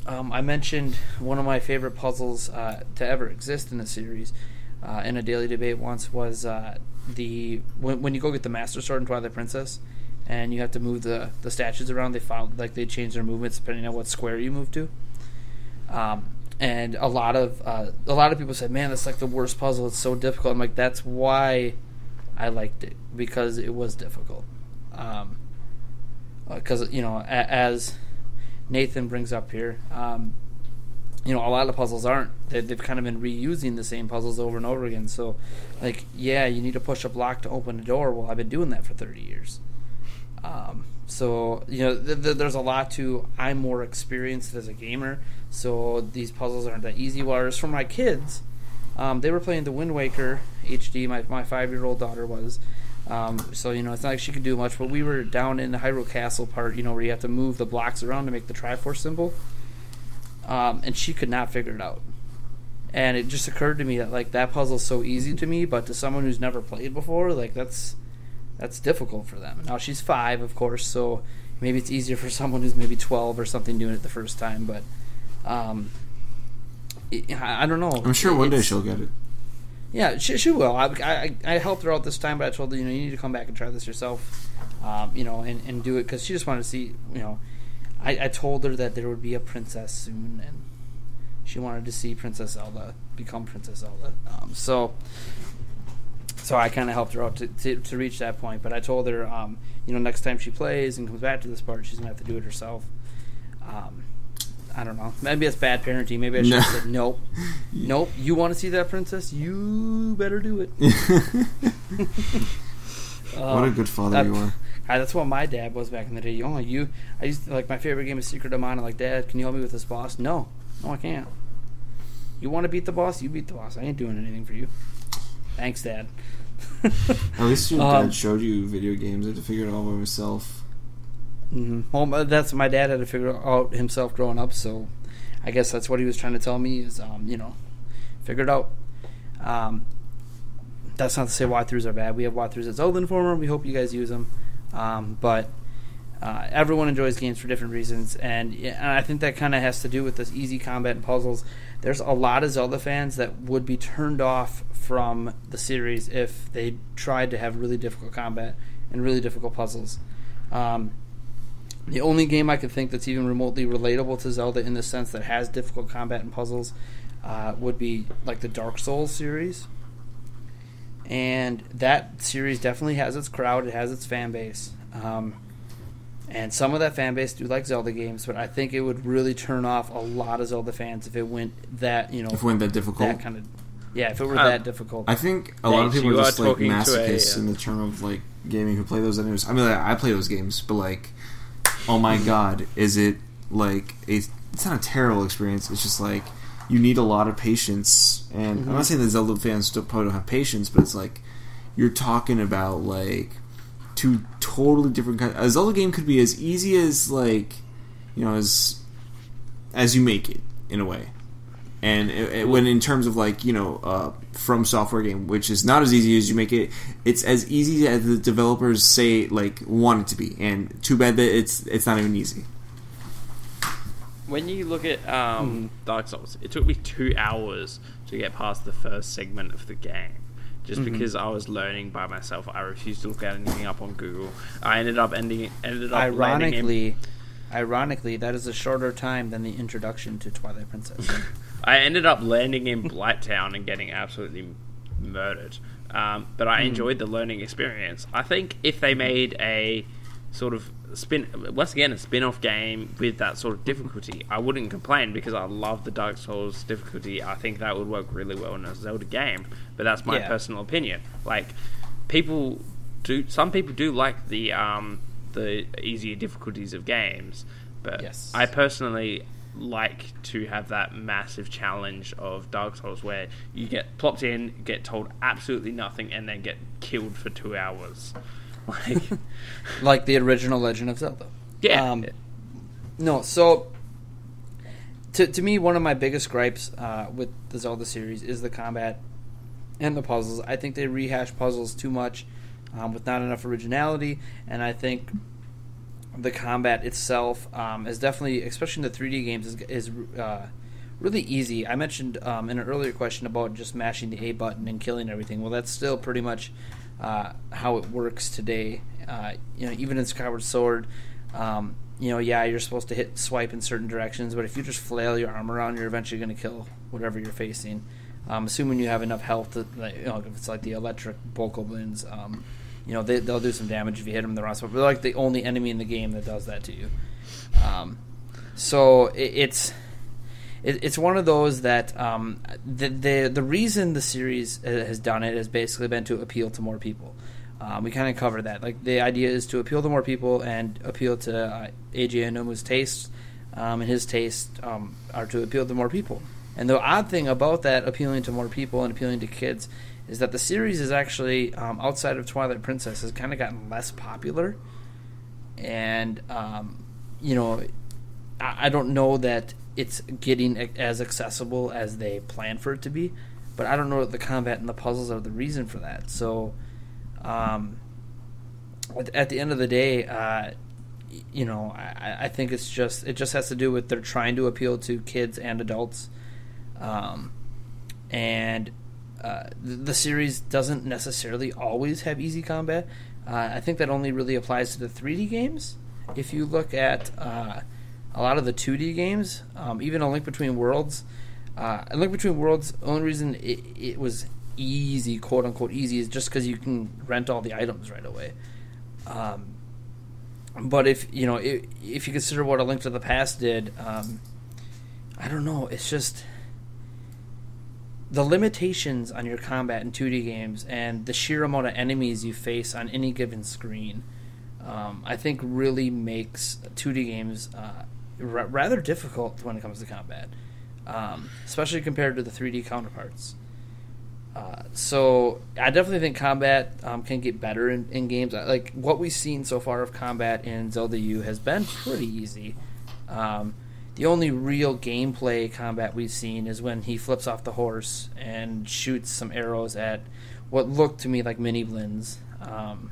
um, I mentioned one of my favorite puzzles uh, to ever exist in the series uh, in a daily debate once was uh, the when, when you go get the Master Sword in Twilight Princess, and you have to move the, the statues around. They found like they change their movements depending on what square you move to. Um, and a lot of uh, a lot of people said, "Man, that's like the worst puzzle. It's so difficult." I'm like, that's why I liked it, because it was difficult. Um, because uh, you know, a, as Nathan brings up here, um, you know, a lot of puzzles aren't. They, they've kind of been reusing the same puzzles over and over again. So, like, yeah, you need to push a block to open a door. Well, I've been doing that for thirty years. Um, so, you know, th- th- there's a lot to, I'm more experienced as a gamer, so these puzzles aren't that easy. Whereas for my kids, um, they were playing the Wind Waker H D, my, my five-year-old daughter was. Um, so, you know, it's not like she could do much, but we were down in the Hyrule Castle part, you know, where you have to move the blocks around to make the Triforce symbol. Um, and she could not figure it out. And it just occurred to me that, like, that puzzle's so easy to me, but to someone who's never played before, like, that's that's difficult for them. Now, she's five, of course, so maybe it's easier for someone who's maybe twelve or something doing it the first time, but um, it, I, I don't know. I'm sure one day she'll get it. Yeah, she, she will. I, I, I helped her out this time, but I told her, you know, you need to come back and try this yourself, um, you know, and, and do it, because she just wanted to see, you know, I, I told her that there would be a princess soon, and she wanted to see Princess Zelda become Princess Zelda. Um, so, so I kind of helped her out to, to to reach that point. But I told her, um, you know, next time she plays and comes back to this part, she's gonna have to do it herself. Um, I don't know. Maybe it's bad parenting. Maybe I should have said, nope, nope. You want to see that princess? You better do it. What a good father that, you are. I, that's what my dad was back in the day. Oh, you. I used to, like, my favorite game is Secret of Mana. Like, Dad, can you help me with this boss? No, no, I can't. You want to beat the boss? You beat the boss. I ain't doing anything for you. Thanks, Dad. At least your um, dad showed you video games. I had to figure it all by myself. Mm-hmm. Well, that's my dad had to figure out himself growing up. So, I guess that's what he was trying to tell me is, um, you know, figure it out. Um, that's not to say walkthroughs are bad. We have walkthroughs at Zelda Informer. We hope you guys use them. Um, but uh, everyone enjoys games for different reasons, and, and I think that kind of has to do with this easy combat and puzzles. There's a lot of Zelda fans that would be turned off from the series if they tried to have really difficult combat and really difficult puzzles. Um, the only game I could think that's even remotely relatable to Zelda in the sense that has difficult combat and puzzles uh, would be like the Dark Souls series. And that series definitely has its crowd. It has its fan base. Um, and some of that fan base do like Zelda games, but I think it would really turn off a lot of Zelda fans if it went that, you know... If it went that difficult? That kind of... Yeah, if it were Um, that difficult. I think a lot of Thanks, people you are just are like talking to a, masochists uh, in the term of like gaming who play those games. I mean, like, I play those games, but like, oh my god, is it like a? It's not a terrible experience. It's just like you need a lot of patience, and Mm-hmm. I'm not saying that Zelda fans still probably don't have patience, but it's like you're talking about like two totally different kinds. A Zelda game could be as easy as like you know as as you make it in a way. And it, it, when in terms of like you know uh, From Software game, which is not as easy as you make it, it's as easy as the developers say like want it to be. And too bad that it's it's not even easy. When you look at um, Dark Souls, it took me two hours to get past the first segment of the game. Just Mm-hmm. because I was learning by myself, I refused to look at anything up on Google. I ended up ending ended up landing in Ironically, ironically, that is a shorter time than the introduction to Twilight Princess. I ended up landing in Blighttown and getting absolutely murdered. Um, but I enjoyed the learning experience. I think if they made a sort of spin, once again, a spin-off game with that sort of difficulty, I wouldn't complain because I love the Dark Souls difficulty. I think that would work really well in a Zelda game. But that's my Yeah. personal opinion. Like, people do, some people do like the um, the easier difficulties of games. But Yes. I personally like to have that massive challenge of Dark Souls where you get plopped in, get told absolutely nothing, and then get killed for two hours. Like, Like the original Legend of Zelda. yeah. Um, no, so to to me, one of my biggest gripes uh, with the Zelda series is the combat and the puzzles. I think they rehash puzzles too much um, with not enough originality, and I think the combat itself um, is definitely, especially in the three D games, is, is uh, really easy. I mentioned um, in an earlier question about just mashing the A button and killing everything. Well, that's still pretty much uh, how it works today. Uh, you know, even in Skyward Sword, um, you know, yeah, you're supposed to hit swipe in certain directions, but if you just flail your arm around, you're eventually going to kill whatever you're facing. Um, assuming you have enough health, to, like, you know, if it's like the electric bokoblins, um, you know, they, they'll do some damage if you hit them in the wrong spot. But they're like the only enemy in the game that does that to you. Um, so it, it's it, it's one of those that um, the, the the reason the series has done it has basically been to appeal to more people. Um, we kind of covered that. Like the idea is to appeal to more people and appeal to uh, Eiji Aonuma's tastes, um, and his tastes um, are to appeal to more people. And the odd thing about that appealing to more people and appealing to kids is that the series is actually, um, outside of Twilight Princess, has kind of gotten less popular. And, um, you know, I, I don't know that it's getting as accessible as they planned for it to be, but I don't know that the combat and the puzzles are the reason for that. So, um, at, at the end of the day, uh, you know, I, I think it's just, it just has to do with they're trying to appeal to kids and adults. Um, and uh, the, the series doesn't necessarily always have easy combat. Uh, I think that only really applies to the three D games. If you look at uh, a lot of the two D games, um, even A Link Between Worlds, uh, A Link Between Worlds, the only reason it, it was easy, quote unquote easy, is just because you can rent all the items right away. Um, but if you know, if, if you consider what A Link to the Past did, um, I don't know. It's just the limitations on your combat in two D games and the sheer amount of enemies you face on any given screen, um, I think really makes two D games uh, r- rather difficult when it comes to combat, um, especially compared to the three D counterparts. Uh, so I definitely think combat um, can get better in, in games. Like what we've seen so far of combat in Zelda U has been pretty easy. Um, The only real gameplay combat we've seen is when he flips off the horse and shoots some arrows at what looked to me like mini blins. Um,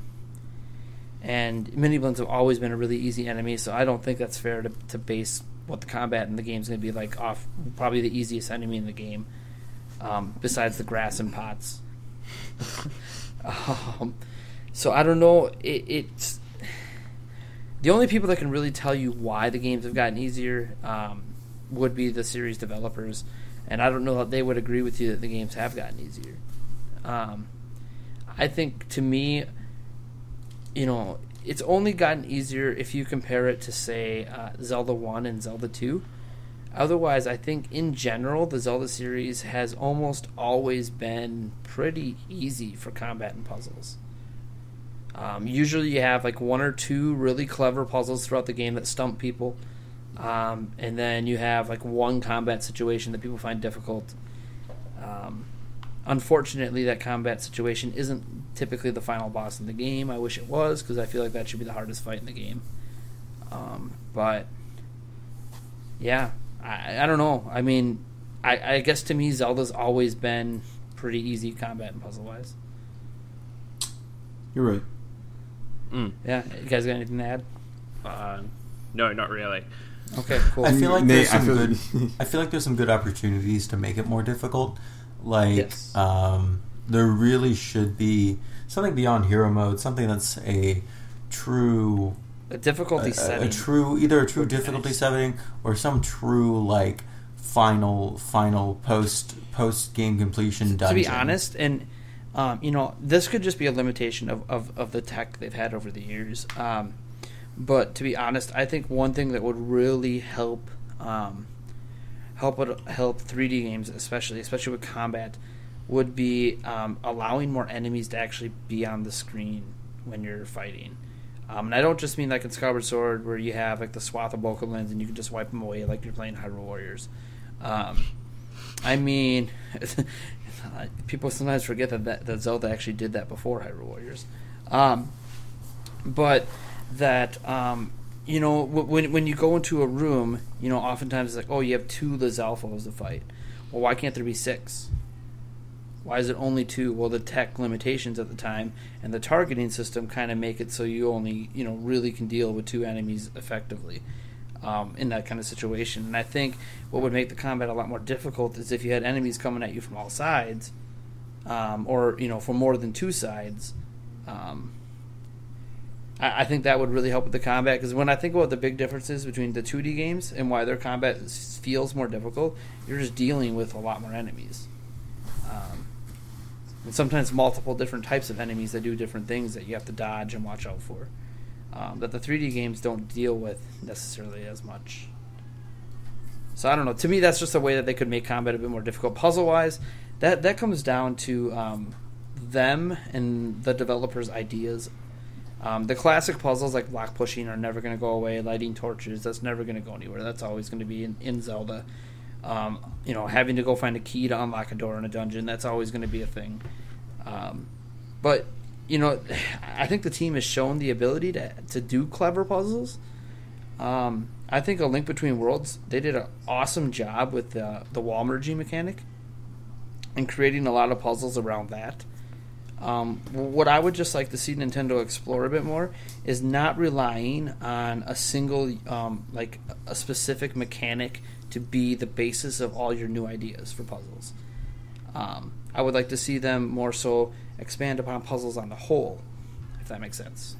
and mini blins have always been a really easy enemy, so I don't think that's fair to, to base what the combat in the game is going to be like off probably the easiest enemy in the game, um, besides the grass and pots. um, so I don't know. It, it's... The only people that can really tell you why the games have gotten easier um, would be the series developers, and I don't know that they would agree with you that the games have gotten easier. Um, I think, to me, you know, it's only gotten easier if you compare it to, say, uh, Zelda one and Zelda two. Otherwise, I think, in general, the Zelda series has almost always been pretty easy for combat and puzzles. Um, usually you have like one or two really clever puzzles throughout the game that stump people, um, and then you have like one combat situation that people find difficult. Um, unfortunately, that combat situation isn't typically the final boss in the game. I wish it was, because I feel like that should be the hardest fight in the game. Um, but yeah, I, I don't know. I mean, I, I guess to me Zelda's always been pretty easy combat and puzzle-wise. You're right. Mm. Yeah, you guys got anything to add? Uh, no, not really. Okay, cool. I feel like Nay, there's I some feel- good. I feel like there's some good opportunities to make it more difficult. Like, Yes. um, there really should be something beyond hero mode, something that's a true, A difficulty a, setting. a true, either a true would be difficulty nice. setting or some true like final, final post post game completion To dungeon. be honest, and um, you know, this could just be a limitation of, of, of the tech they've had over the years. Um, but to be honest, I think one thing that would really help um, help it, help three D games, especially especially with combat, would be um, allowing more enemies to actually be on the screen when you're fighting. Um, and I don't just mean like in Skyward Sword where you have like the swath of bokoblins and you can just wipe them away like you're playing Hyrule Warriors. Um, I mean, people sometimes forget that, that that Zelda actually did that before Hyrule Warriors. Um, but that um, you know, when when you go into a room, you know, oftentimes it's like, oh, you have two Lizalfos to fight. Well, why can't there be six? Why is it only two? Well, the tech limitations at the time and the targeting system kind of make it so you only, you know, really can deal with two enemies effectively um, in that kind of situation. And I think what would make the combat a lot more difficult is if you had enemies coming at you from all sides, um, or, you know, from more than two sides. Um, I, I think that would really help with the combat, because when I think about the big differences between the two D games and why their combat feels more difficult, you're just dealing with a lot more enemies. Um, and sometimes multiple different types of enemies that do different things that you have to dodge and watch out for. Um, that the three D games don't deal with necessarily as much. So I don't know. To me, that's just a way that they could make combat a bit more difficult. Puzzle-wise, that, that comes down to um, them and the developers' ideas. Um, the classic puzzles like block pushing are never going to go away. Lighting torches, that's never going to go anywhere. That's always going to be in, in Zelda. Um, you know, having to go find a key to unlock a door in a dungeon, that's always going to be a thing. Um, but, you know, I think the team has shown the ability to to do clever puzzles. Um, I think A Link Between Worlds, they did an awesome job with the, the wall merging mechanic and creating a lot of puzzles around that. Um, what I would just like to see Nintendo explore a bit more is not relying on a single, um, like a specific mechanic to be the basis of all your new ideas for puzzles. Um, I would like to see them more so expand upon puzzles on the whole, if that makes sense.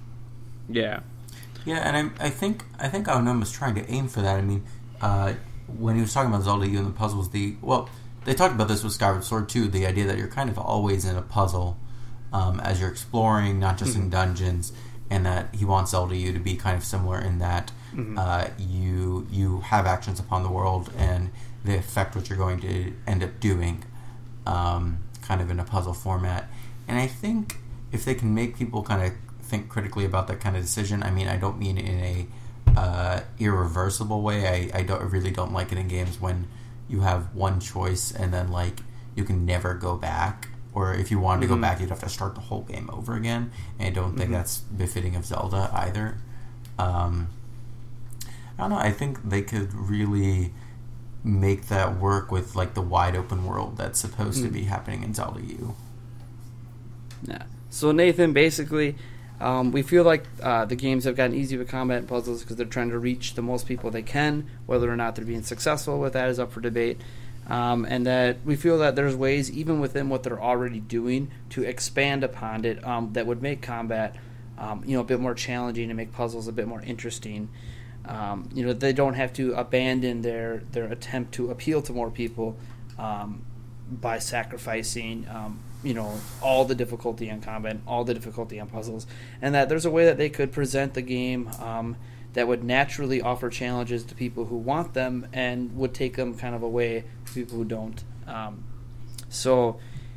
Yeah. Yeah, and I, I think I think Aonum was trying to aim for that. I mean, uh, when he was talking about Zelda U and the puzzles, the well, they talked about this with Skyward Sword too. The idea that you're kind of always in a puzzle um, as you're exploring, not just mm-hmm. in dungeons, and that he wants Zelda U to be kind of similar in that mm-hmm. uh, you you have actions upon the world and they affect what you're going to end up doing, um, kind of in a puzzle format. And I think if they can make people kind of think critically about that kind of decision, I mean, I don't mean in a uh, irreversible way. I, I don't I really don't like it in games when you have one choice and then like you can never go back, or if you wanted mm-hmm. to go back, you'd have to start the whole game over again. And I don't think mm-hmm. that's befitting of Zelda either. Um, I don't know. I think they could really make that work with like the wide open world that's supposed mm-hmm. to be happening in Zelda U. Yeah. So Nathan, basically, um, we feel like uh, the games have gotten easy with combat and puzzles because they're trying to reach the most people they can. Whether or not they're being successful with that is up for debate. Um, and that we feel that there's ways, even within what they're already doing, to expand upon it um, that would make combat, um, you know, a bit more challenging and make puzzles a bit more interesting. Um, you know, they don't have to abandon their their attempt to appeal to more people um, by sacrificing, um, you know, all the difficulty on combat, all the difficulty on puzzles, and that there's a way that they could present the game um, that would naturally offer challenges to people who want them and would take them kind of away from people who don't. Um, so,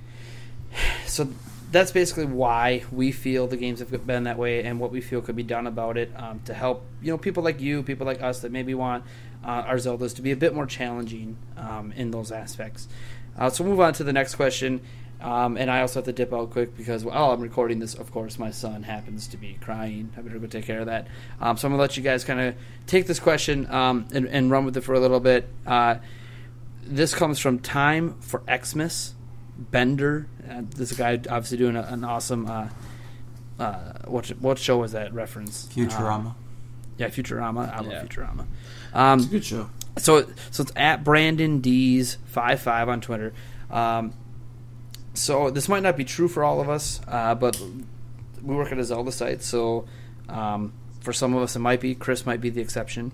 so that's basically why we feel the games have been that way and what we feel could be done about it um, to help, you know, people like you, people like us that maybe want uh, our Zeldas to be a bit more challenging um, in those aspects. Uh, so we'll move on to the next question. Um, and I also have to dip out quick because while I'm recording this, of course, my son happens to be crying. I better go take care of that. Um, so I'm going to let you guys kind of take this question um, and, and run with it for a little bit. Uh, this comes from Time for Xmas Bender. Uh, this guy obviously doing a, an awesome, uh, uh, what what show was that reference? Futurama. Um, yeah, Futurama. I love yeah. Futurama. Um, It's a good show. So so it's at Brandon D's five five on Twitter. Um, so this might not be true for all of us, uh, but we work at a Zelda site, so um, for some of us it might be. Chris might be the exception.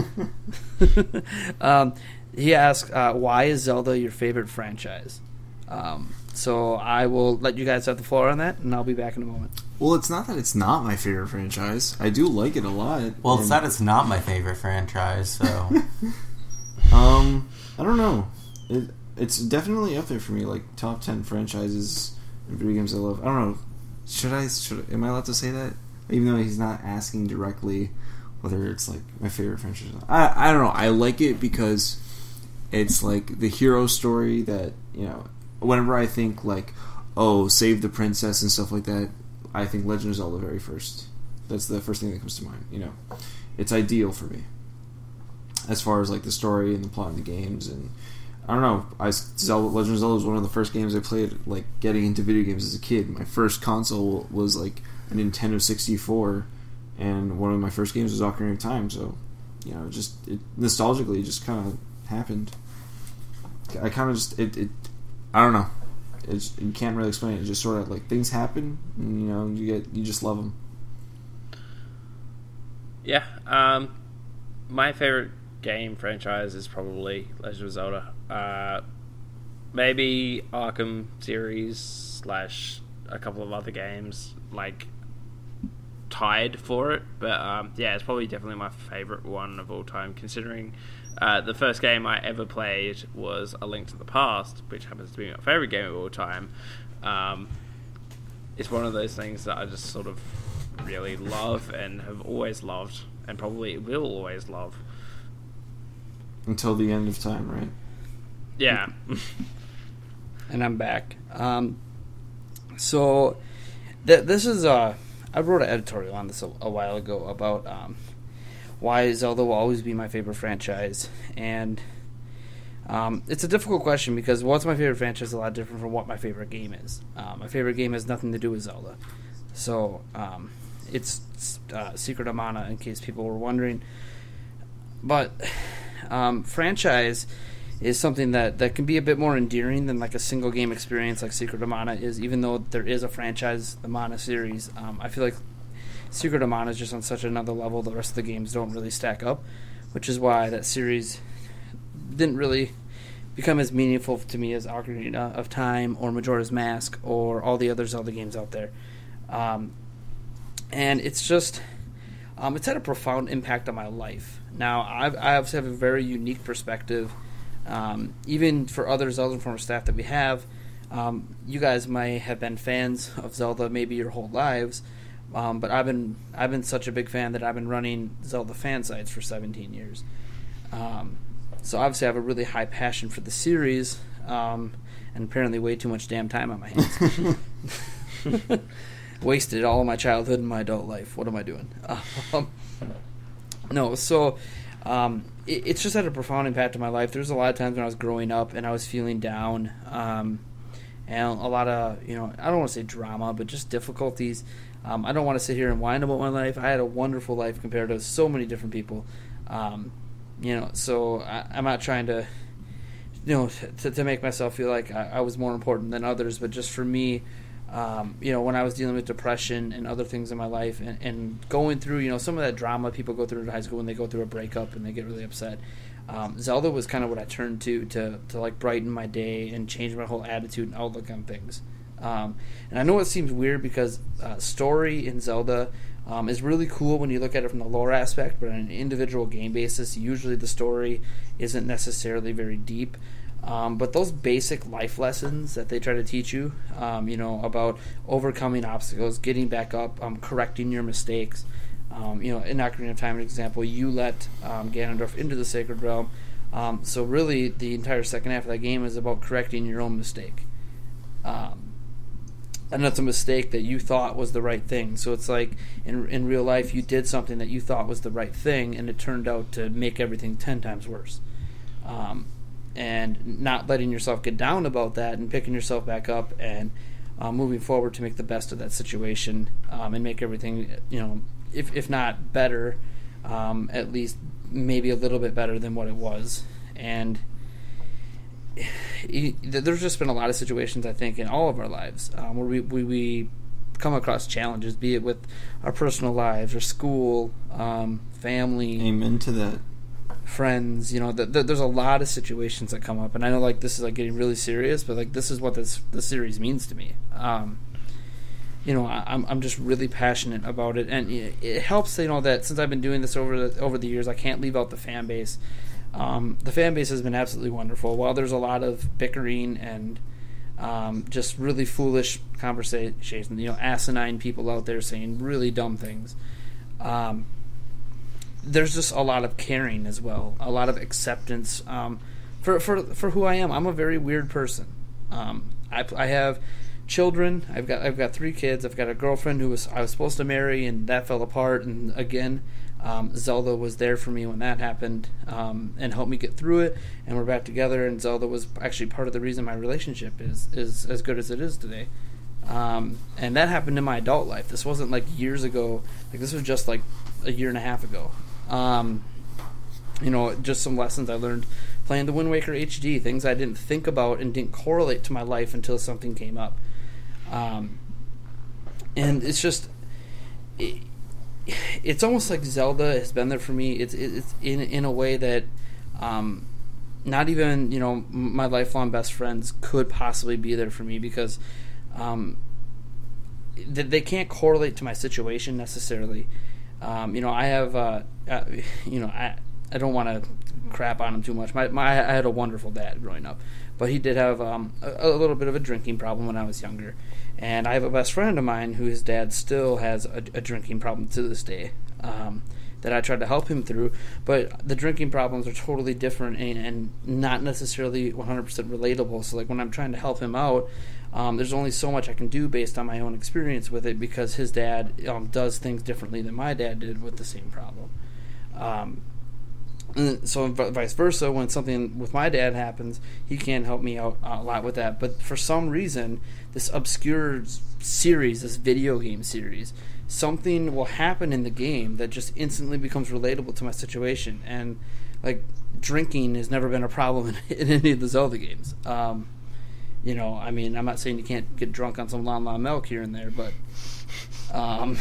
um, he asks, uh, why is Zelda your favorite franchise? Um, so I will let you guys have the floor on that, and I'll be back in a moment. Well, it's not that it's not my favorite franchise. I do like it a lot. Well, it's that it's not my favorite franchise, so... um, I don't know. It, it's definitely up there for me, like top ten franchises and video games I love. I don't know. Should I? Should am I allowed to say that? Even though he's not asking directly whether it's like my favorite franchise. I I don't know. I like it because it's like the hero story that, you know, whenever I think like, oh, save the princess and stuff like that, I think Legend of Zelda very first. That's the first thing that comes to mind. You know, it's ideal for me as far as like the story and the plot of the games, and I don't know. I Zelda, Legend of Zelda was one of the first games I played. Like getting into video games as a kid. My first console was like a Nintendo sixty-four, and one of my first games was Ocarina of Time. So, you know, just it, nostalgically, it just kind of happened. I kind of just it, it. I don't know. It's, you can't really explain it. It's just sort of like things happen, and you know, you get you just love them. Yeah, um, my favorite game franchise is probably Legend of Zelda. Uh, maybe Arkham series slash a couple of other games like tied for it, but um, yeah, it's probably definitely my favorite one of all time. Considering uh, the first game I ever played was A Link to the Past, which happens to be my favorite game of all time. Um, it's one of those things that I just sort of really love and have always loved, and probably will always love until the end of time, right? Yeah. And I'm back. Um, so th- this is uh, I wrote an editorial on this a, a while ago about um, why Zelda will always be my favorite franchise, and um, it's a difficult question because what's my favorite franchise is a lot different from what my favorite game is. Um, my favorite game has nothing to do with Zelda, so um, it's uh, Secret of Mana, in case people were wondering. But um, franchise is something that, that can be a bit more endearing than like a single game experience like Secret of Mana is, even though there is a franchise, the Mana series. Um, I feel like Secret of Mana is just on such another level, the rest of the games don't really stack up, which is why that series didn't really become as meaningful to me as Ocarina of Time or Majora's Mask or all the other Zelda games out there. Um, and it's just, um, it's had a profound impact on my life. Now, I've, I obviously have a very unique perspective. Um, even for other Zelda Informer staff that we have, um, you guys may have been fans of Zelda maybe your whole lives, um, but I've been I've been such a big fan that I've been running Zelda fan sites for seventeen years. Um, so obviously I have a really high passion for the series, um, and apparently way too much damn time on my hands. Wasted all of my childhood and my adult life. What am I doing? Um, no, so um, it, it's just had a profound impact on my life. There was a lot of times when I was growing up and I was feeling down, um, and a lot of, you know, I don't want to say drama, but just difficulties. Um, I don't want to sit here and whine about my life. I had a wonderful life compared to so many different people. Um, you know, so I, I'm not trying to, you know, to, to make myself feel like I, I was more important than others, but just for me, Um, you know, when I was dealing with depression and other things in my life and, and going through, you know, some of that drama people go through in high school when they go through a breakup and they get really upset. Um, Zelda was kind of what I turned to, to to like brighten my day and change my whole attitude and outlook on things. Um, and I know it seems weird because uh, story in Zelda um, is really cool when you look at it from the lore aspect, but on an individual game basis, usually the story isn't necessarily very deep. Um, but those basic life lessons that they try to teach you, um, you know, about overcoming obstacles, getting back up, um, correcting your mistakes. Um, you know, in Ocarina of Time, an example, you let um, Ganondorf into the Sacred Realm. Um, so really, the entire second half of that game is about correcting your own mistake. Um, and that's a mistake that you thought was the right thing. So it's like, in in real life, you did something that you thought was the right thing, and it turned out to make everything ten times worse. Um and not letting yourself get down about that and picking yourself back up and uh, moving forward to make the best of that situation um, and make everything, you know, if if not better, um, at least maybe a little bit better than what it was. And it, there's just been a lot of situations, I think, in all of our lives um, where we, we, we come across challenges, be it with our personal lives or school, um, family. Amen to that. Friends, you know, the, the, there's a lot of situations that come up, and I know like this is like getting really serious, but like this is what this this series means to me. Um, you know, I, I'm I'm just really passionate about it, and it, it helps, you know, that since I've been doing this over the, over the years, I can't leave out the fan base. Um, the fan base has been absolutely wonderful. While there's a lot of bickering and um, just really foolish conversations, you know, asinine people out there saying really dumb things. Um, There's just a lot of caring as well, a lot of acceptance um, for for for who I am. I'm a very weird person. Um, I, I have children. I've got I've got three kids. I've got a girlfriend who was I was supposed to marry, and that fell apart. And again, um, Zelda was there for me when that happened, um, and helped me get through it. And we're back together. And Zelda was actually part of the reason my relationship is is as good as it is today. Um, and that happened in my adult life. This wasn't like years ago. Like this was just like a year and a half ago. Um, you know, just some lessons I learned playing the Wind Waker H D, things I didn't think about and didn't correlate to my life until something came up. Um, and it's just, it, it's almost like Zelda has been there for me. It's it's in in a way that, um, not even, you know, my lifelong best friends could possibly be there for me, because, um, they, they can't correlate to my situation necessarily. Um, you know, I have, uh, uh, you know, I I don't want to crap on him too much. My, my I had a wonderful dad growing up, but he did have um, a, a little bit of a drinking problem when I was younger. And I have a best friend of mine who his dad still has a, a drinking problem to this day, um, that I tried to help him through. But the drinking problems are totally different and, and not necessarily one hundred percent relatable. So like when I'm trying to help him out, Um, there's only so much I can do based on my own experience with it, because his dad um, does things differently than my dad did with the same problem. Um, and so vice versa, when something with my dad happens, he can help me out a lot with that. But for some reason, this obscure series, this video game series, something will happen in the game that just instantly becomes relatable to my situation. And like drinking has never been a problem in, in any of the Zelda games. Um, You know, I mean, I'm not saying you can't get drunk on some Lon Lon milk here and there, but um,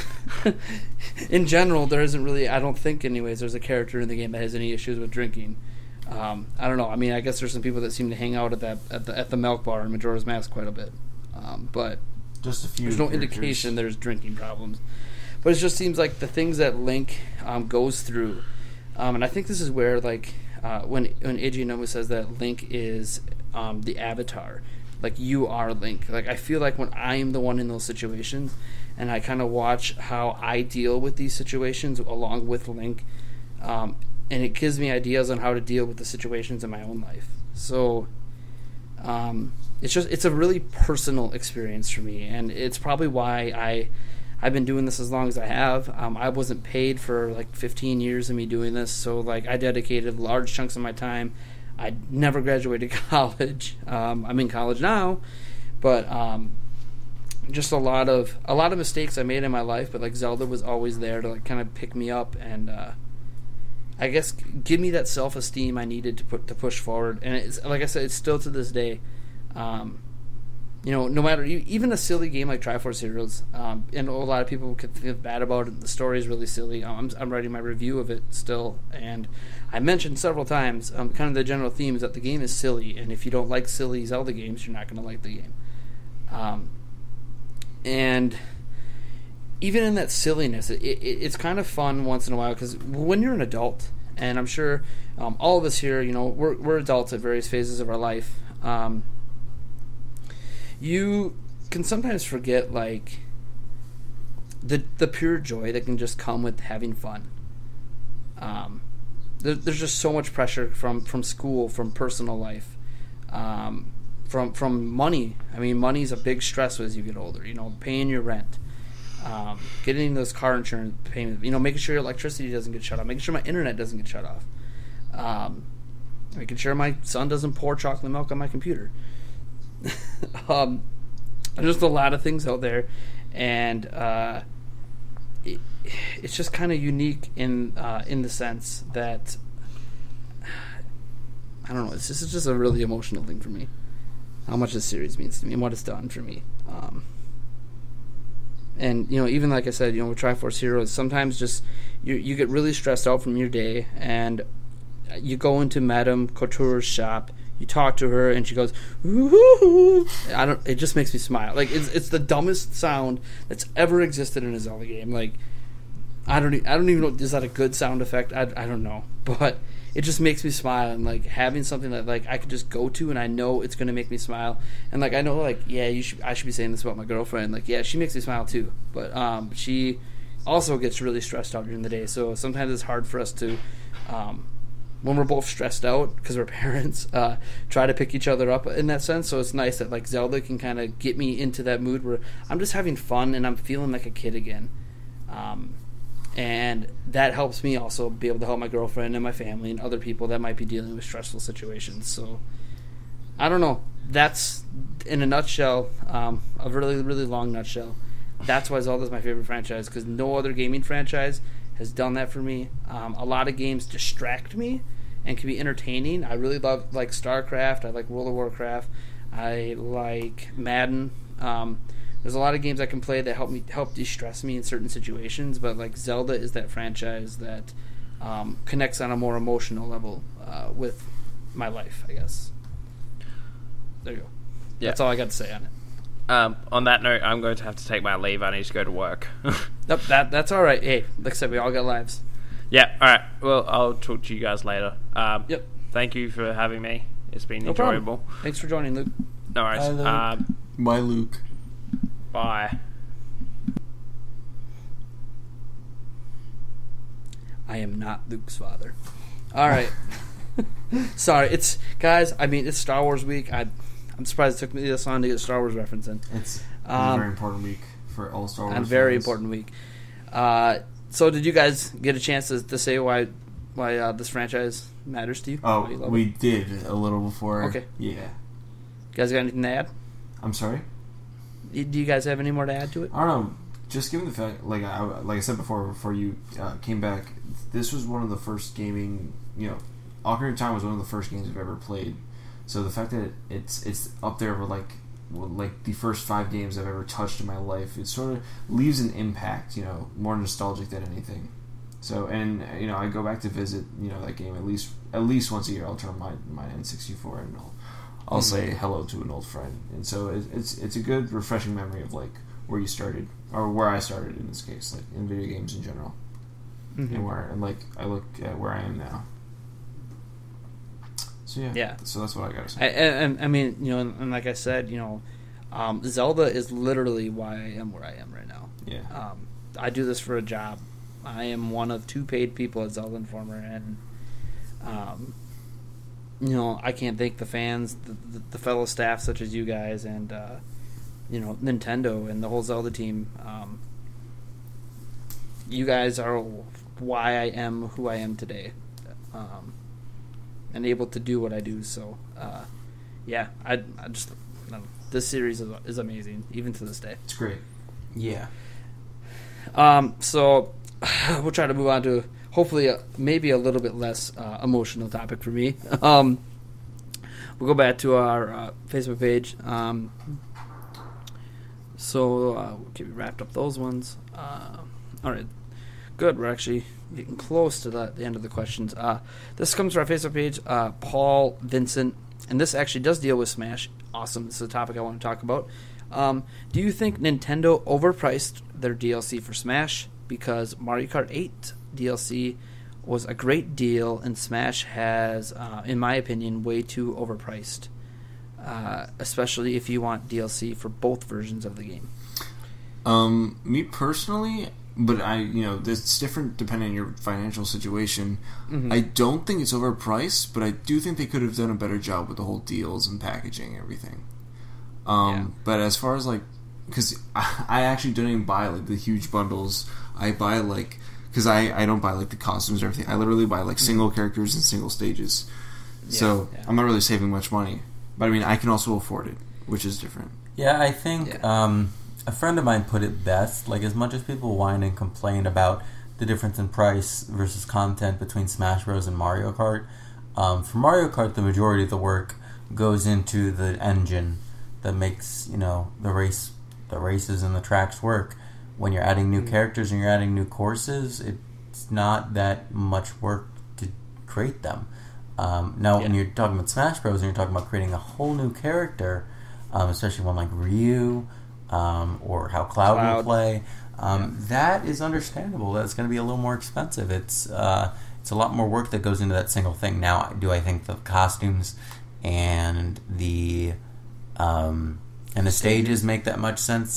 in general, there isn't really, I don't think anyways, there's a character in the game that has any issues with drinking. Um, I don't know. I mean, I guess there's some people that seem to hang out at that at the, at the milk bar in Majora's Mask quite a bit. Um, but Just a few there's no characters. indication there's drinking problems. But it just seems like the things that Link um, goes through, um, and I think this is where, like, uh, when, when Eiji Nomu says that Link is um, the avatar, like you are Link. Like I feel like when I am the one in those situations, and I kind of watch how I deal with these situations along with Link, um, and it gives me ideas on how to deal with the situations in my own life. So um, it's just it's a really personal experience for me, and it's probably why I I've been doing this as long as I have. Um, I wasn't paid for like fifteen years of me doing this, so like I dedicated large chunks of my time. I never graduated college. Um, I'm in college now, but um, just a lot of a lot of mistakes I made in my life. But like Zelda was always there to like kind of pick me up and uh, I guess give me that self-esteem I needed to put to push forward. And it's like I said, it's still to this day. Um, you know, no matter even a silly game like Triforce Heroes, um, and a lot of people could feel bad about it. The story is really silly. I'm, I'm writing my review of it still, and I mentioned several times um, kind of the general theme is that the game is silly, and if you don't like silly Zelda games, you're not going to like the game. Um, and even in that silliness, it, it, it's kind of fun once in a while, because when you're an adult, and I'm sure um, all of us here, you know, we're, we're adults at various phases of our life. Um, you can sometimes forget like the the pure joy that can just come with having fun. Um, there, there's just so much pressure from, from school, from personal life, um, from from money. I mean, money's a big stress as you get older. You know, paying your rent, um, getting those car insurance payments. You know, making sure your electricity doesn't get shut off, making sure my internet doesn't get shut off, um, making sure my son doesn't pour chocolate milk on my computer. um, there's just a lot of things out there, and uh, it, it's just kind of unique in uh, in the sense that I don't know. It's just, it's just a really emotional thing for me. How much this series means to me and what it's done for me. Um, and you know, even like I said, you know, with Triforce Heroes, sometimes just you you get really stressed out from your day, and you go into Madame Couture's shop. You talk to her, and she goes, "Ooh!" I don't. It just makes me smile. Like it's it's the dumbest sound that's ever existed in a Zelda game. Like I don't. I don't even know. Is that a good sound effect? I, I don't know, but it just makes me smile. And like having something that like I could just go to, and I know it's gonna make me smile. And like I know, like yeah, you should. I should be saying this about my girlfriend. Like yeah, she makes me smile too. But um, she also gets really stressed out during the day. So sometimes it's hard for us to. Um, when we're both stressed out because we're parents, uh, try to pick each other up in that sense. So it's nice that like Zelda can kind of get me into that mood where I'm just having fun and I'm feeling like a kid again. Um, and that helps me also be able to help my girlfriend and my family and other people that might be dealing with stressful situations. So I don't know. That's, in a nutshell, um, a really, really long nutshell. That's why Zelda's my favorite franchise, because no other gaming franchise has done that for me. Um, a lot of games distract me and can be entertaining. I really love like StarCraft. I like World of Warcraft. I like Madden. Um, there's a lot of games I can play that help me help de-stress me in certain situations. But like Zelda is that franchise that um, connects on a more emotional level uh, with my life, I guess. There you go. Yeah. That's all I got to say on it. Um, on that note, I'm going to have to take my leave. I need to go to work. Nope, that that's all right. Hey, like I said, we all got lives. Yeah, all right. Well, I'll talk to you guys later. Um, Yep. Thank you for having me. It's been No enjoyable. problem. Thanks for joining, Luke. No worries. Bye, Luke. Um, Bye, Luke. bye. I am not Luke's father. All right. Sorry, it's guys. I mean, it's Star Wars week. I, I'm surprised it took me this long to get a Star Wars reference in. It's Um, a very important week for all Star Wars. A very fans. important week. Uh, so, did you guys get a chance to, to say why why uh, this franchise matters to you? Oh, Why you love we it? did a little before. Okay. Yeah. You guys got anything to add? I'm sorry. Do you guys have any more to add to it? I don't know. Just given the fact, like I like I said before, before you uh, came back, this was one of the first gaming. You know, Ocarina of Time was one of the first games I've ever played. So the fact that it, it's it's up there with like well, like the first five games I've ever touched in my life, it sort of leaves an impact. You know, more nostalgic than anything. So and you know, I go back to visit you know that game at least at least once a year. I'll turn my my N sixty-four and I'll I'll Mm-hmm. say hello to an old friend. And so it, it's it's a good refreshing memory of like where you started or where I started in this case, like in video games in general, Mm-hmm. and where and like I look at where I am now. So yeah, Yeah. So that's what I gotta say. I, and, I mean, you know, and, and like I said, you know, um, Zelda is literally why I am where I am right now. Yeah. Um, I do this for a job. I am one of two paid people at Zelda Informer, and um, you know, I can't thank the fans, the, the, the fellow staff such as you guys, and uh, you know, Nintendo and the whole Zelda team. Um, you guys are why I am who I am today. Um, and able to do what I do. So, uh, yeah, I, I just no, this series is, is amazing, even to this day. It's great. Yeah. Um, so we'll try to move on to hopefully a, maybe a little bit less uh, emotional topic for me. Um, we'll go back to our uh, Facebook page. Um, so uh, we'll get wrapped up those ones. Uh, all right. Good. We're actually getting close to the, the end of the questions. Uh, this comes from our Facebook page, uh, Paul Vincent, and this actually does deal with Smash. Awesome. This is a topic I want to talk about. Um, do you think Nintendo overpriced their D L C for Smash? Because Mario Kart eight D L C was a great deal, and Smash has, uh, in my opinion, way too overpriced, uh, especially if you want D L C for both versions of the game. Um, me personally, but I, you know, it's different depending on your financial situation. Mm-hmm. I don't think it's overpriced, but I do think they could have done a better job with the whole deals and packaging and everything. Um, Yeah. But as far as like, because I, I actually don't even buy like the huge bundles. I buy like, because I, I don't buy like the costumes or everything. I literally buy like single characters and single stages. So yeah. I'm not really saving much money. But I mean, I can also afford it, which is different. Yeah, I think Yeah. um, a friend of mine put it best. Like, as much as people whine and complain about the difference in price versus content between Smash Bros. And Mario Kart, um, for Mario Kart, the majority of the work goes into the engine that makes, you know, the race, the races and the tracks work. When you're adding new characters and you're adding new courses, it's not that much work to create them. Um, now, when Yeah. you're talking about Smash Bros. And you're talking about creating a whole new character, um, especially one like Ryu, um, or how Cloud, Cloud. will play, um, that is understandable. That's going to be a little more expensive. It's uh, it's a lot more work that goes into that single thing. Now, do I think the costumes and the um, and the stages make that much sense?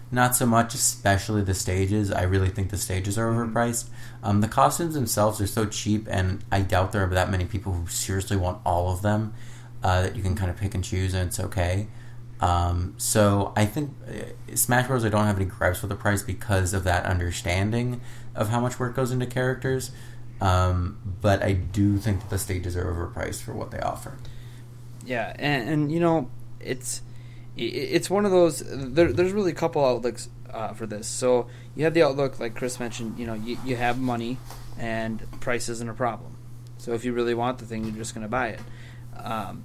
not so much, especially the stages. I really think the stages are overpriced. Um, the costumes themselves are so cheap, and I doubt there are that many people who seriously want all of them, uh, that you can kind of pick and choose, and it's okay. Um, so I think uh, Smash Bros. I don't have any gripes with the price because of that understanding of how much work goes into characters. Um, but I do think that the stages are overpriced for what they offer. Yeah, and, and you know, it's it's one of those. There, there's really a couple outlooks uh, for this. So you have the outlook, like Chris mentioned. You know, you, you have money, and price isn't a problem. So if you really want the thing, you're just going to buy it. Um,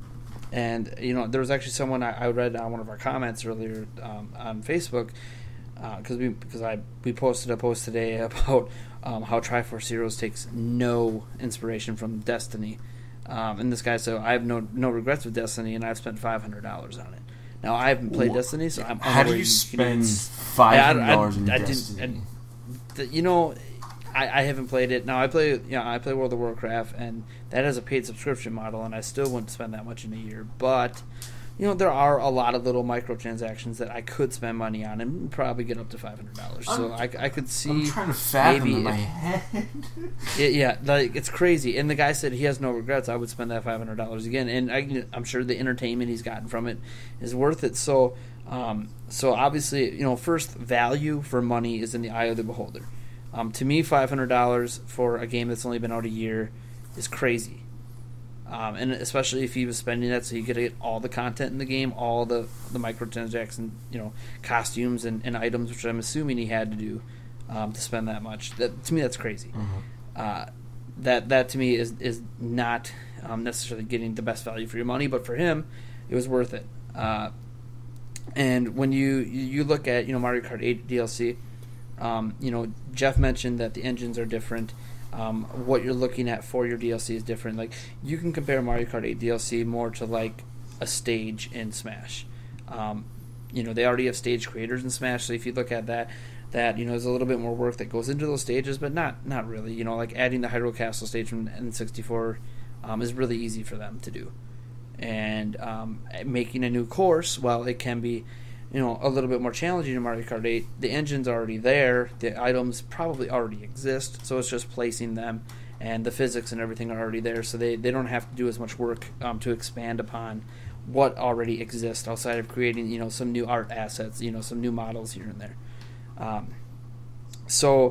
and you know, there was actually someone I, I read on one of our comments earlier um, on Facebook because uh, we because I we posted a post today about um, how Triforce Heroes takes no inspiration from Destiny. Um, and this guy said, I have no no regrets with Destiny, and I've spent five hundred dollars on it. Now, I haven't played Destiny, so I'm How do you spend five hundred dollars in I, I, Destiny? I didn't, I, you know, I, I haven't played it. Now, I play you know, I play World of Warcraft, and that has a paid subscription model, and I still wouldn't spend that much in a year. But, you know, there are a lot of little microtransactions that I could spend money on and probably get up to five hundred dollars. So I, I could see. I'm trying to fathom maybe in my if, head. it, yeah, like it's crazy. And the guy said he has no regrets. I would spend that five hundred dollars again, and I, I'm sure the entertainment he's gotten from it is worth it. So, um, so obviously, you know, first, value for money is in the eye of the beholder. Um, to me, five hundred dollars for a game that's only been out a year is crazy. Um, and especially if he was spending that so he could get all the content in the game, all the, the microtransactions, you know, costumes and, and items, which I'm assuming he had to do um, to spend that much. That, to me, that's crazy. Mm-hmm. Uh, that that to me is is not um, necessarily getting the best value for your money, but for him, it was worth it. Uh, and when you you look at you know Mario Kart eight D L C, um, you know Jeff mentioned that the engines are different. Um, what you're looking at for your D L C is different. Like you can compare Mario Kart eight D L C more to like a stage in Smash. Um, you know they already have stage creators in Smash, so if you look at that, that you know there's a little bit more work that goes into those stages, but not not really. You know, like adding the Hyrule Castle stage from N sixty-four um, is really easy for them to do, and um, making a new course, while it can be you know, a little bit more challenging in Mario Kart eight. The engine's already there. The items probably already exist, so it's just placing them, and the physics and everything are already there, so they, they don't have to do as much work um, to expand upon what already exists outside of creating, you know, some new art assets, you know, some new models here and there. Um, so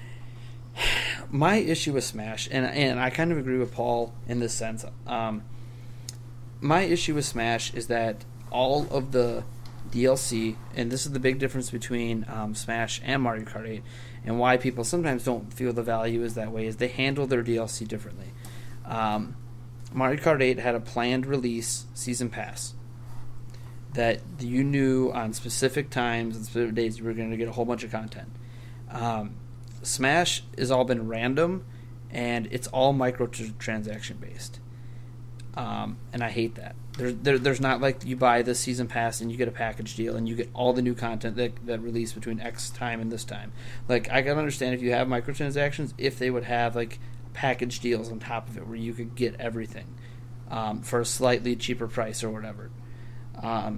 my issue with Smash, and and I kind of agree with Paul in this sense, um, my issue with Smash is that all of the D L C, and this is the big difference between um, Smash and Mario Kart eight, and why people sometimes don't feel the value is that way, is they handle their D L C differently. Um, Mario Kart eight had a planned release season pass that you knew on specific times and specific days you were going to get a whole bunch of content. Um, Smash has all been random, and it's all microtransaction based. Um, and I hate that. There's there, there's not like you buy this season pass and you get a package deal and you get all the new content that that release between X time and this time. Like I can understand if you have microtransactions, if they would have like package deals on top of it where you could get everything um, for a slightly cheaper price or whatever. Um,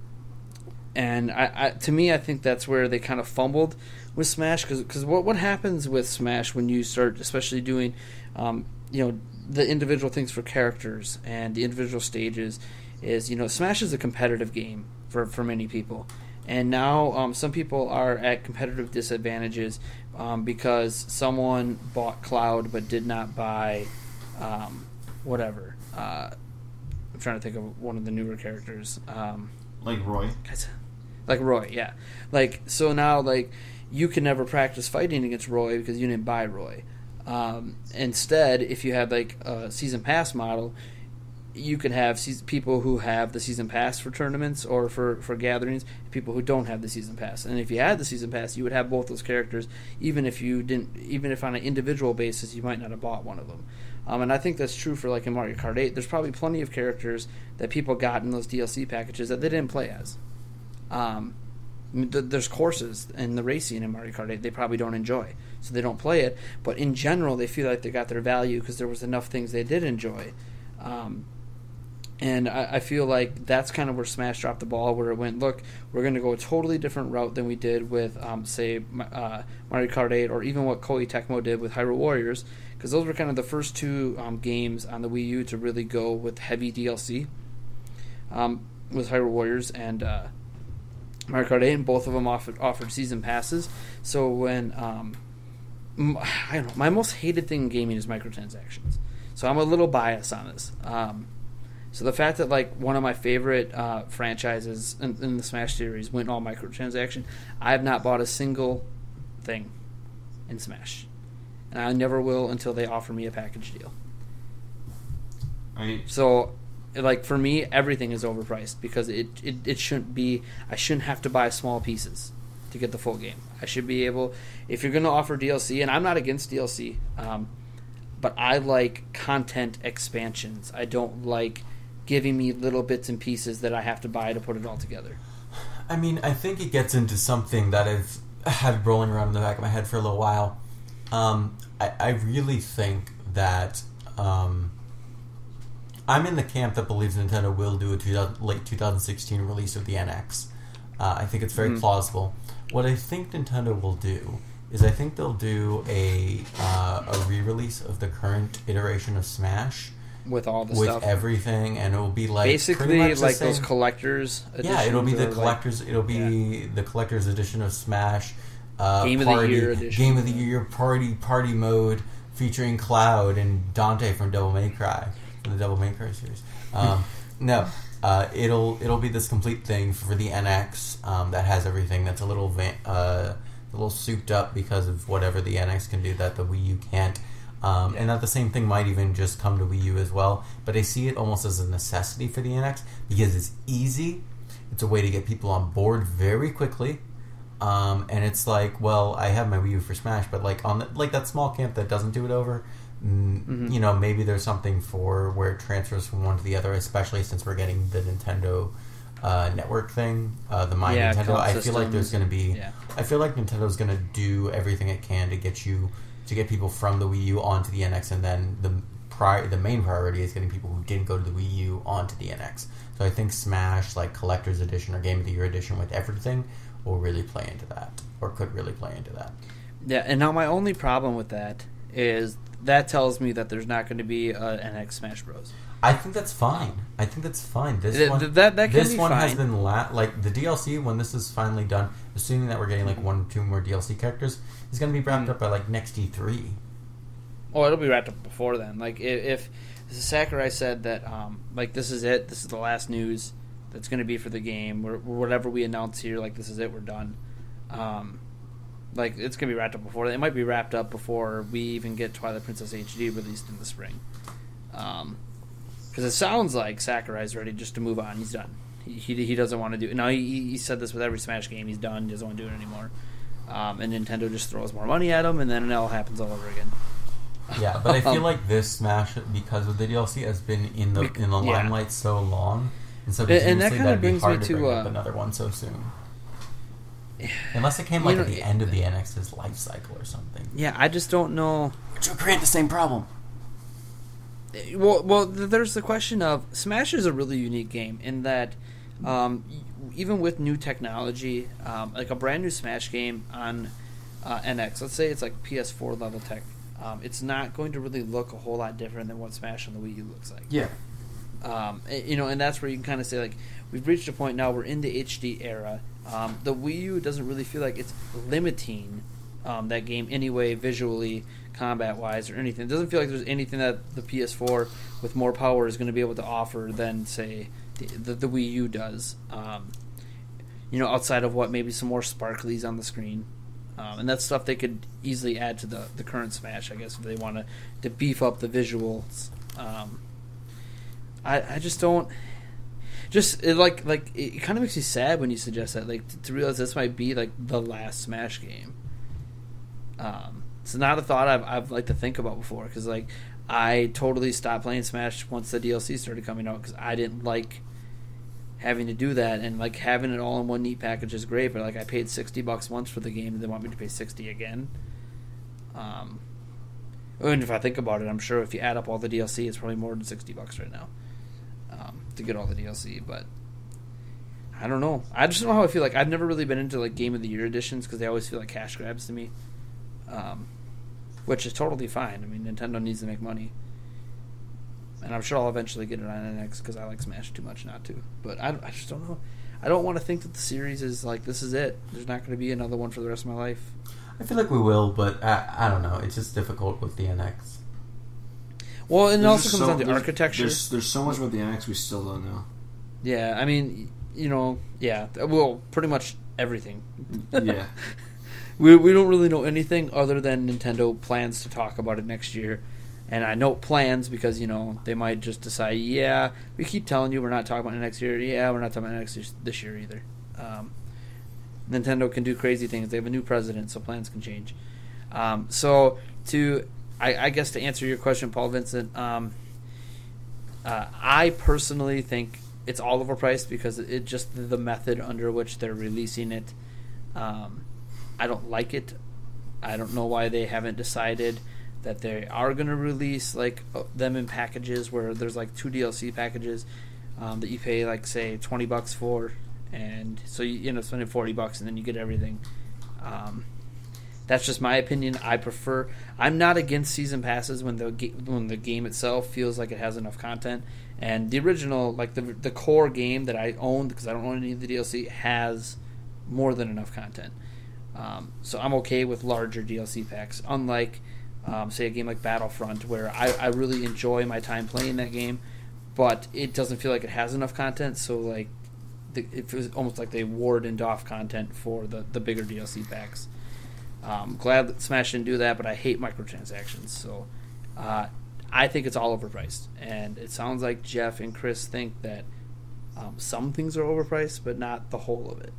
and I, I to me, I think that's where they kind of fumbled with Smash, because what what happens with Smash when you start, especially doing, um, you know. the individual things for characters and the individual stages is, you know, Smash is a competitive game for, for many people. And now um, some people are at competitive disadvantages um, because someone bought Cloud but did not buy um, whatever. Uh, I'm trying to think of one of the newer characters. Um, like Roy? Like Roy, yeah. Like, so now, like, you can never practice fighting against Roy because you didn't buy Roy. Um, instead, if you have like a season pass model, you can have se- people who have the season pass for tournaments or for, for gatherings, people who don't have the season pass. And if you had the season pass, you would have both those characters, even if you didn't, even if on an individual basis you might not have bought one of them. Um, and I think that's true for like in Mario Kart eight. There's probably plenty of characters that people got in those D L C packages that they didn't play as. Um, There's courses in the racing in Mario Kart eight they probably don't enjoy, so they don't play it. But in general, they feel like they got their value because there was enough things they did enjoy. Um, And I, I feel like that's kind of where Smash dropped the ball, where it went, look, we're going to go a totally different route than we did with, um, say, uh, Mario Kart eight, or even what Koei Tecmo did with Hyrule Warriors, because those were kind of the first two um, games on the Wii U to really go with heavy D L C, um, with Hyrule Warriors and uh, Mario Kart eight, and both of them offered, offered season passes. So when, um, I don't know, my most hated thing in gaming is microtransactions. So I'm a little biased on this. Um, So the fact that like one of my favorite uh, franchises in, in the Smash series went all microtransaction, I have not bought a single thing in Smash, and I never will until they offer me a package deal. I, So, like for me, everything is overpriced because it, it it shouldn't be. I shouldn't have to buy small pieces to get the full game. I should be able, if you're going to offer D L C, and I'm not against D L C, um, but I like content expansions. I don't like giving me little bits and pieces that I have to buy to put it all together. I mean, I think it gets into something that I've had rolling around in the back of my head for a little while. Um, I, I really think that um, I'm in the camp that believes Nintendo will do a two thousand, late twenty sixteen release of the N X. Uh, I think it's very mm. plausible. What I think Nintendo will do is I think they'll do a uh, a re-release of the current iteration of Smash, with all the with stuff, everything, and it will be like basically like those collectors. Yeah, it'll be the like, collectors. It'll be yeah. the collector's edition of Smash. Uh, Game party, of the Year edition. Game of the Year party party mode featuring Cloud and Dante from Devil May Cry, from the Devil May Cry series. Um, no, uh, it'll it'll be this complete thing for the N X um, that has everything. That's a little va- uh, a little souped up because of whatever the N X can do that the Wii U can't. Um, and that the same thing might even just come to Wii U as well. But I see it almost as a necessity for the N X because it's easy. It's a way to get people on board very quickly. Um, and it's like, well, I have my Wii U for Smash, but like on the, like that small camp that doesn't do it over, mm, mm-hmm. you know, maybe there's something for where it transfers from one to the other, especially since we're getting the Nintendo uh, network thing, uh, the My yeah, Nintendo. I feel like there's going to be, yeah. I feel like Nintendo's going to do everything it can to get you. To get people from the Wii U onto the N X, and then the pri- the main priority is getting people who didn't go to the Wii U onto the N X. So I think Smash, like Collector's Edition or Game of the Year Edition with everything, will really play into that, or could really play into that. Yeah, and now my only problem with that is that tells me that there's not going to be an N X Smash Bros. I think that's fine. I think that's fine. This Th- one, that, that can this be one fine. has been la- like the D L C when this is finally done. Assuming that we're getting like one or two more D L C characters, is going to be wrapped mm. up by like next E three. Oh, it'll be wrapped up before then. Like if, if Sakurai said that, um, like this is it, this is the last news that's going to be for the game, or whatever we announce here, like this is it, we're done. Um, like it's going to be wrapped up before. It might be wrapped up before we even get Twilight Princess H D released in the spring. Um, because it sounds like Sakurai's ready just to move on. He's done. He he, he doesn't want to do it. No, he, he said this with every Smash game. He's done. He doesn't want to do it anymore. Um, and Nintendo just throws more money at him, and then it all happens all over again. Yeah, but I feel like this Smash, because of the D L C, has been in the in the yeah. limelight so long, and so and that kind that'd of brings be hard me to to bring uh, up another one so soon. Unless it came like know, at the end of the N X's life cycle or something. Yeah, I just don't know. Which would create the same problem. Well, well, there's the question of Smash is a really unique game in that um, even with new technology, um, like a brand new Smash game on uh, N X, let's say it's like P S four level tech, um, it's not going to really look a whole lot different than what Smash on the Wii U looks like. Yeah. Um, you know, and that's where you can kind of say, like, we've reached a point now, we're in the H D era. Um, the Wii U doesn't really feel like it's limiting um, that game anyway, visually, combat-wise, or anything. It doesn't feel like there's anything that the P S four with more power is going to be able to offer than, say, the, the, the Wii U does. Um, you know, outside of what, maybe some more sparklies on the screen. Um, and that's stuff they could easily add to the, the current Smash, I guess, if they want to, to beef up the visuals. Um, I I just don't... Just, it like, like it kind of makes me sad when you suggest that, like, to, to realize this might be, like, the last Smash game. Um, it's not a thought I've, I've liked to think about before, because, like, I totally stopped playing Smash once the D L C started coming out, because I didn't like having to do that, and, like, having it all in one neat package is great, but, like, I paid sixty bucks once for the game, and they want me to pay sixty again. Um, and if I think about it, I'm sure if you add up all the D L C, it's probably more than sixty bucks right now. Um, to get all the D L C, but I don't know. I just don't know how I feel. Like I've never really been into like Game of the Year editions because they always feel like cash grabs to me, um, which is totally fine. I mean, Nintendo needs to make money, and I'm sure I'll eventually get it on N X because I like Smash too much not to. But I, I just don't know. I don't want to think that the series is like this is it. There's not going to be another one for the rest of my life. I feel like we will, but I, I don't know. It's just difficult with the N X. Well, and it There's also just comes so- down to there's- architecture. There's, there's so much about the N X we still don't know. Yeah, I mean, you know, yeah, well, pretty much everything. Yeah. we we don't really know anything other than Nintendo plans to talk about it next year. And I know plans because, you know, they might just decide, yeah, we keep telling you we're not talking about it next year. Yeah, we're not talking about it next year, this year either. Um, Nintendo can do crazy things. They have a new president, so plans can change. Um, so, to, I, I guess to answer your question, Paul Vincent, um, uh, I personally think it's all overpriced because it just the method under which they're releasing it. Um, I don't like it. I don't know why they haven't decided that they are going to release like uh, them in packages where there's like two D L C packages um, that you pay like say twenty bucks for, and so you, you end up spending forty bucks and then you get everything. Um, that's just my opinion. I prefer. I'm not against season passes when the ga- when the game itself feels like it has enough content. And the original, like the the core game that I owned because I don't own any of the D L C has more than enough content. Um, so I'm okay with larger D L C packs. Unlike Um, say a game like Battlefront, where I, I really enjoy my time playing that game, but it doesn't feel like it has enough content. So like, the, it feels almost like they wardened off content for the, the bigger D L C packs. Um, glad that Smash didn't do that, but I hate microtransactions. So uh, I think it's all overpriced, and it sounds like Jeff and Chris think that um, some things are overpriced, but not the whole of it.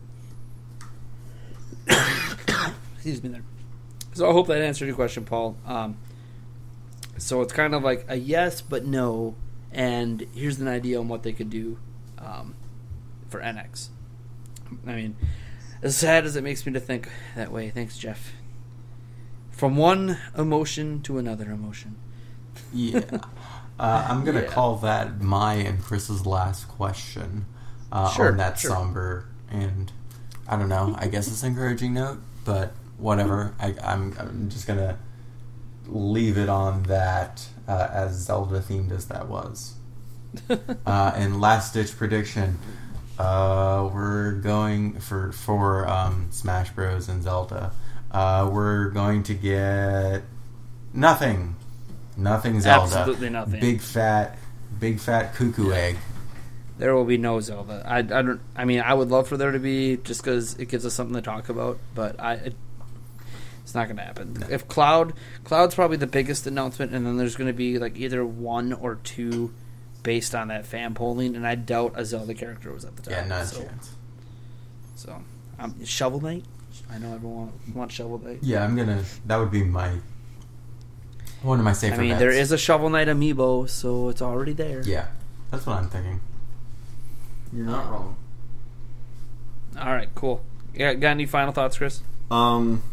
Excuse me there. So I hope that answered your question, Paul. Um, so it's kind of like a yes, but no, and here's an idea on what they could do um, for N X. I mean, as sad as it makes me to think that way, thanks, Jeff. From one emotion to another emotion. Yeah. Uh, I'm going to Yeah. call that my and Chris's last question uh, Sure, on that sure. somber and, I don't know, I guess it's encouraging note, but whatever. I, I'm, I'm just going to leave it on that uh, as Zelda themed as that was. uh, and last ditch prediction, uh, we're going for for um, Smash Bros. And Zelda. Uh, we're going to get nothing, nothing Zelda. Absolutely nothing. Big fat, big fat cuckoo egg. There will be no Zelda. I, I don't. I mean, I would love for there to be, just because it gives us something to talk about. But I, it, it's not going to happen. No. If Cloud, Cloud's probably the biggest announcement, and then there's going to be like either one or two based on that fan polling, and I doubt a Zelda character was at the top. Yeah, not a so, chance. So, um, Shovel Knight. I know everyone wants Shovel Knight. Yeah, I'm gonna. That would be my one of my safer I mean, bets. there is a Shovel Knight amiibo, so it's already there. Yeah, that's what I'm thinking. You're not wrong. All right, cool. Yeah, got any final thoughts, Chris? Um,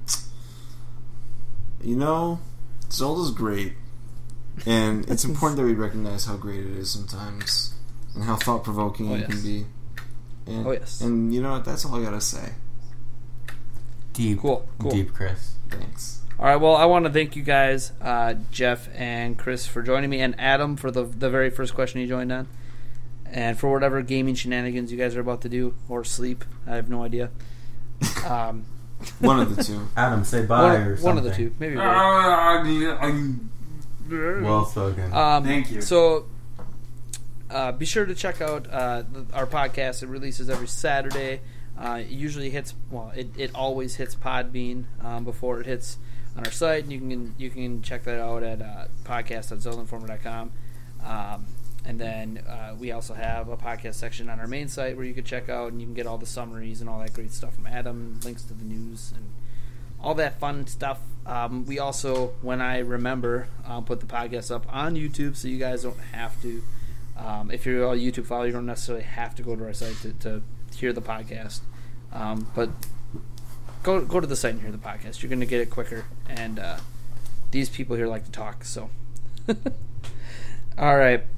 you know, Zelda's great, and it's important that we recognize how great it is sometimes, and how thought provoking Oh, it yes. can be. And, Oh, yes. And you know what? That's all I gotta say. Deep, Cool, cool. deep, Chris. Thanks. All right, well, I want to thank you guys, uh, Jeff and Chris, for joining me, and Adam for the the very first question you joined on, and for whatever gaming shenanigans you guys are about to do, or sleep. I have no idea. Um, One of the two. Adam, say bye one, or something. one of the two, maybe. both. Well spoken. Um, Thank you. So, uh, be sure to check out uh, the, our podcast. It releases every Saturday. Uh, it usually hits. Well, it, it always hits Podbean um, before it hits on our site, and you can you can check that out at uh, podcast dot zelda informer dot com. Um, and then uh, we also have a podcast section on our main site where you can check out and you can get all the summaries and all that great stuff from Adam, links to the news and all that fun stuff. Um, we also, when I remember, I'll put the podcast up on YouTube, so you guys don't have to. Um, if you're a YouTube follower, you don't necessarily have to go to our site to, to hear the podcast. Um, but go go to the site and hear the podcast. You're going to get it quicker. And uh, these people here like to talk. So, all right.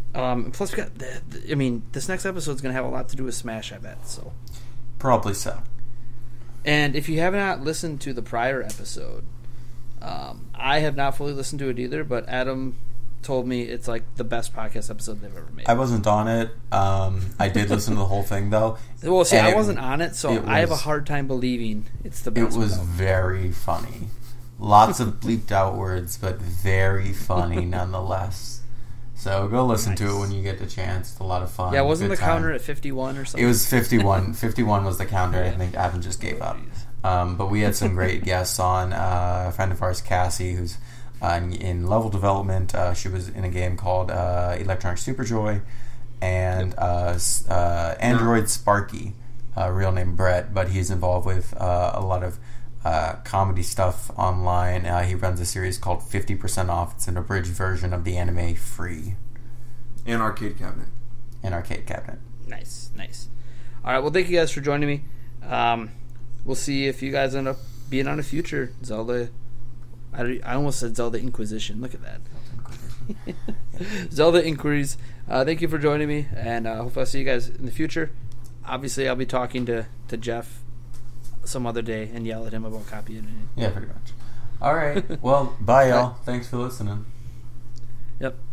Um, plus, we got. The, the, I mean, this next episode is going to have a lot to do with Smash, I bet. So, Probably so. and if you have not listened to the prior episode, um, I have not fully listened to it either. But Adam told me it's like the best podcast episode they've ever made. I wasn't on it. Um, I did listen to the whole thing though. Well, see, and I it- wasn't on it, so it I have a was- hard time believing it's the It best. was one. very funny. Lots of bleeped out words, but very funny nonetheless. So go listen to it when you get the chance. It's a lot of fun. Yeah, wasn't Good the time. counter at fifty-one or something? It was fifty-one. fifty-one was the counter. I think Adam just gave up. Um, but we had some great guests on. Uh, a friend of ours, Cassie, who's uh, in, in level development. Uh, she was in a game called uh, Electronic Superjoy. And uh, s- uh, Android Sparky, uh, real name Brett, but he's involved with uh, a lot of uh, comedy stuff online. Uh, he runs a series called fifty percent Off. It's an abridged version of the anime Free. And Arcade Cabinet. An arcade cabinet. Nice, nice. All right, well, thank you guys for joining me. Um, we'll see if you guys end up being on a future Zelda. I, I almost said Zelda Inquisition. Look at that. Zelda Inquiries. Uh, thank you for joining me, and uh, hopefully I'll see you guys in the future. Obviously, I'll be talking to, to Jeff some other day and yell at him about copying it. Yeah, pretty much. All right. Well, bye, y'all. Thanks for listening. Yep.